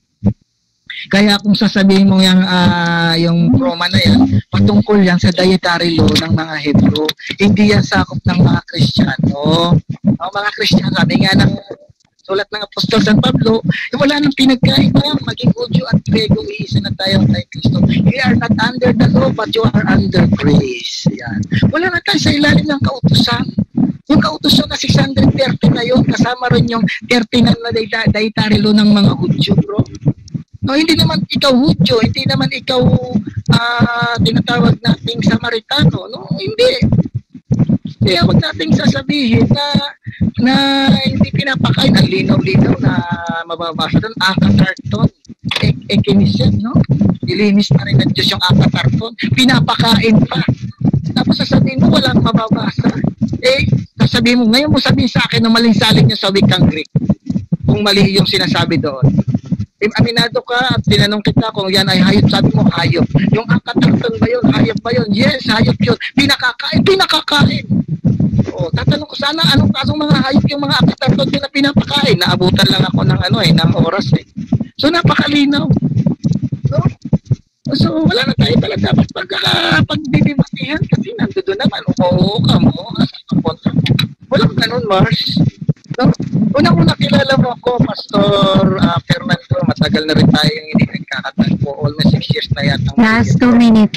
Kaya kung sasabihin mo yung Roma na yan, patungkol yan sa dietary law ng mga Hebrew. Hindi yan sakop ng mga Kristiyano. Mga Kristiyano, sabi nga ng sulat ng Apostol San Pablo, wala nang pinagkaiba, maging Hudyo at Grego, iisa na tayo kay Kristo. We are not under the law, but you are under grace. Yan. Wala na tayo sa ilalim ng kautusan. Yung kautusan na 630 na yun, kasama rin yung 39 na dietary law ng mga Hudyo, bro. No, hindi naman ikaw Hudyo, hindi naman ikaw tinatawag nating Samaritano, no? Hindi. Kaya huwag nating sasabihin na hindi pinapakain. Ang linaw-linaw na mababasa doon, akatarton, ekinisin, no? Ilinis na rin ng Diyos yung akatarton, pinapakain pa. Tapos sasabihin mo, walang mababasa. Sasabihin mo, ngayon mo sabihin sa akin na maling salin niya sa wikang Greek. Kung mali yung sinasabi doon. Aminado ka at tinanong kita kung yan ay hayop, sabi mo hayop. Yung akatarton ba yun? Hayop ba yun? Yes, hayop yun. Pinakakain. O, tatanong ko sana anong mga hayop yung mga akatarton na pinapakain. Naabutan lang ako ng oras eh. So napakalinaw. So wala na tayo talaga dapat pagdidibatihan kasi nandoon naman umuo ka mo. Walang ganun, Mars. No? Unang-una kilala mo ako, Pastor Fernando. Matagal na rin tayo yung hindi nagkakatagpo. Almost 6 years na yata. Last 2 minutes.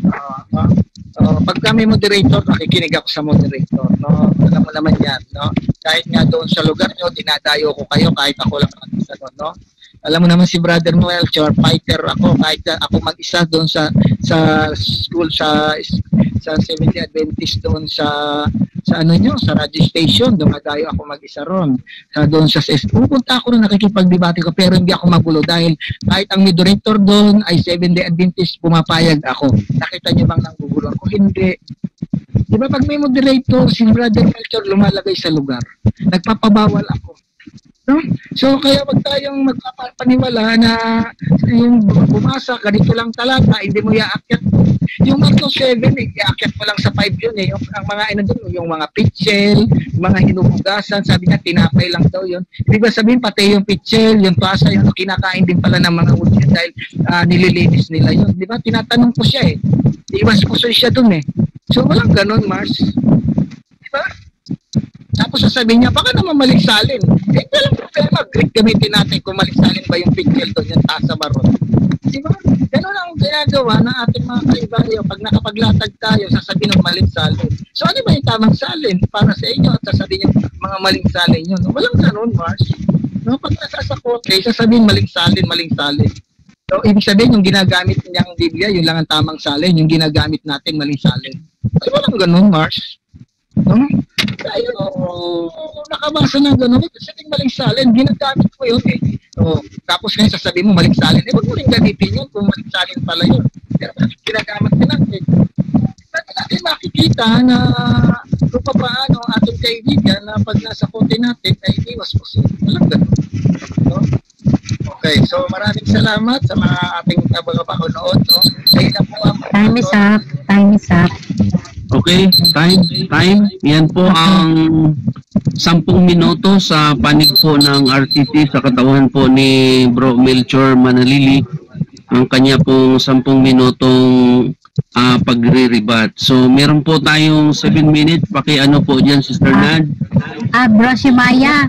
Pag kami moderator, nakikinig ako sa moderator. No? Alam mo naman yan. No? Kahit nga doon sa lugar nyo, dinadayo ko kayo kahit ako lang mag-isa doon. No? Alam mo naman si Brother Noel, fighter ako. Kahit ako mag-isa doon sa school, sa Seventh-day Adventist doon sa radio station, dumadayo ako mag-isa ron. Doon pupunta ako ron, nakikipagdebate ko, pero hindi ako magulo dahil kahit ang moderator doon ay Seventh-day Adventist, pumapayag ako. Nakita niyo bang nanggugulo ako? Hindi. Di ba pag may moderator, si Brother Melchor lumalagay sa lugar, nagpapabawal ako. No? So kaya wag tayong magpapaniwala na yung bumasa ganito lang talata, hindi mo iaakyat. Yung Marcos 7, iaakyat mo lang sa 5 yun eh. Ang mga yung mga pitchel, mga hinuhugasan, sabi niya tinapay lang daw yun. Ibig ba sabihin pati yung pitchel, yung tasa, yung kinakain din pala ng mga Hudyo dahil nililinis nila yun. Di ba? Tinatanong ko siya eh. Iwas ko siya dun eh. So walang ganun, Mars. Di ba? Tapos sasabihin niya, baka naman maligsalin. Walang problema, Greek gamitin natin kung maligsalin ba yung pitchel doon, yung tasa baron. Diba? Ganun ang ginagawa ng ating mga kaibayo. Pag nakapaglatag tayo, sasabihin ng maling salin. So ano ba yung tamang salin para sa inyo? At sasabihin yung mga maling salin yun. Walang ganun, Mars. No? Pag nasasakote, sasabihin maling salin. So ibig sabihin, yung ginagamit niyang Biblia, yun lang ang tamang salin. Yung ginagamit natin, maling salin. Ay, walang ganun, Mars. No? Tayo, nakabasa ng gano'n, kasi maling salin, ginagamit mo yun eh. So, tapos ngayon sasabihin mo maling salin, wag mo rin gamitin yun kung maling salin pala yun. Pero ginagamit din natin. Pwede natin makikita na kung paano ang ating kaibigan na pag nasa kote natin ay iwas po siya. Walang gano'n. No? Okay, so maraming salamat sa mga ating tagapanood. No? Kaya na po ang Time is up. Okay, time. Yan po ang 10 minuto sa panig po ng RTC sa katawan po ni Bro Melchor Manalili. Ang kanya pong 10 minutong pagre-rebat. So, meron po tayong 7 minutes. Paki-ano po dyan, Sister Nad? Bro, si Maya.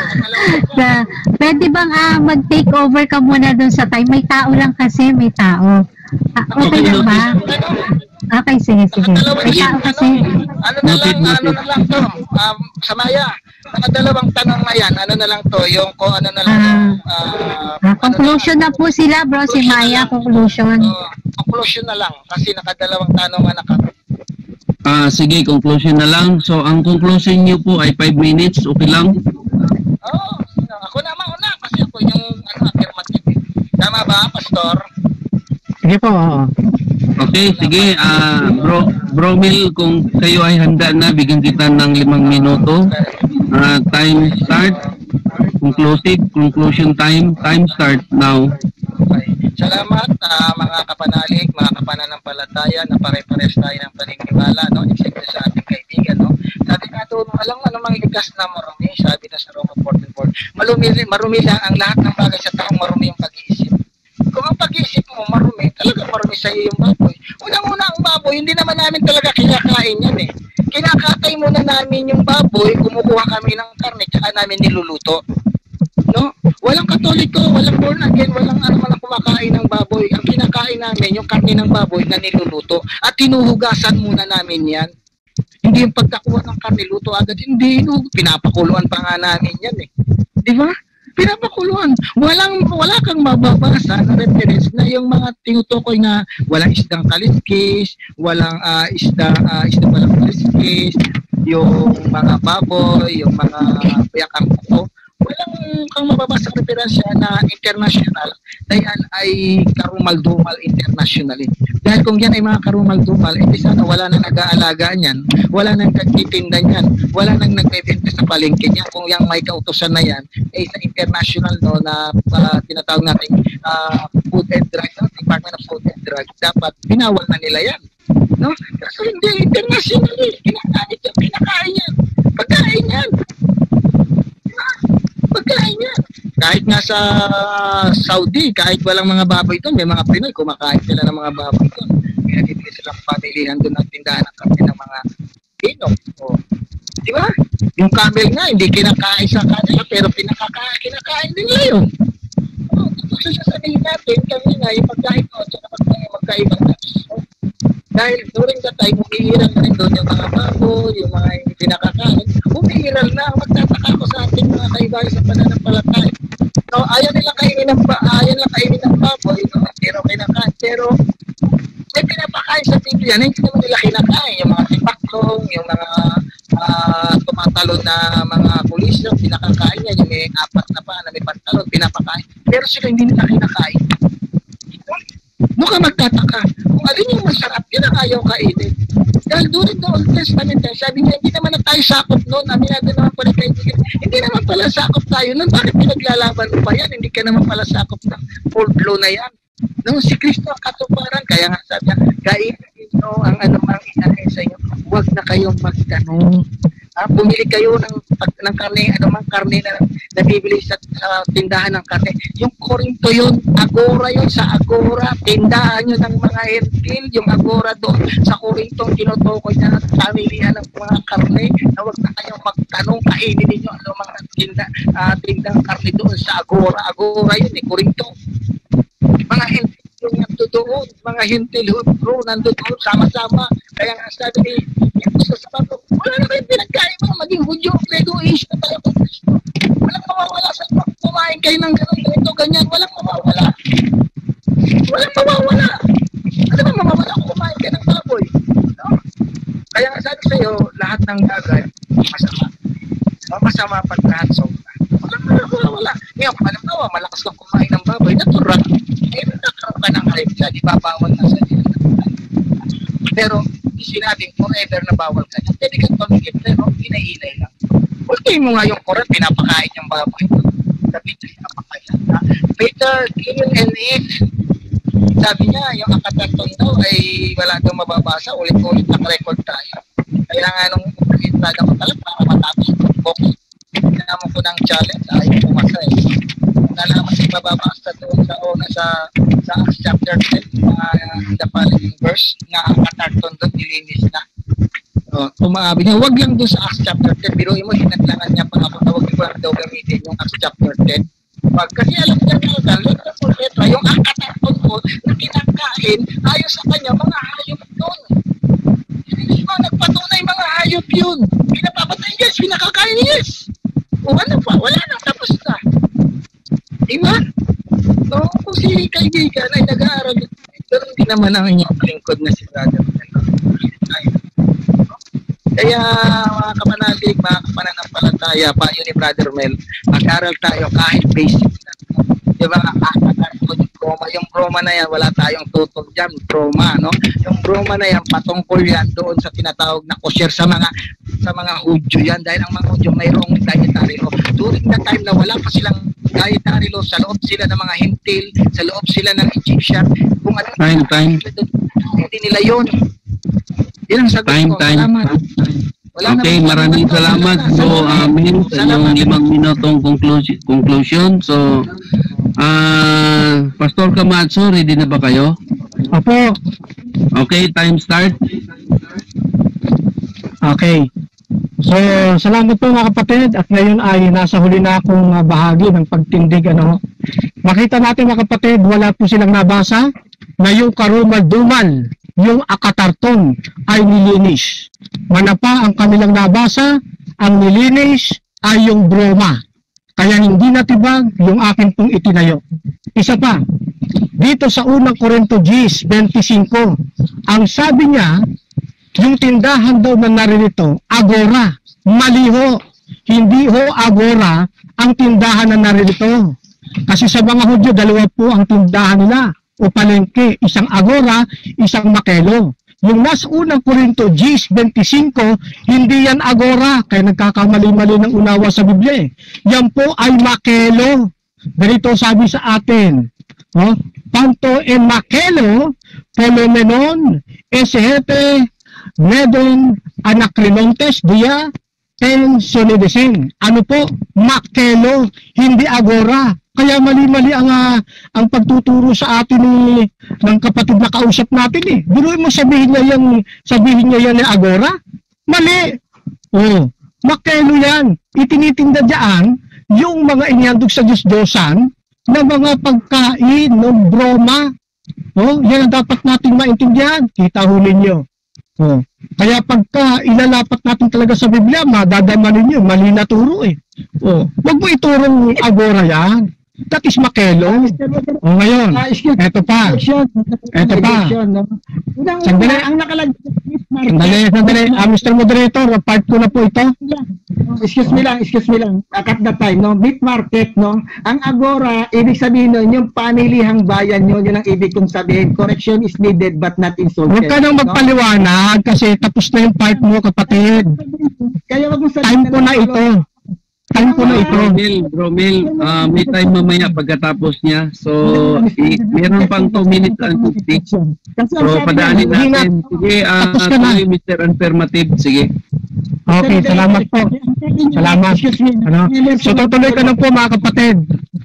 Pwede bang mag-take over ka muna dun sa time? May tao lang kasi, may tao. Okay lang ba? Okay, sige. May tao kasi. Ano na lang to? Sa Maya, nakadalawang tanong na yan. Ano na lang to? Yung kung ano na lang. Conclusion na po sila, bro. Si Maya, conclusion. Conclusion na lang. Kasi nakadalawang tanong na sige, conclusion na lang. So, ang conclusion niyo po ay 5 minutes. Okay lang? Ako na mauna. Kasi ako yung affirmative. Tama ba, Pastor? Sige po, Okay, sige. Bro Mel, kung kayo ay handa na, bigyan kita ng 5 minuto. Time start. Conclusion time. Time start now. Okay. Salamat mga kapanalig, mga kapananampalataya na pare-pares tayo ng paniniwala, no? Except sa ating kaibigan, no? Sabi nga doon, alam mo namang likas na marumi, sabi na sa Roma 14:4. Marumi lang ang lahat ng bagay sa taong marumi yung pag-iisip. Kung ang pag-iisip mo marumi, talaga marumi sa iyo yung baboy. Unang-una ang baboy, hindi naman namin talaga kinakain yan eh. Kinakatay muna namin yung baboy, kumukuha kami ng karne, tsaka namin niluluto. No? Walang Katoliko, walang born again, walang kumakain ng baboy. Ang kinakain namin, yung karne ng baboy na niluluto. At tinuhugasan muna namin yan. Hindi yung pagkakuha ng karne, luto agad. Hindi, pinapakuluan pa nga namin yan eh. Di ba? Pinapakuluan. Wala kang mababasa na reference na yung mga tinutukoy na walang isdang kaliskis, walang isda walang kaliskis, yung mga baboy, yung mga payakang kuko. Walang kang mababasa referensya na international na yan ay karumal-dumal internationally. Dahil kung yan ay mga karumal-dumal, hindi sana wala nang nag-aalaga niyan, wala nang nagtitinda niyan, wala nang nagbebenta sa palengke niyan. Kung yung may kautosan na yan, ay sa international no, na tinatawag natin Food and Drug, Department of Food and Drug, dapat binawal na nila yan. No? Kasi hindi internationally, pinakain yan. Pagkain yan. Pagkain yan. Kahit nga sa Saudi, kahit walang mga baboy doon, may mga Pinoy, kumakain sila ng mga baboy doon. Kaya dito silang pamilihan doon ng tindahan ng karne ng mga Pino. O, di ba? Yung camel nga, hindi kinakain sa kanila, pero kinakain din nila yun. O, tapos sasabihin natin, kanina, yung pagkain doon, tsaka magkaiba na. Dahil during that time, umiiral na rin doon yung mga baboy, yung mga hindi pinakakain. Umiiral na. Magtataka ko sa ating mga kaibahay sa pananampalataya. So, ayaw nila kainin ng baboy, no? Pero kinakain. Pero may pinapakain sa Biblia na hindi naman nila kinakain. Yung mga tipaklong, yung mga tumatalon na mga pulis, yung pinakakain niya, yung may apat na pa na may pantalon, pinapakain. Pero sila hindi nila kinakain. Mukha magtataka. Kung alin yung masarap, yun ang ayaw kainin. Dahil during the Old Testament, sabi niya, hindi naman na tayo sakop noon. Aminado naman pala kaibigan. Hindi naman pala sakop tayo noon. Bakit pinaglalaban mo pa yan? Hindi ka naman pala sakop ng full blow na yan. Nung si Kristo ang katuparan, kaya nga sabi niya, kainin nyo ang anumang inahin sa inyo. Huwag na kayong magtanong. Bumili kayo ng karne, anumang karne na nabibili sa tindahan ng karne. Yung Korinto yun, agora yun, sa agora, tindahan yun ng mga hentil, yung agora doon sa Korinto, tinutukoy na pamilihan ng mga karne, na huwag na kayong magtanong, kainin ninyo anumang tindang karne doon sa agora. Agora yun eh, Korinto. Mga hentil yung nandoon, mga hentil bro, nandoon, sama-sama. Kaya nga sabi ni Jesus sa Pablo, wala na kayong pinagkain mo, maging Hudyo, Greco, Asia, tayo kung Kristo. Walang mawawala sa kumain kayo ng ganito, ganyan, walang mawawala. Walang mawawala. Ano ba mawawala kung kumain ka ng baboy? No? Kaya nga sabi sa'yo, lahat ng dagat, masama. Masama pag lahat sobra. Walang mawawala. Ngayon, kung alam malakas kang kumain ng baboy, natural. Eh, nagkakaroon ka ng hype dyan, ibabawal na sa dyan. Pero, sinabing forever na bawal ka na. Pwede kang pamigit, pero inailay lang. Ultay mo nga yung Quran, pinapakain yung baboy. Sabi niya, pinapakain na. Better kill and eat. Sabi niya, yung akatarton daw ay wala daw mababasa. Ulit-ulit naka-record tayo. Kaya nga nung entrada ko talaga para matapos yung box. Tinamon ko ng challenge, ayaw pumasa eh. Nalaman siya mababasa doon sa Acts chapter 10, the following verse, na ang katarton doon nilinis na. Tumabi niya, wag lang doon sa Acts chapter 10, biruin mo, hinaglangan niya pa ako na wag ko lang daw gamitin yung Acts chapter 10. Kasi alam niya na, letra, yung ang katarton ko na kinakain, ayon sa kanya, mga hayop doon. Hindi mo nagpatunay mga hayop yun. Pinapapatay, yes, pinakakain, yes. O ano pa, wala na, tapos na. Diba? So, kung si kaibigan ay nag-aaral, pero hindi naman ang inyong lingkod na si Brother Mel. Kaya mga kapanalig, mga kapananampalataya, payo ni Brother Mel, mag-aral tayo kahit basic na. Diba? Yung broma na yan, wala tayong tutog dyan, broma, no? Yung broma na yan, patungkol yan doon sa tinatawag na kosher sa mga Hudyo yan, dahil ang mga Hudyo mayroong dietary law. During the time na wala pa silang dietary law, sa loob sila ng mga hentil, sa loob sila ng Egyptian, kung ano time. Hindi nila yun. Yan ang sagot ko. Salamat. Okay, maraming salamat po amin sa inyong 5 minutong conclusion. So, Pastor Camacho, ready na ba kayo? Opo. Okay, time start. Okay. So, salamat po mga kapatid, at ngayon ay nasa huli na akong bahagi ng pagtindig. Makita natin mga kapatid, wala po silang nabasa na yung karumal-dumal, yung akatarton ay nilinis. Manapa ang kanilang nabasa, ang nilinis ay yung broma. Kaya hindi natibag yung akin pong itinayo. Isa pa, dito sa unang Korinto 10:25, ang sabi niya, yung tindahan daw na naririto, agora. Mali ho. Hindi ho agora ang tindahan na naririto. Kasi sa mga Hudyo, dalawa po ang tindahan nila o palengke. Isang agora, isang makelo. Yung nasa unang Korinto 10:25, hindi yan agora. Kaya nagkakamali-mali ng unawa sa Biblia. Yan po ay makelo. Ganito sabi sa atin. Panto en makelo, polomenon, esehete, Nedon anakrilontes dia ten sonidesen. Ano po? Makelo, hindi agora. Kaya mali-mali ang pagtuturo sa atin ng kapatid na kausap natin. Biruin mo sabihin niya yan na agora? Mali. Makelo yan. Itinitinda diyan yung mga inihandog sa Diyos-Diyosan na mga pagkain ng broma. Yan ang dapat nating maintindihan. Kita ho ninyo. Kaya pagka ilalapat natin talaga sa Biblia, madadamanin nyo, mali na turo Huwag mo iturong agora yan. That is makelo. Ngayon, eto pa. Sandali. Ang nakalagay. Sandali. Mr. Moderator, part ko na po ito. Excuse me lang. At the time, meat market, ang agora, ibig sabihin nun, yung pamilihang bayan yun ang ibig kong sabihin. Correction is needed but not insulted. Huwag ka nang magpaliwanag kasi tapos na yung part mo, kapatid. Kaya wag mo sabihin. Time ko na ito. Bromil, may time mamaya pagkatapos niya. So, meron pang 2 minutes and 50. So, padaanin natin. Sige, tuloy Mr. Affirmative. Sige. Okay, salamat po. Salamat. So, tutuloy ka na po mga kapatid.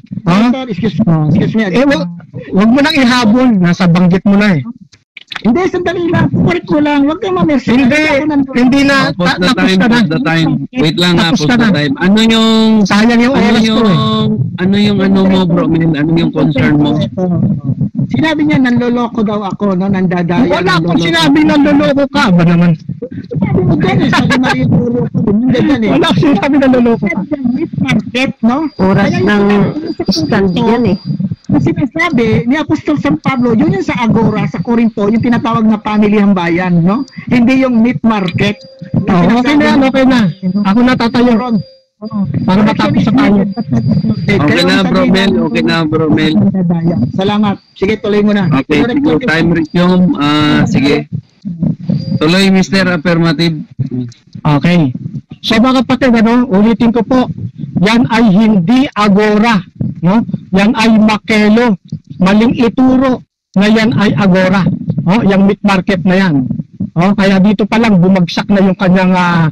Excuse me. Huwag mo nang ihabol. Nasa banggit mo na Hindi, sandali lang. Correct ko lang. Huwag kang mamersi. Hindi na. Tapos ka na. Wait lang Tapos post the time. Ano yung... Sayang yung oras ko Ano yung mo, bro? Ano yung concern mo? Sinabi niya, nanloloko daw ako, nandadaya. Wala akong sinabi nanloloko ka. Ba naman? Sabi maripuro ko. Wala akong sinabi nanloloko ka. Market, Oras ng stand yan Kasi sinasabi ni Apostol San Pablo, yun yung sa Agora, sa Corinto, yung tinatawag na pamilyang bayan, Hindi yung meat market. Okay na. Ako na tatayo. Para matapos sa tayo. Okay na, Bromel. Salamat. Sige, tuloy mo na. Okay, siguro time resume. Sige. Tuloy, Mr. Affirmative. Okay. So mga kapatid, ulitin ko po, yan ay hindi agora. Yan ay makelo. Maling ituro na yan ay agora. Yung meat market na yan. Kaya dito pa lang bumagsak na yung kanyang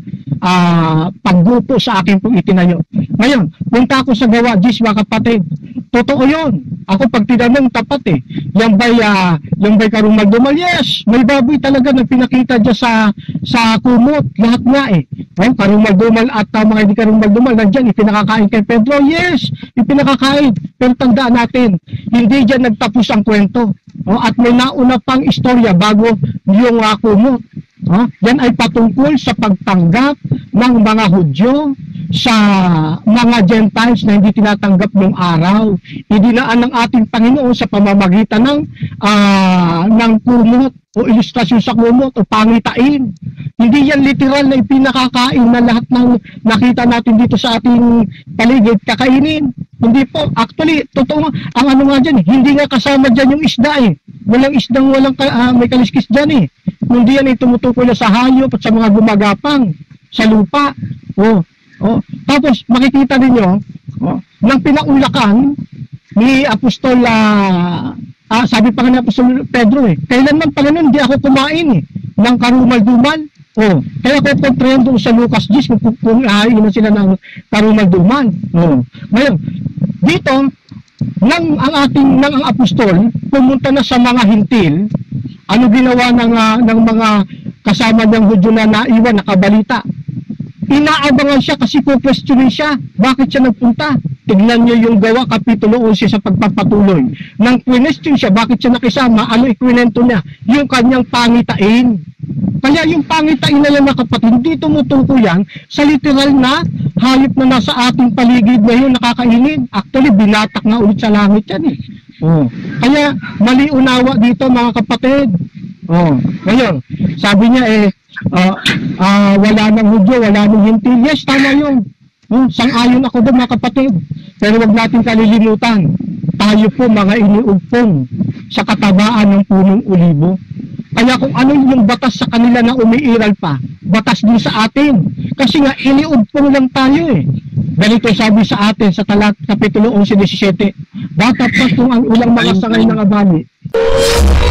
paggupo sa akin pong itinayo. Ngayon, punta ako sa gawa, mga kapatid. Totoo yun. Ako pag tinanong tapat Yan ba'y karumal-dumal? Yes, may baboy talaga na pinakita dyan sa kumot. Lahat nga karumal-dumal at mga hindi karumal-dumal nandyan, ipinakakain kay Pedro. Yes, ipinakakain. Pero tandaan natin, hindi dyan nagtapos ang kwento. At may nauna pang istorya bago yung kumot. Yan ay patungkol sa pagtanggap ng mga Hudyo sa mga Gentiles na hindi tinatanggap ng araw. Idinaan ng ating Panginoon sa pamamagitan ng kumot o ilustrasyon sa kumot o pangitain. Hindi yan literal na ipinakakain na lahat ng nakita natin dito sa ating paligid kakainin. Hindi po. Actually, totoo ang nga dyan. Hindi nga kasama dyan yung isda Walang isdang may kaliskis dyan Hindi yan tumutukoy na sa hayop at sa mga gumagapang sa lupa. Tapos makikita ninyo ng pinaulakan ni Apostol sabi pa nga ni Apostol Pedro kailanman Panginoon hindi ako kumain ng karumal-dumal. Kaya ko kontrayan doon sa Lucas 10 kung iinom sila ng karumal-dumal. Ngayon, dito ang apostol pumunta na sa mga hintil. Ano ginawa ng mga kasama niyang Hudyo na naiwan, nakabalita? inaabangan siya kasi po-questionin siya. Bakit siya nagpunta? Tignan niyo yung Gawa Kapitulo 11 sa pagpapatuloy. Nang question siya, bakit siya nakisama, ano ikwinento niya? Yung kanyang pangitain. Kaya yung pangitain na yan, mga kapatid, hindi tumutukoy yan sa literal na hayop na nasa ating paligid ngayon nakakainin. Actually, binatak na ulit sa langit yan eh. Oh. Kaya mali unawa dito, mga kapatid. Oh. Ngayon, sabi niya wala nang Hudyo, wala nang Hintil. Yes, tama yun. Sang-ayon ako doon, mga kapatid. Pero wag natin kalilimutan, tayo po mga iniugpong sa katabaan ng punong ulibo. Kaya kung ano yung batas sa kanila na umiiral pa, batas din sa atin. Kasi nga, iniugpong lang tayo eh. Ganito sabi sa atin sa Kapitulo 11:17, dapat pa kung ang ilang mga sangay ng abali.